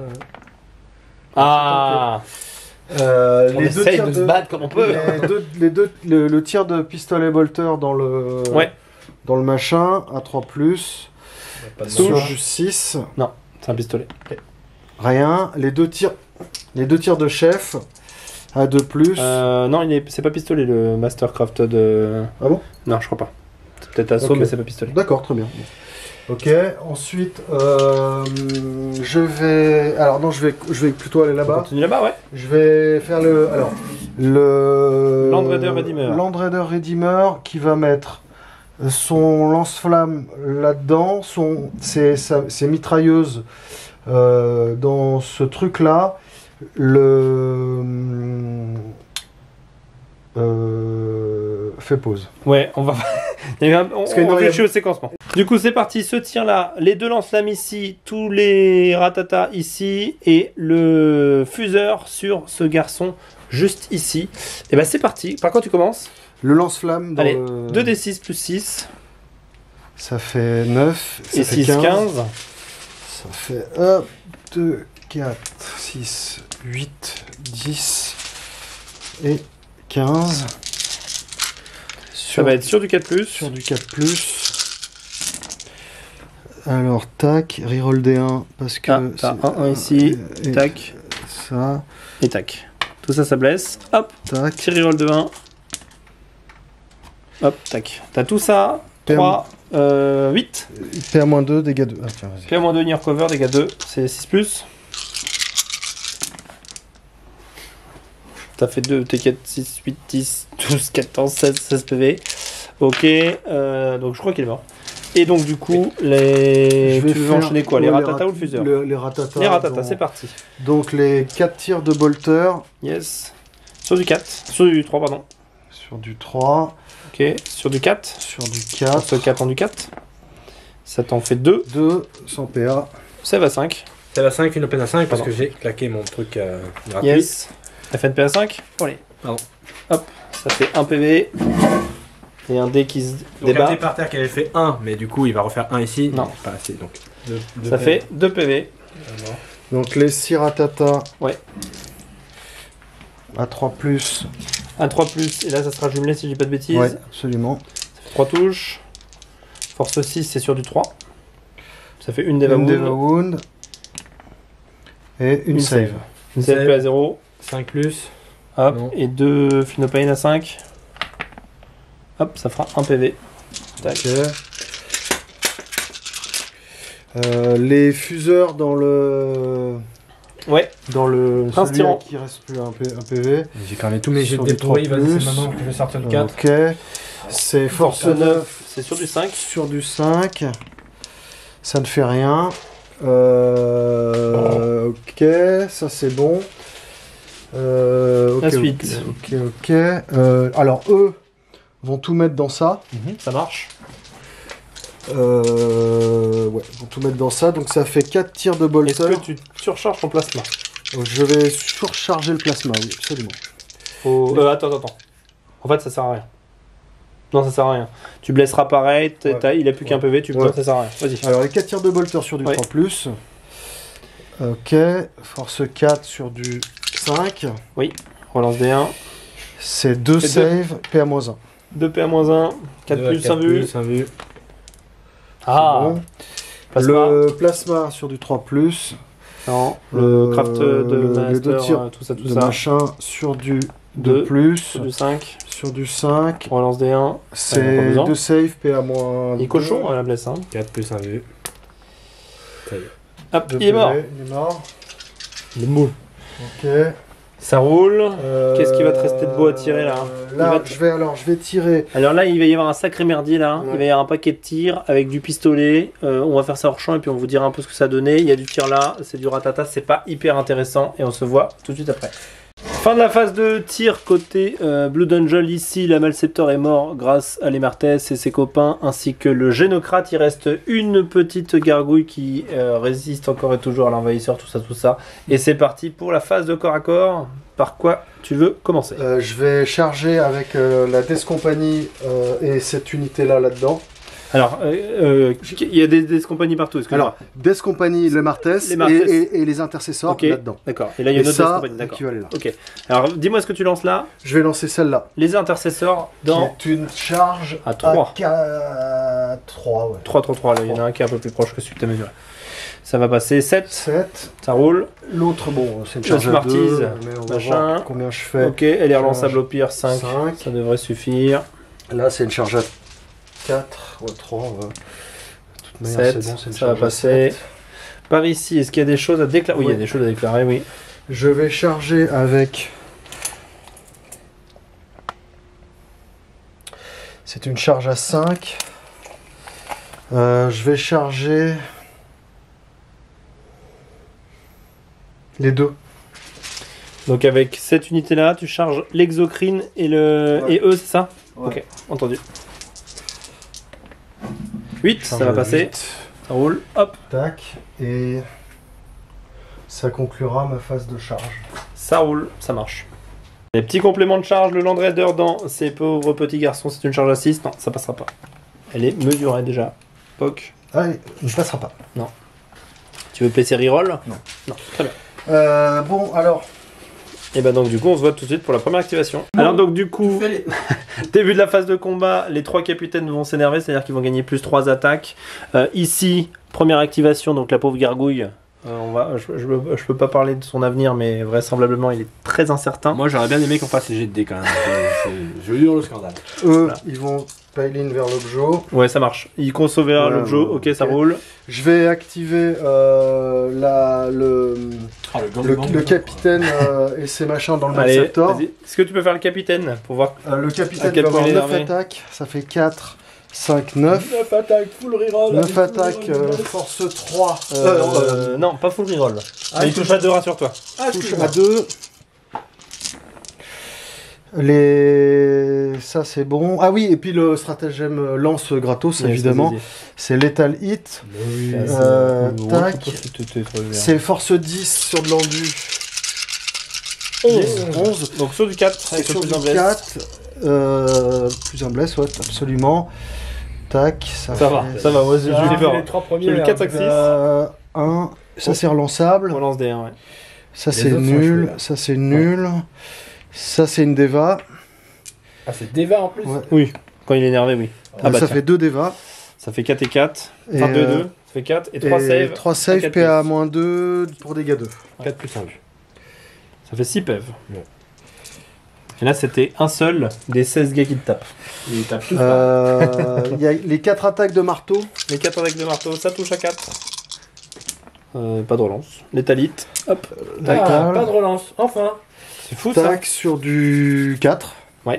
[SPEAKER 1] Ah,
[SPEAKER 3] Euh,
[SPEAKER 1] on
[SPEAKER 3] les deux
[SPEAKER 1] essaye
[SPEAKER 3] tirs
[SPEAKER 1] de se battre comme on peut.
[SPEAKER 3] Les deux, les deux- le, le tir de pistolet bolter dans le,
[SPEAKER 1] Ouais.
[SPEAKER 3] dans le machin, à trois plus.
[SPEAKER 2] Pas de
[SPEAKER 3] Sur
[SPEAKER 1] Touche.
[SPEAKER 3] du six,
[SPEAKER 1] C'est un pistolet.
[SPEAKER 3] rien. Les deux tirs, les deux tirs de chef, à deux plus.
[SPEAKER 1] Euh, non, il est, c'est pas pistolet le Mastercraft de.
[SPEAKER 3] Ah bon?
[SPEAKER 1] Non, je crois pas. C'est peut-être assaut,
[SPEAKER 3] Ok.
[SPEAKER 1] mais c'est pas pistolet.
[SPEAKER 3] D'accord, très bien. Ok, ensuite, euh, je vais... Alors non, je vais, je vais plutôt aller
[SPEAKER 1] On
[SPEAKER 3] là-bas.
[SPEAKER 1] continue là-bas, ouais.
[SPEAKER 3] Je vais faire le... Alors, le...
[SPEAKER 1] Land Raider Redeemer.
[SPEAKER 3] Land Raider Redeemer qui va mettre son lance-flamme là-dedans, son, ses, sa- ses mitrailleuses euh, dans ce truc-là. Le... Euh, fait pause.
[SPEAKER 1] Ouais, on va. Il y a eu un- On,
[SPEAKER 3] Parce que
[SPEAKER 1] on
[SPEAKER 3] non, il y a-
[SPEAKER 1] réfléchit au séquencement. Du coup, c'est parti. Ce tir-là, les deux lance-flammes ici, tous les ratatas ici, et le fuseur sur ce garçon juste ici. Et ben c'est parti. Par quoi tu commences?
[SPEAKER 3] Le lance-flamme dans
[SPEAKER 1] Allez,
[SPEAKER 3] le...
[SPEAKER 1] deux D six plus six.
[SPEAKER 3] Ça fait neuf. Ça
[SPEAKER 1] Et
[SPEAKER 3] fait
[SPEAKER 1] six,
[SPEAKER 3] quinze.
[SPEAKER 1] quinze.
[SPEAKER 3] Ça fait un, deux, quatre, six, huit, dix et quinze.
[SPEAKER 1] Ça va être sur du quatre plus.
[SPEAKER 3] Sur du quatre plus. Alors, tac, reroll D un, parce que...
[SPEAKER 1] Ah, t'as un, un ici,
[SPEAKER 3] et,
[SPEAKER 1] tac,
[SPEAKER 3] ça,
[SPEAKER 1] et tac. Tout ça, ça blesse. Hop,
[SPEAKER 3] tac.
[SPEAKER 1] petit reroll de un. Hop, tac. T'as tout ça, trois, euh, huit.
[SPEAKER 3] P A moins deux, dégâts deux. Ah, tiens, vas-y.
[SPEAKER 1] P A moins deux, near cover, dégâts deux, c'est six plus. T'as fait deux, t'es quatre, six, huit, dix, douze, quatorze, seize, seize P V. Ok, euh, donc je crois qu'il est mort. Et donc du coup, les...
[SPEAKER 3] Je vais
[SPEAKER 1] tu veux
[SPEAKER 3] faire-
[SPEAKER 1] enchaîner quoi? Les
[SPEAKER 3] ouais,
[SPEAKER 1] ratata
[SPEAKER 3] rat-
[SPEAKER 1] ou le fuseur?
[SPEAKER 3] le- Les ratata.
[SPEAKER 1] Les ratata,
[SPEAKER 3] donc-
[SPEAKER 1] c'est parti.
[SPEAKER 3] Donc les quatre tirs de bolter
[SPEAKER 1] Yes. Sur du quatre, sur du trois, pardon.
[SPEAKER 3] sur du trois,
[SPEAKER 1] Ok, sur du quatre.
[SPEAKER 3] sur du
[SPEAKER 1] Sur
[SPEAKER 3] quatre,
[SPEAKER 1] ce quatre en du quatre. Ça t'en fait deux.
[SPEAKER 3] deux, sans P A.
[SPEAKER 1] Save à cinq.
[SPEAKER 2] C'est la cinq, une open à cinq parce
[SPEAKER 1] Pardon.
[SPEAKER 2] que j'ai claqué mon truc euh, gratuit.
[SPEAKER 1] Yes. F N P à cinq. Allez.
[SPEAKER 2] Pardon.
[SPEAKER 1] Hop. Ça fait un P V. Et un dé qui se
[SPEAKER 2] Donc un
[SPEAKER 1] débat.
[SPEAKER 2] dé par terre qui avait fait un, mais du coup il va refaire un ici.
[SPEAKER 1] Non.
[SPEAKER 2] Pas assez donc. Deux- deux
[SPEAKER 1] Ça
[SPEAKER 2] P.
[SPEAKER 1] fait deux P V.
[SPEAKER 2] Alors,
[SPEAKER 3] Donc les six ratata.
[SPEAKER 1] Ouais.
[SPEAKER 3] À trois plus.
[SPEAKER 1] Un trois plus. Et là, ça sera jumelé si je dis pas de bêtises.
[SPEAKER 3] Ouais, absolument.
[SPEAKER 1] trois touches. Force six, c'est sur du trois. Ça fait une Deva
[SPEAKER 3] Une Deva
[SPEAKER 1] Wound.
[SPEAKER 3] Wound. Et une,
[SPEAKER 1] Une
[SPEAKER 3] save.
[SPEAKER 1] save. Une save
[SPEAKER 2] Save.
[SPEAKER 1] P à zéro.
[SPEAKER 2] cinq plus.
[SPEAKER 1] Hop.
[SPEAKER 2] Non.
[SPEAKER 1] Et deux Finopane à cinq. Hop, ça fera un P V. Tac.
[SPEAKER 3] Ok. Euh, les fuseurs dans le
[SPEAKER 1] Ouais.
[SPEAKER 3] dans le
[SPEAKER 1] Prince
[SPEAKER 3] celui
[SPEAKER 1] tyran.
[SPEAKER 3] à qui reste plus un, P, un P V.
[SPEAKER 2] J'ai quand même tous mes jets
[SPEAKER 3] Sur
[SPEAKER 2] de
[SPEAKER 3] du trois
[SPEAKER 2] débrouille, vas-y,
[SPEAKER 3] plus.
[SPEAKER 2] c'est maintenant que je vais sortir le quatre.
[SPEAKER 3] Ok. C'est force neuf
[SPEAKER 1] C'est sur du cinq.
[SPEAKER 3] sur du cinq. Ça ne fait rien. Euh, ok, ça c'est bon. Euh, ok,
[SPEAKER 1] La
[SPEAKER 3] ok,
[SPEAKER 1] suite.
[SPEAKER 3] Ok, ok. Euh, alors eux vont tout mettre dans ça.
[SPEAKER 1] Ça marche.
[SPEAKER 3] Euh, ouais, vont tout mettre dans ça. Donc ça fait quatre tirs de bolter.
[SPEAKER 1] Est-ce que tu surcharges ton plasma?
[SPEAKER 3] Donc, je vais surcharger le plasma, oui, absolument.
[SPEAKER 1] Faut... Euh, attends, attends. En fait, ça sert à rien. Non, ça sert à rien. Tu blesseras pareil, t'as-
[SPEAKER 3] Ouais.
[SPEAKER 1] t'as- il a plus qu'un P V, tu
[SPEAKER 3] Ouais.
[SPEAKER 1] blesses, ça sert à rien. Vas-y.
[SPEAKER 3] Alors les quatre tirs de bolter sur du
[SPEAKER 1] Ouais.
[SPEAKER 3] trois plus. Ok, force quatre sur du cinq.
[SPEAKER 1] Relance D un.
[SPEAKER 3] C'est deux
[SPEAKER 1] C'est
[SPEAKER 3] saves, P A moins un.
[SPEAKER 1] deux P à moins un. quatre
[SPEAKER 2] Deux à
[SPEAKER 1] plus,
[SPEAKER 2] quatre
[SPEAKER 1] un vu.
[SPEAKER 2] plus, un vu.
[SPEAKER 1] Ah,
[SPEAKER 3] Bon.
[SPEAKER 1] plasma.
[SPEAKER 3] Le plasma sur du trois plus.
[SPEAKER 1] Non, le
[SPEAKER 3] Euh,
[SPEAKER 1] craft de
[SPEAKER 3] les
[SPEAKER 1] master,
[SPEAKER 3] deux tirs
[SPEAKER 1] euh, tout ça, tout
[SPEAKER 3] de
[SPEAKER 1] ça.
[SPEAKER 3] machin sur du deux
[SPEAKER 1] Deux.
[SPEAKER 3] plus.
[SPEAKER 1] Sur du cinq.
[SPEAKER 3] Sur du cinq.
[SPEAKER 1] Relance D un. Ouais, on a pas
[SPEAKER 3] C'est
[SPEAKER 1] besoin.
[SPEAKER 3] deux saves, P A moins
[SPEAKER 1] Il est cochon à la blesse. Hein.
[SPEAKER 2] quatre plus, un vu. Ça y est.
[SPEAKER 1] Hop,
[SPEAKER 3] deux
[SPEAKER 1] il est mort.
[SPEAKER 3] P V, Il est mort.
[SPEAKER 1] Il est mou.
[SPEAKER 3] Ok.
[SPEAKER 1] Ça roule.
[SPEAKER 3] Euh,
[SPEAKER 1] Qu'est-ce qui va te rester de beau à tirer, là Il
[SPEAKER 3] Là,
[SPEAKER 1] va te-
[SPEAKER 3] je vais alors, je vais tirer.
[SPEAKER 1] Alors là, il va y avoir un sacré merdier là.
[SPEAKER 3] Ouais.
[SPEAKER 1] Il va y avoir un paquet de tirs avec du pistolet. Euh, on va faire ça hors champ et puis on vous dira un peu ce que ça donnait. Il y a du tir là, c'est du ratata, c'est pas hyper intéressant et on se voit tout de suite après. Fin de la phase de tir côté euh, Blue Angel. Ici, la Malceptor est mort grâce à l'Emartes et ses copains ainsi que le Génocrate. Il reste une petite gargouille qui euh, résiste encore et toujours à l'envahisseur, tout ça, tout ça. Et c'est parti pour la phase de corps à corps. Par quoi tu veux commencer?
[SPEAKER 3] Euh, je vais charger avec euh, la Death Company euh, et cette unité là là-dedans.
[SPEAKER 1] Alors, euh, euh, il y a des, des compagnies partout. Est-ce que
[SPEAKER 3] Alors, Death Company, le Martes,
[SPEAKER 1] Les
[SPEAKER 3] et,
[SPEAKER 1] Martes.
[SPEAKER 3] et- et les intercesseurs
[SPEAKER 1] Ok.
[SPEAKER 3] là-dedans.
[SPEAKER 1] D'accord. Et là, il y a
[SPEAKER 3] Et
[SPEAKER 1] une autre
[SPEAKER 3] ça,
[SPEAKER 1] compagnie. D'accord.
[SPEAKER 3] qui va aller là.
[SPEAKER 1] Ok. Alors, dis-moi ce que tu lances là.
[SPEAKER 3] Je vais lancer celle-là.
[SPEAKER 1] Les intercesseurs dans
[SPEAKER 3] Qui est une charge
[SPEAKER 1] À trois.
[SPEAKER 3] à trois, ouais.
[SPEAKER 1] trois trois trois. Là, il y en a un qui est un peu plus proche que celui que tu as mesuré. Ça va passer sept.
[SPEAKER 3] sept.
[SPEAKER 1] Ça roule.
[SPEAKER 3] L'autre, bon, c'est une
[SPEAKER 1] La
[SPEAKER 3] charge à
[SPEAKER 1] Smarties,
[SPEAKER 3] deux, mais on va
[SPEAKER 1] machin.
[SPEAKER 3] voir combien je fais.
[SPEAKER 1] Ok. Elle est relançable au pire. cinq.
[SPEAKER 3] cinq.
[SPEAKER 1] Ça devrait suffire.
[SPEAKER 3] Là, c'est une charge à quatre. Ouais, trois, on va... De toute manière,
[SPEAKER 1] sept.
[SPEAKER 3] c'est bon, c'est une
[SPEAKER 1] Ça va
[SPEAKER 3] charge à
[SPEAKER 1] passer.
[SPEAKER 3] sept.
[SPEAKER 1] Par ici, est-ce qu'il y a des choses à déclarer? Oui, il y a
[SPEAKER 3] Oui.
[SPEAKER 1] des choses à déclarer, oui.
[SPEAKER 3] Je vais charger avec... C'est une charge à cinq. Euh, je vais charger... Les deux.
[SPEAKER 1] Donc, avec cette unité là, tu charges l'exocrine et le
[SPEAKER 3] Ouais.
[SPEAKER 1] et eux, c'est ça?
[SPEAKER 3] Ouais.
[SPEAKER 1] Ok, entendu. huit, ça
[SPEAKER 3] Charge
[SPEAKER 1] va
[SPEAKER 3] à
[SPEAKER 1] passer.
[SPEAKER 3] huit.
[SPEAKER 1] Ça roule. Hop.
[SPEAKER 3] Tac. Et ça conclura ma phase de charge.
[SPEAKER 1] Ça roule, ça marche. Les petits compléments de charge, le Land Raider dans ces pauvres petits garçons, c'est une charge à six. Non, ça passera pas. Elle est mesurée déjà. Poc.
[SPEAKER 3] Ah, il ne passera pas.
[SPEAKER 1] Tu veux P C reroll?
[SPEAKER 3] Non.
[SPEAKER 1] Non, très bien.
[SPEAKER 3] Euh, bon, alors,
[SPEAKER 1] Et bah donc du coup on se voit tout de suite pour la première activation. Bon, alors donc du coup,
[SPEAKER 2] les...
[SPEAKER 1] début de la phase de combat, les trois capitaines vont s'énerver, c'est-à-dire qu'ils vont gagner plus trois attaques. Euh, ici, première activation, donc la pauvre gargouille, euh, on va, je, je, je peux pas parler de son avenir, mais vraisemblablement il est très incertain.
[SPEAKER 2] Moi j'aurais bien aimé qu'on fasse les jets de dés quand même, je veux dire le scandale.
[SPEAKER 3] Eux, voilà. Ils vont pile-in vers l'objet.
[SPEAKER 1] Ouais, ça marche. Il consommera ouais, l'objet, ok, ça okay. roule.
[SPEAKER 3] Je vais activer euh, la, le, oh, le, le, le capitaine euh, et ses machins dans le Malceptor.
[SPEAKER 1] Est-ce que tu peux faire le capitaine pour voir
[SPEAKER 3] euh, le capitaine va avoir neuf attaques, ça fait quatre, cinq, neuf.
[SPEAKER 2] neuf attaques, full reroll.
[SPEAKER 3] neuf attaques, euh, force trois.
[SPEAKER 1] Euh, euh, euh, non, pas full reroll. Ah, mais il touche à deux, rassure-toi.
[SPEAKER 3] Ah, touche à deux. Les... Ça c'est bon. Ah oui, et puis le stratagème lance gratos, oui, évidemment. C'est Lethal Hit.
[SPEAKER 1] Oui,
[SPEAKER 3] euh, tac. C'est force dix sur de l'endu.
[SPEAKER 1] onze. onze. Donc sur du quatre.
[SPEAKER 3] C'est sur du quatre. Euh, plus un bless, ouais, absolument. Tac. Ça,
[SPEAKER 1] ça
[SPEAKER 3] fait...
[SPEAKER 1] va, ça va. Moi j'ai peur.
[SPEAKER 2] Les trois premiers.
[SPEAKER 1] J'ai eu quatre, cinq, six.
[SPEAKER 3] Euh, un. Ça oh. c'est relançable.
[SPEAKER 1] On lance des un, ouais.
[SPEAKER 3] Ça c'est nul. Ça c'est nul. Ça c'est une Deva.
[SPEAKER 2] Ah c'est Deva en plus
[SPEAKER 1] ouais. Oui, quand il est énervé, oui.
[SPEAKER 3] Ah bah, ça tiens. fait deux Deva.
[SPEAKER 1] Ça fait quatre et quatre. Enfin deux, deux. Ça fait quatre et trois saves.
[SPEAKER 3] trois saves, P A moins deux pour dégâts deux.
[SPEAKER 1] quatre plus un. Ça fait six P E V. Ouais. Et là c'était un seul des seize gars qui te tapent.
[SPEAKER 2] Il tape tous.
[SPEAKER 3] Euh, il y a les quatre attaques de marteau.
[SPEAKER 1] Les quatre attaques de marteau, ça touche à quatre. Euh, pas de relance. Létalite. Hop.
[SPEAKER 2] Ah, pas de relance, enfin.
[SPEAKER 1] C'est fou
[SPEAKER 3] Tac,
[SPEAKER 1] ça.
[SPEAKER 3] sur du quatre.
[SPEAKER 1] Ouais.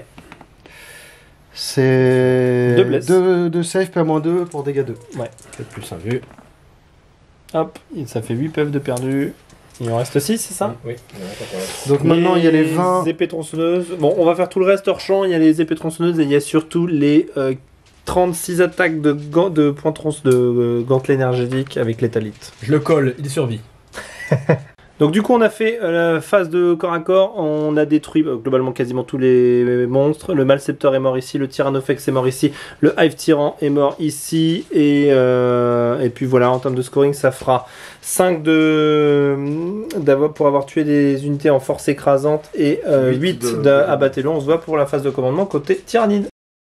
[SPEAKER 3] C'est
[SPEAKER 1] deux blesses.
[SPEAKER 3] deux save, P A moins deux pour dégâts deux.
[SPEAKER 1] Ouais.
[SPEAKER 2] quatre plus un vu.
[SPEAKER 1] Hop, ça fait huit P E V de perdu. Il en reste six, c'est ça?
[SPEAKER 2] Oui.
[SPEAKER 3] Donc les maintenant il y a les vingt.
[SPEAKER 1] Les épées tronçonneuses. Bon, on va faire tout le reste hors champ. Il y a les épées tronçonneuses et il y a surtout les euh, trente-six attaques de, gant, de points tronce de euh, gantelet énergétique avec l'étalite.
[SPEAKER 2] Je le colle, il survit.
[SPEAKER 1] Donc du coup on a fait euh, la phase de corps à corps, on a détruit euh, globalement quasiment tous les monstres, le Malceptor est mort ici, le Tyrannofex est mort ici, le Hive Tyran est mort ici, et, euh, et puis voilà, en termes de scoring ça fera cinq de, pour avoir tué des unités en force écrasante et euh, huit d'abattre-le. On se voit pour la phase de commandement côté Tyrannide.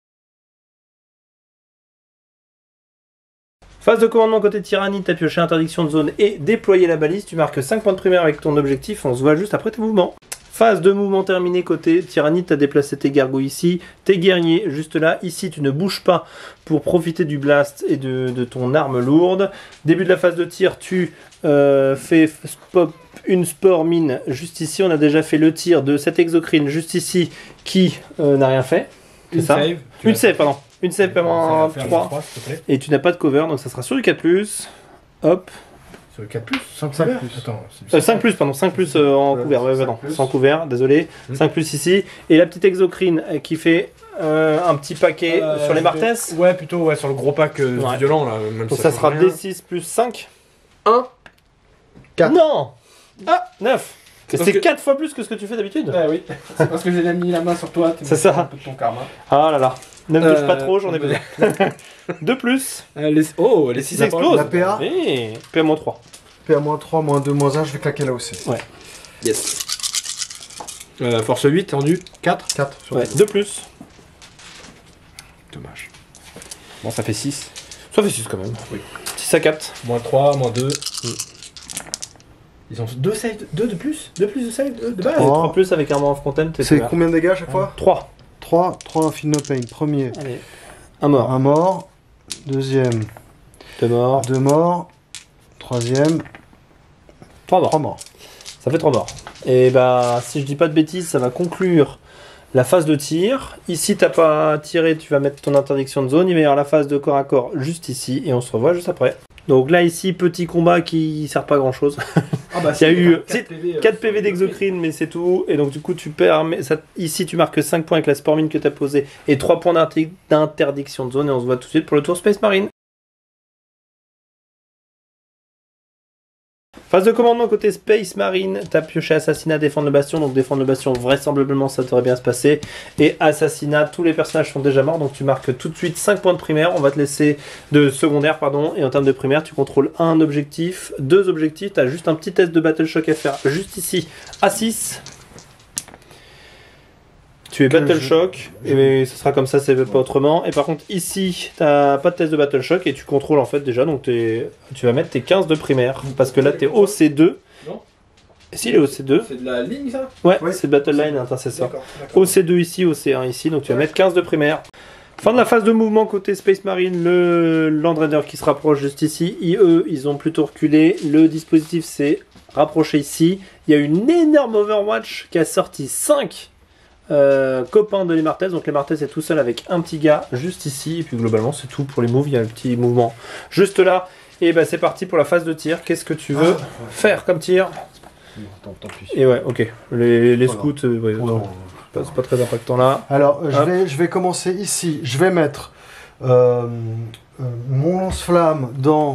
[SPEAKER 1] Phase de commandement côté Tyrannide, t'as pioché interdiction de zone et déployer la balise. Tu marques cinq points de primaire avec ton objectif. On se voit juste après tes mouvements. Phase de mouvement terminée côté Tyrannide, t'as déplacé tes gargouilles ici. Tes guerriers juste là. Ici, tu ne bouges pas pour profiter du blast et de, de ton arme lourde. Début de la phase de tir, tu euh, fais pop une spore mine juste ici. On a déjà fait le tir de cette exocrine juste ici qui euh, n'a rien fait.
[SPEAKER 2] Une
[SPEAKER 1] ça
[SPEAKER 2] save.
[SPEAKER 1] Une save, pardon. Une save paiement trois.
[SPEAKER 2] trois
[SPEAKER 1] et tu n'as pas de cover, donc ça sera sur du quatre plus. Hop.
[SPEAKER 2] Sur le quatre plus cinq
[SPEAKER 3] plus.
[SPEAKER 2] Attends,
[SPEAKER 1] euh, cinq plus, pardon. cinq plus euh, en ouais, couvert. Ouais, pardon. Sans couvert, désolé. Mmh. cinq plus ici. Et la petite exocrine euh, qui fait euh, un petit paquet euh, sur les Martès.
[SPEAKER 2] Ouais, plutôt ouais, sur le gros pack euh, ouais. violent. Là, même
[SPEAKER 1] donc ça, ça sera D six plus cinq.
[SPEAKER 3] un. quatre.
[SPEAKER 1] Non. Ah, neuf. C'est
[SPEAKER 2] que...
[SPEAKER 1] quatre fois plus que ce que tu fais d'habitude.
[SPEAKER 2] Ouais, oui. C'est parce que j'ai mis la main sur toi.
[SPEAKER 1] C'est ça.
[SPEAKER 2] Un peu de ton karma.
[SPEAKER 1] Ah là là. Ne me touche euh, pas trop, j'en ai besoin. deux plus.
[SPEAKER 2] Euh, les... Oh, les
[SPEAKER 1] six explosent.
[SPEAKER 3] La P A.
[SPEAKER 1] Et P A moins trois.
[SPEAKER 3] P A moins trois, moins deux, moins un, je vais claquer là aussi.
[SPEAKER 1] Ouais.
[SPEAKER 2] Yes. Euh, force huit, tendu. quatre.
[SPEAKER 3] quatre.
[SPEAKER 1] Ouais, deux plus.
[SPEAKER 2] Dommage. Bon, ça fait six.
[SPEAKER 1] Ça fait six quand même. Oui. six à quatre.
[SPEAKER 2] Moins trois, moins deux. Mm. Ils ont deux saves, deux de plus, deux plus de save de, de base.
[SPEAKER 1] trois plus avec Armor of Contempt.
[SPEAKER 3] C'est combien de dégâts à chaque fois?
[SPEAKER 1] trois.
[SPEAKER 3] trois, trois Feel No Pain. Premier.
[SPEAKER 1] Allez. Un mort.
[SPEAKER 3] Un mort. Deuxième.
[SPEAKER 1] Deux morts.
[SPEAKER 3] Deux morts. Troisième.
[SPEAKER 1] Trois morts.
[SPEAKER 3] Trois morts.
[SPEAKER 1] Ça fait trois morts. Et bah, si je dis pas de bêtises, ça va conclure la phase de tir. Ici, t'as pas tiré, tu vas mettre ton interdiction de zone. Il va y avoir la phase de corps à corps juste ici. Et on se revoit juste après. Donc là, ici, petit combat qui sert pas à grand chose.
[SPEAKER 2] Ah bah,
[SPEAKER 1] il y a eu
[SPEAKER 2] quatre P V,
[SPEAKER 1] quatre P V d'exocrine, mais c'est tout. Et donc, du coup, tu perds. Ça, ici, tu marques cinq points avec la spore mine que tu as posée et trois points d'interdiction de zone. Et on se voit tout de suite pour le tour Space Marine. Phase de commandement côté Space Marine, t'as pioché assassinat, défendre le bastion, donc défendre le bastion, vraisemblablement ça devrait bien se passer. Et assassinat, tous les personnages sont déjà morts, donc tu marques tout de suite cinq points de primaire, on va te laisser de secondaire, pardon, et en termes de primaire, tu contrôles un objectif, deux objectifs, t'as juste un petit test de Battle Shock à faire juste ici, à six. Tu es
[SPEAKER 3] Que
[SPEAKER 1] Battle
[SPEAKER 3] je-
[SPEAKER 1] Shock,
[SPEAKER 3] je-
[SPEAKER 1] et ce sera comme ça, c'est pas autrement. Et par contre, ici, t'as pas de test de Battle Shock et tu contrôles en fait déjà, donc t'es- tu vas mettre tes quinze de primaire. Parce que là, t'es O C deux.
[SPEAKER 2] Non.
[SPEAKER 1] Et si, il est O C deux.
[SPEAKER 2] C'est de la ligne ça?
[SPEAKER 1] Ouais,
[SPEAKER 3] Ouais.
[SPEAKER 1] c'est Battle Line Intercessor.
[SPEAKER 2] D'accord. d'accord.
[SPEAKER 1] O C deux ici, O C un ici, donc tu vas mettre quinze de primaire. Fin de la phase de mouvement côté Space Marine, le Land Raider qui se rapproche juste ici. I, eux, ils ont plutôt reculé. Le dispositif s'est rapproché ici. Il y a une énorme Overwatch qui a sorti cinq euh, copains de les Martez. Donc les Martez est tout seul avec un petit gars juste ici. Et puis globalement, c'est tout pour les moves. Il y a le petit mouvement juste là. Et bah c'est parti pour la phase de tir. Qu'est-ce que tu veux faire comme tir?
[SPEAKER 3] Non, tant, tant pis.
[SPEAKER 1] Et ouais, ok. Les, les
[SPEAKER 3] Voilà.
[SPEAKER 1] scouts, euh, ouais,
[SPEAKER 3] Oh,
[SPEAKER 1] non,
[SPEAKER 3] non.
[SPEAKER 1] c'est pas- c'est pas très impactant là.
[SPEAKER 3] Alors, euh, je
[SPEAKER 1] Hop.
[SPEAKER 3] vais, je vais commencer ici. Je vais mettre euh, euh, mon lance-flamme dans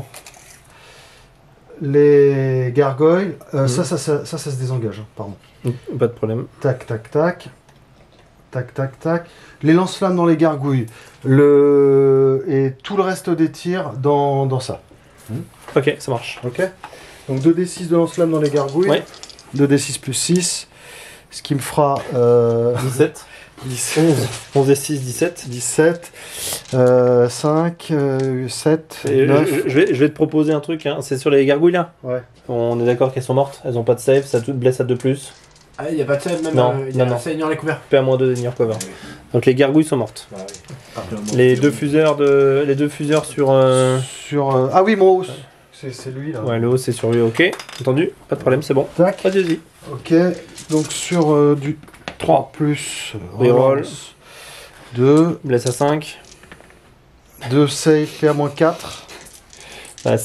[SPEAKER 3] les gargoyles. Euh,
[SPEAKER 1] Mhm.
[SPEAKER 3] ça, ça, ça, ça, ça se désengage. hein, Pardon.
[SPEAKER 1] Pas de problème.
[SPEAKER 3] Tac, tac, tac. Tac, tac, tac. Les lance-flammes dans les gargouilles. Le... Et tout le reste des tirs dans, dans ça.
[SPEAKER 1] Ok, ça marche.
[SPEAKER 3] Ok. Donc deux D six de lance-flamme dans les gargouilles.
[SPEAKER 1] Ouais.
[SPEAKER 3] deux D six plus six. Ce qui me fera euh,
[SPEAKER 1] dix-sept.
[SPEAKER 3] dix,
[SPEAKER 1] onze. onze et six, dix-sept.
[SPEAKER 3] dix-sept, euh, cinq, euh, sept,
[SPEAKER 1] Et
[SPEAKER 3] neuf.
[SPEAKER 1] je, je vais, je vais te proposer un truc, hein. C'est sur les gargouilles là.
[SPEAKER 3] Ouais.
[SPEAKER 1] On est d'accord qu'elles sont mortes, elles ont pas de save, ça te blesse à deux plus.
[SPEAKER 2] Ah, il y a pas de save même.
[SPEAKER 1] Non,
[SPEAKER 2] euh, il y a
[SPEAKER 1] non, non.
[SPEAKER 2] un seigneur les couverts.
[SPEAKER 1] P à moins deux de cover. Donc les gargouilles sont mortes.
[SPEAKER 2] Bah oui.
[SPEAKER 1] Les deux fuseurs de, les deux fuseurs sur. euh,
[SPEAKER 3] Sur, euh, ah oui, mon hausse. C'est c'est lui là.
[SPEAKER 1] Ouais, le haut c'est sur lui, ok. Entendu. Pas de problème, c'est bon.
[SPEAKER 3] Tac.
[SPEAKER 1] Vas-y.
[SPEAKER 3] Ok. Donc sur euh, du
[SPEAKER 1] trois.
[SPEAKER 3] plus.
[SPEAKER 1] Reroll.
[SPEAKER 3] deux.
[SPEAKER 1] Blesse à cinq.
[SPEAKER 3] deux save P à moins quatre.
[SPEAKER 1] À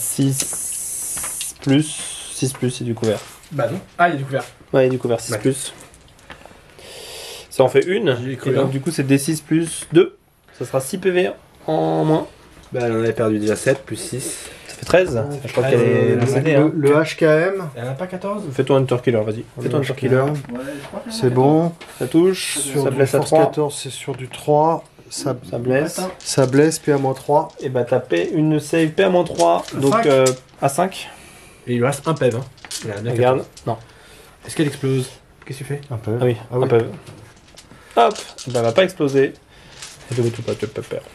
[SPEAKER 1] six plus. six plus, c'est du couvert.
[SPEAKER 2] Bah non. Ah, il est couvert.
[SPEAKER 1] Ouais, du couvert six
[SPEAKER 2] Ouais.
[SPEAKER 1] plus. Ça en fait une.
[SPEAKER 2] J'ai
[SPEAKER 1] Et
[SPEAKER 2] cru,
[SPEAKER 1] donc
[SPEAKER 2] hein.
[SPEAKER 1] du coup c'est D six plus deux. Ça sera six P V en moins.
[SPEAKER 2] Bah, elle en avait perdu déjà sept plus six.
[SPEAKER 1] Ça fait treize. Je crois
[SPEAKER 2] treize,
[SPEAKER 1] qu'elle est
[SPEAKER 2] euh,
[SPEAKER 1] décédée.
[SPEAKER 3] le,
[SPEAKER 1] Hein.
[SPEAKER 3] le H K M.
[SPEAKER 2] Elle en a pas quatorze?
[SPEAKER 1] Fais-toi un Hunter Killer, vas-y. Fais-toi un Hunter Killer.
[SPEAKER 3] C'est bon.
[SPEAKER 1] Ça touche.
[SPEAKER 3] Sur
[SPEAKER 1] Ça
[SPEAKER 3] du
[SPEAKER 1] blesse à
[SPEAKER 3] Force
[SPEAKER 1] trois.
[SPEAKER 3] quatorze, c'est sur du trois. Ça,
[SPEAKER 1] Ça blesse.
[SPEAKER 3] ça blesse P à moins trois.
[SPEAKER 1] Et bah t'as P une save P à moins trois.
[SPEAKER 2] À
[SPEAKER 1] Donc
[SPEAKER 2] cinq.
[SPEAKER 1] euh, à cinq.
[SPEAKER 2] Et il lui reste un P E V. Hein. Il en a bien
[SPEAKER 1] Regarde. Non.
[SPEAKER 2] quatorze. Est-ce qu'elle explose? Qu'est-ce que tu fais?
[SPEAKER 3] Un peu.
[SPEAKER 1] Ah oui.
[SPEAKER 3] Ah oui.
[SPEAKER 1] Un peu. Hop. Bah elle va pas exploser. Et de tout pas tu peux faire.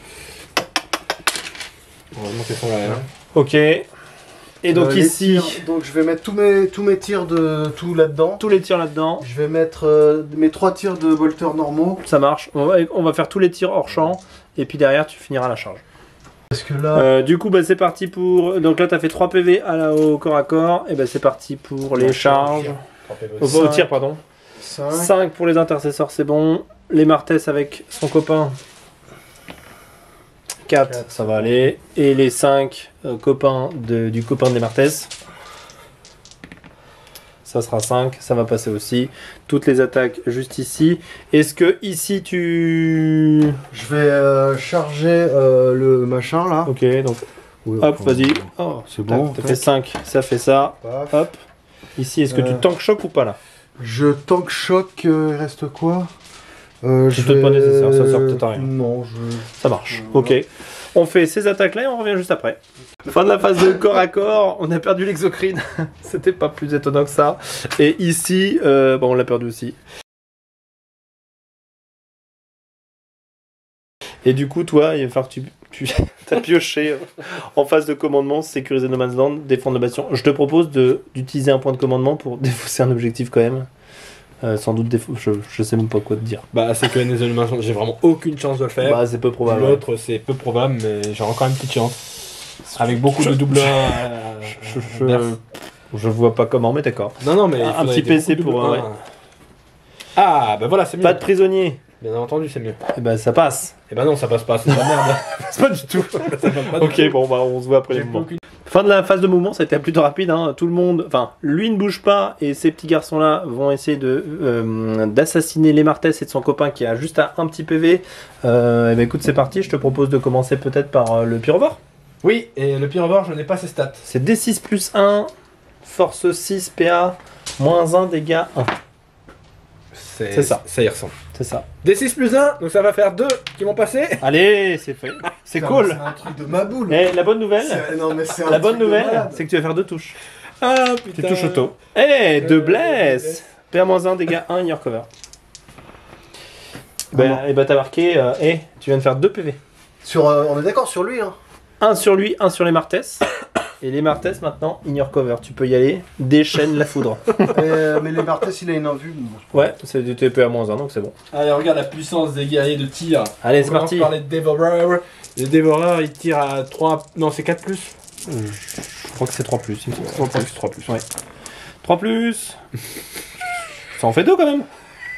[SPEAKER 2] Heureusement qu'elles sont là. Hein.
[SPEAKER 1] Ok. Et donc
[SPEAKER 3] Euh, les
[SPEAKER 1] ici,
[SPEAKER 3] tirs, donc je vais mettre tous mes, tous mes tirs de tout là-dedans.
[SPEAKER 1] tous les tirs là-dedans.
[SPEAKER 3] Je vais mettre euh, mes trois tirs de bolter normaux.
[SPEAKER 1] Ça marche. On va, on va faire tous les tirs hors champ. Et puis derrière tu finiras la charge.
[SPEAKER 3] Parce que là,
[SPEAKER 1] Euh, du coup, bah, c'est parti pour. Donc là, t'as fait trois P V à la, au corps à corps. Et bah, c'est parti pour les charges. Au, au
[SPEAKER 3] Cinq.
[SPEAKER 1] tir, pardon.
[SPEAKER 3] cinq.
[SPEAKER 1] cinq pour les intercesseurs, c'est bon. Les Martès avec son copain. quatre,
[SPEAKER 3] Quatre.
[SPEAKER 1] ça va aller. Et les cinq euh, copains de, du copain des Martès. Ça sera cinq, ça va passer aussi. Toutes les attaques juste ici. Est-ce que ici tu.
[SPEAKER 3] Je vais euh, charger euh, le machin là.
[SPEAKER 1] Ok, donc
[SPEAKER 3] Oui,
[SPEAKER 1] hop,
[SPEAKER 3] enfin,
[SPEAKER 1] vas-y. Oh,
[SPEAKER 3] C'est
[SPEAKER 1] tac,
[SPEAKER 3] bon.
[SPEAKER 1] T'as
[SPEAKER 3] tac.
[SPEAKER 1] fait cinq, ça fait ça.
[SPEAKER 3] Paf.
[SPEAKER 1] Hop. Ici, est-ce que tu
[SPEAKER 3] Euh.
[SPEAKER 1] tank choc ou pas là?
[SPEAKER 3] Je tank choc, euh, il reste quoi euh,
[SPEAKER 1] C'est peut-être pas nécessaire, ça sert peut-être à rien.
[SPEAKER 3] Non, je.
[SPEAKER 1] Ça marche.
[SPEAKER 3] Euh,
[SPEAKER 1] Ok. On fait ces attaques-là et on revient juste après. Fin de la phase de corps à corps. On a perdu l'exocrine. C'était pas plus étonnant que ça. Et ici, euh, bon, on l'a perdu aussi. Et du coup, toi, il va falloir que tu, tu as pioché euh, en phase de commandement, sécuriser No Man's Land, défendre le bastion. Je te propose de- d'utiliser un point de commandement pour défausser un objectif quand même. Euh, sans doute, défau- je, je sais même pas quoi te dire.
[SPEAKER 2] Bah, c'est que Nether Dimension, j'ai vraiment aucune chance de le faire.
[SPEAKER 1] Bah, c'est peu probable. ouais.
[SPEAKER 2] L'autre, c'est peu probable, mais j'ai encore une petite chance. Avec beaucoup de double un.
[SPEAKER 1] Je, je- je vois pas comment, mais d'accord.
[SPEAKER 2] Non, non, mais.
[SPEAKER 1] Un
[SPEAKER 2] il faudrait
[SPEAKER 1] petit
[SPEAKER 2] des
[SPEAKER 1] P C
[SPEAKER 2] beaucoup de
[SPEAKER 1] pour,
[SPEAKER 2] double
[SPEAKER 1] euh,
[SPEAKER 2] un. Ah, bah voilà, c'est mieux.
[SPEAKER 1] Pas de prisonnier.
[SPEAKER 2] Bien entendu, c'est mieux.
[SPEAKER 1] Et ben ça passe.
[SPEAKER 2] Et bah non, ça passe pas, c'est de la merde.
[SPEAKER 1] C'est pas du tout.
[SPEAKER 2] Ça passe pas du
[SPEAKER 1] Ok,
[SPEAKER 2] tout.
[SPEAKER 1] bon bah on se voit après
[SPEAKER 2] J'ai
[SPEAKER 1] les mouvements.
[SPEAKER 2] aucune-
[SPEAKER 1] Fin de la phase de mouvement, ça a été plutôt rapide. Hein. Tout le monde, enfin, lui ne bouge pas et ces petits garçons-là vont essayer de euh, d'assassiner les Martès et de son copain qui a juste à un petit P V. Euh, et ben écoute, c'est parti. Je te propose de commencer peut-être par euh, le pyrovore.
[SPEAKER 2] Oui, et le pire je n'ai pas ses stats.
[SPEAKER 1] C'est D six plus un, force six, P A, moins un, dégâts un.
[SPEAKER 2] C'est
[SPEAKER 1] C'est ça.
[SPEAKER 2] Ça y ressemble.
[SPEAKER 1] C'est ça.
[SPEAKER 2] D six plus un, donc ça va faire deux qui vont passer.
[SPEAKER 1] Allez, c'est fait. C'est
[SPEAKER 3] Putain,
[SPEAKER 1] cool.
[SPEAKER 3] C'est un truc de ma boule.
[SPEAKER 1] Et la bonne nouvelle,
[SPEAKER 3] C'est- Non, mais c'est un
[SPEAKER 1] la bonne
[SPEAKER 3] truc de
[SPEAKER 1] nouvelle,
[SPEAKER 3] malade.
[SPEAKER 1] c'est que tu vas faire deux touches.
[SPEAKER 2] Ah
[SPEAKER 1] Tu
[SPEAKER 2] putain.
[SPEAKER 1] touches auto. Eh, deux
[SPEAKER 2] Euh,
[SPEAKER 1] blesses. P A moins un, dégâts un, your cover. Ben, et bah t'as marqué, euh, hey, tu viens de faire deux P V.
[SPEAKER 3] Sur, euh, on est d'accord sur lui, hein.
[SPEAKER 1] Un sur lui, un sur les Martes. Et les Martes maintenant, ignore cover. Tu peux y aller, déchaîne la foudre.
[SPEAKER 3] Euh, mais les Martes, il a une invue. Bon.
[SPEAKER 1] Ouais, c'est du T P à moins un, donc c'est bon.
[SPEAKER 2] Allez, regarde la puissance des guerriers de tir.
[SPEAKER 1] Allez,
[SPEAKER 2] On
[SPEAKER 1] c'est
[SPEAKER 2] commence
[SPEAKER 1] parti.
[SPEAKER 2] par les dévoreurs. Les dévoreurs, ils tirent à trois. Non, c'est quatre plus.
[SPEAKER 1] Je crois que c'est trois plus. Il me semble que c'est
[SPEAKER 2] trois
[SPEAKER 1] trois
[SPEAKER 2] plus. trois plus.
[SPEAKER 1] Ouais. trois plus. Ça en fait deux quand même.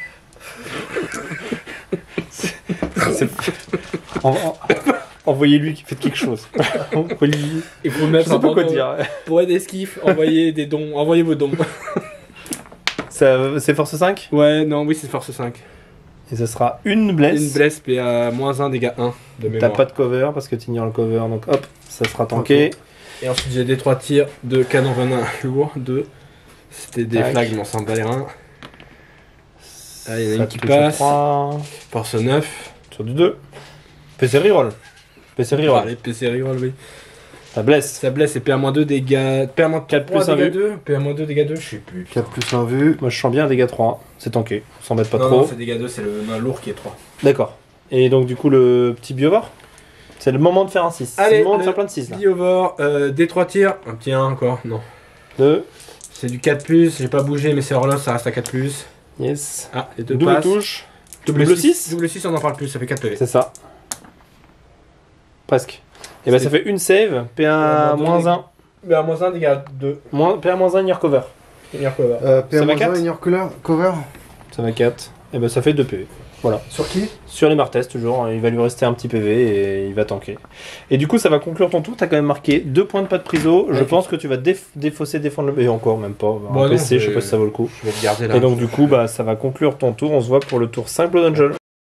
[SPEAKER 1] C'est- En- en- Envoyez-lui qui fait quelque chose. Envoyez-lui.
[SPEAKER 2] Il faut
[SPEAKER 1] Je
[SPEAKER 2] mettre
[SPEAKER 1] sais
[SPEAKER 2] un
[SPEAKER 1] pas quoi
[SPEAKER 2] bandeau.
[SPEAKER 1] dire.
[SPEAKER 2] Pour aider Skiff, envoyez des dons. Envoyez vos dons.
[SPEAKER 1] Ça- C'est force cinq.
[SPEAKER 2] Ouais, non, oui, c'est force cinq.
[SPEAKER 1] Et ce sera une blesse.
[SPEAKER 2] Une blesse, P A moins un, dégâts un de
[SPEAKER 1] T'as
[SPEAKER 2] mémoire.
[SPEAKER 1] pas de cover parce que tu ignores le cover, donc hop, ça sera tanké.
[SPEAKER 2] Et ensuite, j'ai des trois tirs de canon venin lourd. deux. C'était des
[SPEAKER 1] Tac.
[SPEAKER 2] flags, mais on s'en bat les reins. Ah, il y en a
[SPEAKER 1] Ça
[SPEAKER 2] une qui
[SPEAKER 1] touche
[SPEAKER 2] passe.
[SPEAKER 1] trois.
[SPEAKER 2] Force neuf.
[SPEAKER 1] Sur du deux. P C reroll. P C reroll.
[SPEAKER 2] Allez, P C reroll, oui.
[SPEAKER 1] Ça blesse.
[SPEAKER 2] Ça blesse et P A moins deux, dégâts. P A moins
[SPEAKER 1] quatre plus
[SPEAKER 2] trois,
[SPEAKER 1] un
[SPEAKER 2] dégâts
[SPEAKER 1] vu.
[SPEAKER 2] deux. P A moins deux, dégâts deux, je sais plus.
[SPEAKER 3] quatre plus un vu.
[SPEAKER 1] Moi je sens bien un dégâts trois. C'est tanké. On s'embête pas
[SPEAKER 2] non,
[SPEAKER 1] trop.
[SPEAKER 2] non, c'est dégâts deux, c'est le main lourd qui est trois.
[SPEAKER 1] D'accord. Et donc du coup le petit biovore, c'est le moment de faire un six. C'est
[SPEAKER 2] Allez,
[SPEAKER 1] le moment de
[SPEAKER 2] le
[SPEAKER 1] faire plein de six là.
[SPEAKER 2] Biovore, euh, des trois tirs. Un petit un encore, non.
[SPEAKER 1] deux.
[SPEAKER 2] C'est du quatre plus, j'ai pas bougé, mais c'est hors ça reste à quatre plus.
[SPEAKER 1] Yes.
[SPEAKER 2] Ah, les deux
[SPEAKER 1] Double
[SPEAKER 2] passes.
[SPEAKER 1] touche.
[SPEAKER 2] Double
[SPEAKER 1] Double
[SPEAKER 2] six.
[SPEAKER 1] six.
[SPEAKER 2] Double six, on en parle plus, ça fait quatre P V.
[SPEAKER 1] C'est ça. Presque. Et bah ça fait une save. P un
[SPEAKER 2] Ouais,
[SPEAKER 1] moins un.
[SPEAKER 2] Mais à moins un, dégâts deux.
[SPEAKER 1] Moins, P un moins un, near cover.
[SPEAKER 3] Euh, P
[SPEAKER 1] Ça
[SPEAKER 3] A
[SPEAKER 1] va
[SPEAKER 3] moins
[SPEAKER 1] quatre
[SPEAKER 3] un, in your color, cover.
[SPEAKER 1] Ça va quatre. Et bah ça fait deux P V. Voilà.
[SPEAKER 3] Sur qui?
[SPEAKER 1] Sur les Martes toujours, il va lui rester un petit P V et il va tanker. Et du coup ça va conclure ton tour, t'as quand même marqué deux points de pas de priso, je
[SPEAKER 2] Ouais.
[SPEAKER 1] pense que tu vas déf- défausser, défendre le... Et encore même pas, un
[SPEAKER 2] Bon, non,
[SPEAKER 1] P C, je sais
[SPEAKER 2] je-
[SPEAKER 1] pas si ça vaut le coup.
[SPEAKER 2] Je vais le garder là.
[SPEAKER 1] Et donc du coup bah ça va conclure ton tour, on se voit pour le tour cinq Blood Angel.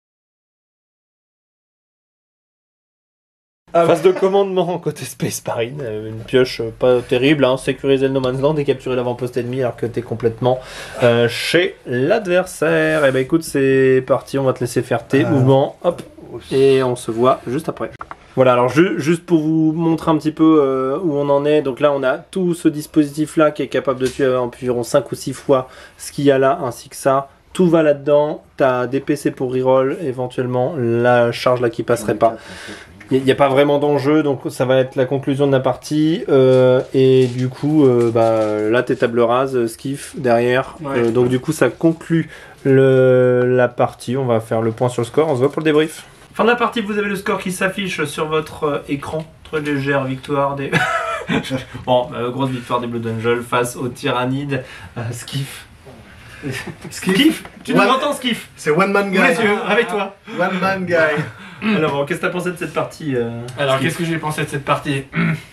[SPEAKER 2] Ah,
[SPEAKER 1] Phase de commandement côté Space Marine, euh, une pioche euh, pas terrible, hein, sécuriser le No Man's Land et capturer l'avant-poste ennemi alors que t'es complètement euh, chez l'adversaire. Et bah écoute c'est parti, on va te laisser faire tes
[SPEAKER 3] Euh.
[SPEAKER 1] mouvements, hop, et on se voit juste après. Voilà, alors ju- juste pour vous montrer un petit peu euh, où on en est, donc là on a tout ce dispositif là qui est capable de tuer environ cinq ou six fois ce qu'il y a là, ainsi que ça. Tout va là-dedans, t'as des P C pour reroll, éventuellement la charge là qui passerait pas. Il n'y a, a pas vraiment d'enjeu, donc ça va être la conclusion de la partie. euh, et du coup, euh, bah, là, t'es table rase, euh, skiff derrière.
[SPEAKER 2] Ouais.
[SPEAKER 1] Euh, donc du coup, ça conclut le, la partie. On va faire le point sur le score. On se voit pour le débrief. Fin de la partie, vous avez le score qui s'affiche sur votre euh, écran. Très légère victoire des... bon, euh, grosse victoire des Blood Angel face aux Tyrannides. Euh, skiff. Skiff. Tu nous
[SPEAKER 3] Ouais.
[SPEAKER 1] entends, Skiff?
[SPEAKER 3] C'est One Man Guy.
[SPEAKER 1] Ouvre les yeux, réveille-toi.
[SPEAKER 3] One Man Guy.
[SPEAKER 1] Alors, bon, qu'est-ce que t'as pensé de cette partie euh,
[SPEAKER 2] Alors,
[SPEAKER 1] Skiff
[SPEAKER 2] qu'est-ce que j'ai pensé de cette partie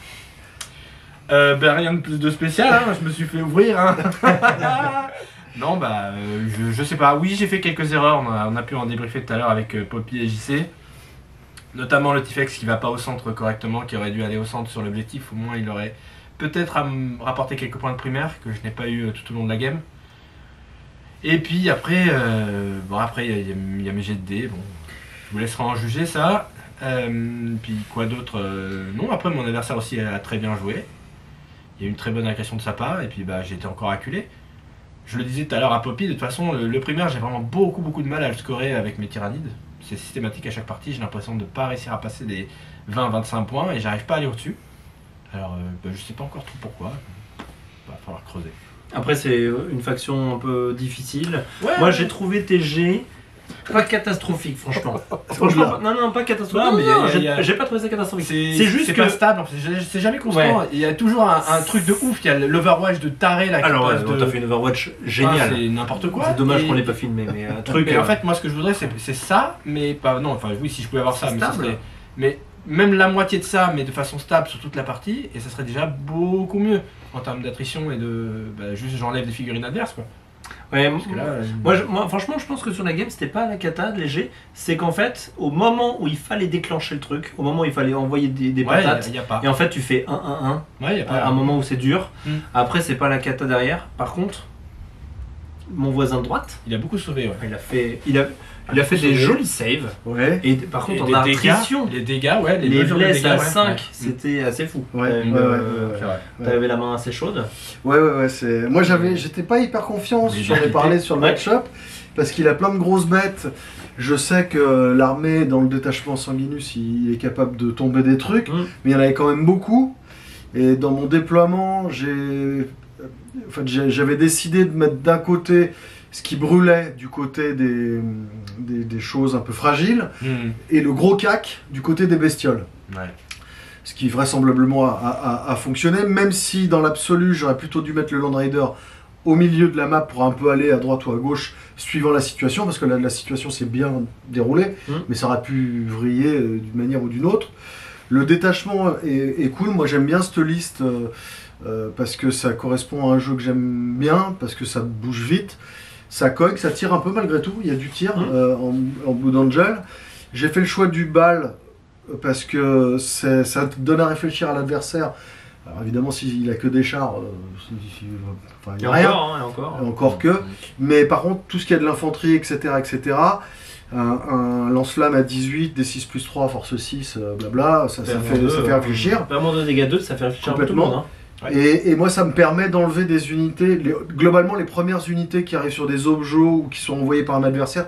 [SPEAKER 2] euh, Ben, rien de plus de spécial, hein. Je me suis fait ouvrir. Hein. non, bah, euh, je, je sais pas. Oui, j'ai fait quelques erreurs. On a, on a pu en débriefer tout à l'heure avec euh, Poppy et J C. Notamment le Tifex qui va pas au centre correctement, qui aurait dû aller au centre sur l'objectif. Au moins, il aurait peut-être à me rapporter quelques points de primaire que je n'ai pas eu euh, tout au long de la game. Et puis après, euh, bon, après il y, a- il y a- il y a mes jets de dés. Bon, je vous laisserai en juger ça. Euh, puis quoi d'autre euh, Non, après mon adversaire aussi a très bien joué. Il y a eu une très bonne agression de sa part et puis bah, j'ai été encore acculé. Je le disais tout à l'heure à Poppy, de toute façon le, le primaire j'ai vraiment beaucoup beaucoup de mal à le scorer avec mes tyrannides. C'est systématique à chaque partie, j'ai l'impression de ne pas réussir à passer des vingt à vingt-cinq points et j'arrive pas à aller au-dessus. Alors euh, bah, je sais pas encore trop pourquoi, va falloir creuser.
[SPEAKER 1] Après, c'est une faction un peu difficile.
[SPEAKER 2] Ouais,
[SPEAKER 1] Moi, j'ai trouvé tes G pas catastrophique, franchement. franchement, pas- non, non, pas catastrophique.
[SPEAKER 2] Non,
[SPEAKER 1] Non,
[SPEAKER 2] mais
[SPEAKER 1] mais
[SPEAKER 2] y a- y a-
[SPEAKER 1] j'ai
[SPEAKER 2] y a-
[SPEAKER 1] j'ai pas trouvé ça catastrophique.
[SPEAKER 2] C'est
[SPEAKER 1] C'est juste
[SPEAKER 2] c'est
[SPEAKER 1] que.
[SPEAKER 2] pas stable, en fait. C'est- c'est jamais constant.
[SPEAKER 1] Ouais.
[SPEAKER 2] Il y a toujours un, un truc de ouf. Il y a l'Overwatch de taré là qui
[SPEAKER 1] Alors, ouais,
[SPEAKER 2] passe
[SPEAKER 1] bon,
[SPEAKER 2] de...
[SPEAKER 1] t'as fait une Overwatch
[SPEAKER 2] Ah,
[SPEAKER 1] géniale.
[SPEAKER 2] c'est n'importe quoi.
[SPEAKER 1] C'est dommage
[SPEAKER 2] Et-
[SPEAKER 1] qu'on l'ait pas filmé, mais un truc.
[SPEAKER 2] Mais en
[SPEAKER 1] euh,
[SPEAKER 2] fait, moi, ce que je voudrais, c'est c'est ça, mais pas. Non, enfin, oui, si je pouvais avoir ça,
[SPEAKER 1] C'est
[SPEAKER 2] mais ça
[SPEAKER 1] stable.
[SPEAKER 2] serait- Mais même la moitié de ça, mais de façon stable sur toute la partie, et ça serait déjà beaucoup mieux en termes d'attrition et de. Bah, juste, j'enlève des figurines adverses, quoi.
[SPEAKER 1] ouais,
[SPEAKER 2] Parce que là. euh,
[SPEAKER 1] moi, je- moi, franchement, je pense que sur la game, c'était pas la cata de léger. C'est qu'en fait, au moment où il fallait déclencher le truc, au moment où il fallait envoyer des, des
[SPEAKER 2] ouais,
[SPEAKER 1] patates,
[SPEAKER 2] il y a, pas.
[SPEAKER 1] et en fait, tu fais un un un.
[SPEAKER 2] Ouais, il y a
[SPEAKER 1] À
[SPEAKER 2] pas.
[SPEAKER 1] un moment où c'est dur.
[SPEAKER 2] Mm.
[SPEAKER 1] Après, c'est pas la cata derrière. Par contre, mon voisin de droite,
[SPEAKER 2] Il a beaucoup sauvé, ouais.
[SPEAKER 1] il a fait, il a, il a fait des jolis saves.
[SPEAKER 3] Ouais.
[SPEAKER 1] Et par contre,
[SPEAKER 2] Et
[SPEAKER 1] en
[SPEAKER 2] des
[SPEAKER 1] attrition,
[SPEAKER 2] dégâts, les dégâts, ouais, les,
[SPEAKER 1] les
[SPEAKER 2] mesures de
[SPEAKER 1] blesses
[SPEAKER 2] dégâts,
[SPEAKER 1] à
[SPEAKER 2] ouais.
[SPEAKER 1] cinq,
[SPEAKER 2] Ouais.
[SPEAKER 1] c'était assez fou.
[SPEAKER 3] Ouais,
[SPEAKER 1] T'avais
[SPEAKER 3] ouais,
[SPEAKER 1] une,
[SPEAKER 3] ouais,
[SPEAKER 1] euh,
[SPEAKER 3] ouais, ouais.
[SPEAKER 2] C'est vrai.
[SPEAKER 1] T'avais la main assez chaude.
[SPEAKER 3] Ouais, ouais, ouais, c'est. Moi, j'avais, j'étais pas hyper confiant.
[SPEAKER 1] Mais
[SPEAKER 3] J'en ai
[SPEAKER 1] bien
[SPEAKER 3] parlé sur le
[SPEAKER 1] ouais.
[SPEAKER 3] match-up. parce qu'il a plein de grosses bêtes. Je sais que l'armée, dans le détachement Sanguinus, il est capable de tomber des trucs, mmh. mais il y en avait quand même beaucoup. Et dans mon déploiement, j'ai, enfin, j'avais décidé de mettre d'un côté ce qui brûlait du côté des, des, des choses un peu fragiles, mmh. et le gros cac du côté des bestioles. Ouais. Ce qui vraisemblablement a, a, a fonctionné, même si dans l'absolu, j'aurais plutôt dû mettre le Land Raider au milieu de la map pour un peu aller à droite ou à gauche suivant la situation, parce que la, la situation s'est bien déroulée, mmh. mais ça aurait pu vriller euh, d'une manière ou d'une autre. Le détachement est, est cool, moi j'aime bien cette liste euh, euh, parce que ça correspond à un jeu que j'aime bien, parce que ça bouge vite, ça cogne, ça tire un peu malgré tout, il y a du tir mmh. euh, en, en Blood Angel. J'ai fait le choix du bal parce que ça te donne à réfléchir à l'adversaire. Alors évidemment, s'il a que des chars, euh, enfin, il n'y a rien.
[SPEAKER 1] Encore, hein, encore.
[SPEAKER 3] Et encore que. Mais par contre, tout ce qui est de l'infanterie, et cetera, et cetera, un, un lance-flamme à dix-huit, D six plus trois, force six, euh, blabla, ça, ça, fait, deux, ça fait réfléchir.
[SPEAKER 1] Vraiment de dégâts deux, ça fait réfléchir complètement. Tout le monde, hein. Ouais.
[SPEAKER 3] Et, et moi, ça me permet d'enlever des unités. Les, globalement, les premières unités qui arrivent sur des objets ou qui sont envoyées par un adversaire,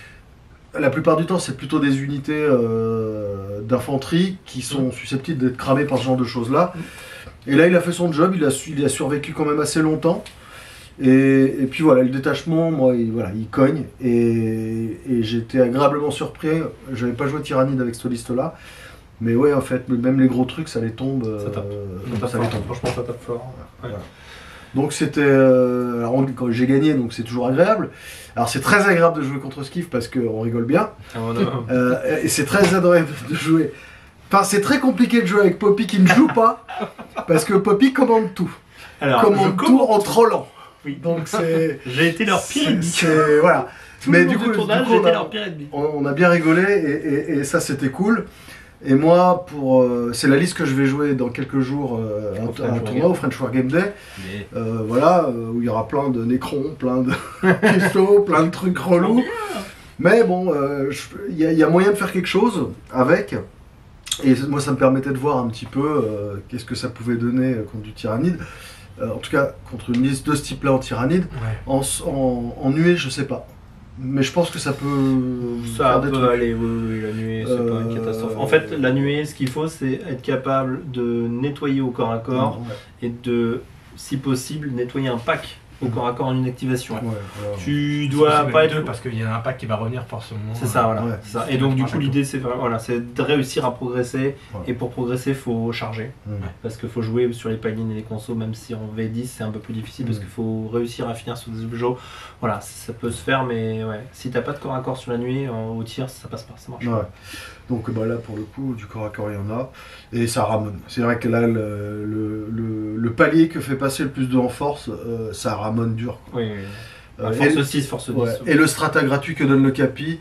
[SPEAKER 3] la plupart du temps, c'est plutôt des unités euh, d'infanterie qui sont susceptibles d'être cramées par ce genre de choses-là. Et là, il a fait son job, il a, il a survécu quand même assez longtemps. Et, et puis voilà, le détachement, moi, il, voilà, il cogne. Et, et j'étais agréablement surpris. J'avais pas joué Tyrannide avec cette liste-là. Mais ouais, en fait, même les gros trucs, ça les tombe.
[SPEAKER 1] Ça tape.
[SPEAKER 3] Euh, ça,
[SPEAKER 1] ça
[SPEAKER 3] les tombe.
[SPEAKER 1] Franchement, ça tape fort. Ouais.
[SPEAKER 3] Voilà. Donc c'était... Euh, alors quand j'ai gagné, donc c'est toujours agréable. Alors c'est très agréable de jouer contre Skiff parce qu'on rigole bien. Oh, euh, et c'est très agréable de jouer... Enfin, c'est très compliqué de jouer avec Poppy qui ne joue pas, parce que Poppy commande tout. Alors, commande tout en trollant. Oui. Donc c'est...
[SPEAKER 1] J'ai été leur pire ennemi.
[SPEAKER 3] Voilà.
[SPEAKER 1] Tout
[SPEAKER 3] mais
[SPEAKER 1] le
[SPEAKER 3] du coup,
[SPEAKER 1] tournage,
[SPEAKER 3] du coup on, a,
[SPEAKER 1] leur pire ennemi.
[SPEAKER 3] On, on a bien rigolé et, et, et ça c'était cool. Et moi, pour euh, c'est la liste que je vais jouer dans quelques jours euh, un, un tournoi au French War Game Day. Mais... Euh, voilà, euh, où il y aura plein de nécrons, plein de cristaux, plein de trucs relous. Mais bon, il y, y a moyen de faire quelque chose avec. Et moi, ça me permettait de voir un petit peu euh, qu'est-ce que ça pouvait donner contre du Tyrannide. Euh, en tout cas, contre une liste de ce type-là en Tyrannide. Ouais. En, en, en nuée, je sais pas. Mais je pense que ça peut.
[SPEAKER 1] Ça peut trucs. aller, oui, oui, la nuée, c'est euh... pas une catastrophe. En fait, la nuée, ce qu'il faut, c'est être capable de nettoyer au corps à corps mmh, ouais. et de, si possible, nettoyer un pack au corps à corps en une activation. Ouais, ouais,
[SPEAKER 2] tu dois pas être deux parce qu'il y a un pack qui va revenir forcément.
[SPEAKER 1] C'est ça, voilà. Ouais, c'est ça. Et donc du coup l'idée c'est voilà, c'est de réussir à progresser. Ouais. Et pour progresser il faut charger ouais. parce qu'il faut jouer sur les palines et les consos, même si en V dix c'est un peu plus difficile ouais. parce qu'il faut réussir à finir sur des objets. Voilà, ça peut se faire, mais ouais, si t'as pas de corps à corps sur la nuit au tir ça passe pas, ça marche ouais. pas.
[SPEAKER 3] Donc bah, là pour le coup du corps à corps il y en a et ça ramène. C'est vrai que là le, le, le, le palier que fait passer le plus de en force euh, ça ramène dur.
[SPEAKER 1] Quoi. Oui, oui. Euh, force six, force dix.
[SPEAKER 3] Ouais. Et le strata gratuit que donne le capi,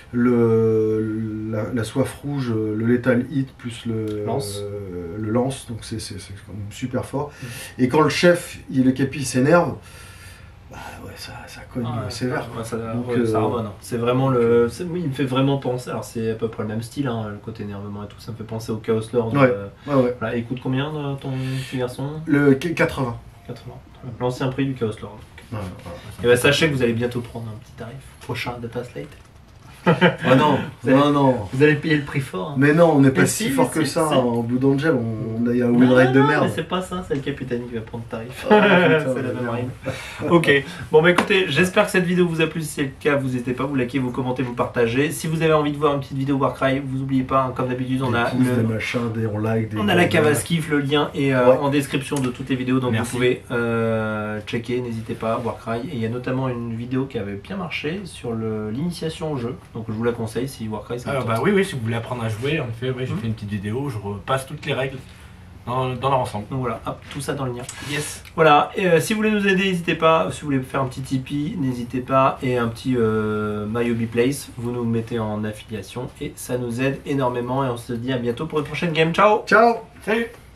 [SPEAKER 3] le, la, la soif rouge, le lethal hit plus le
[SPEAKER 1] lance,
[SPEAKER 3] euh, le lance donc c'est quand même super fort. Mmh. Et quand le chef, il, le capi s'énerve, bah ouais, ça, ça cogne ah, sévère.
[SPEAKER 1] Ouais, ça, donc, ouais, euh, ça ramène. C'est vraiment le. Oui, il me fait vraiment penser. Alors, c'est à peu près le même style, hein, le côté énervement et tout. Ça me fait penser au Chaos Lord.
[SPEAKER 3] Ouais, euh, ouais, ouais.
[SPEAKER 1] Voilà, il coûte combien ton petit garçon?
[SPEAKER 3] Le quatre-vingts.
[SPEAKER 1] quatre-vingts. L'ancien prix du Chaos Lord.
[SPEAKER 3] Ouais, ouais,
[SPEAKER 1] et bah, sachez que vous allez bientôt prendre un petit tarif prochain Data Slate.
[SPEAKER 3] Oh non, vous allez,
[SPEAKER 1] non,
[SPEAKER 3] non.
[SPEAKER 1] Vous allez payer le prix fort. Hein.
[SPEAKER 3] Mais non, on n'est pas si, si fort que ça hein, en Blood Angel, on, on a eu un win rate de merde.
[SPEAKER 1] Mais c'est pas ça, c'est le capitaine qui va prendre le tarif. Oh, c'est la même rime. Ok, bon bah écoutez, j'espère que cette vidéo vous a plu. Si c'est le cas, vous n'hésitez pas, vous likez, vous commentez, vous partagez. Si vous avez envie de voir une petite vidéo Warcry, vous n'oubliez pas, hein, comme d'habitude, on a
[SPEAKER 3] pouces,
[SPEAKER 1] le...
[SPEAKER 3] des machins, des on like, des
[SPEAKER 1] on a la cave à skiff, le lien est euh,
[SPEAKER 3] ouais.
[SPEAKER 1] en description de toutes les vidéos, donc
[SPEAKER 2] Merci.
[SPEAKER 1] vous pouvez euh, checker, n'hésitez pas, Warcry. Et il y a notamment une vidéo qui avait bien marché sur l'initiation au jeu, donc je vous la conseille. Si Warcry,
[SPEAKER 2] ah, bah oui, oui, si vous voulez apprendre à jouer, en effet, ouais, j'ai mmh. fait une petite vidéo, je repasse toutes les règles dans, dans leur ensemble.
[SPEAKER 1] Donc voilà, hop, tout ça dans le lien.
[SPEAKER 2] Yes.
[SPEAKER 1] Voilà, et euh, si vous voulez nous aider, n'hésitez pas. Si vous voulez faire un petit Tipeee, n'hésitez pas. Et un petit euh, My Hobby Place, vous nous mettez en affiliation et ça nous aide énormément. Et on se dit à bientôt pour une prochaine game. Ciao.
[SPEAKER 3] Ciao.
[SPEAKER 2] Salut.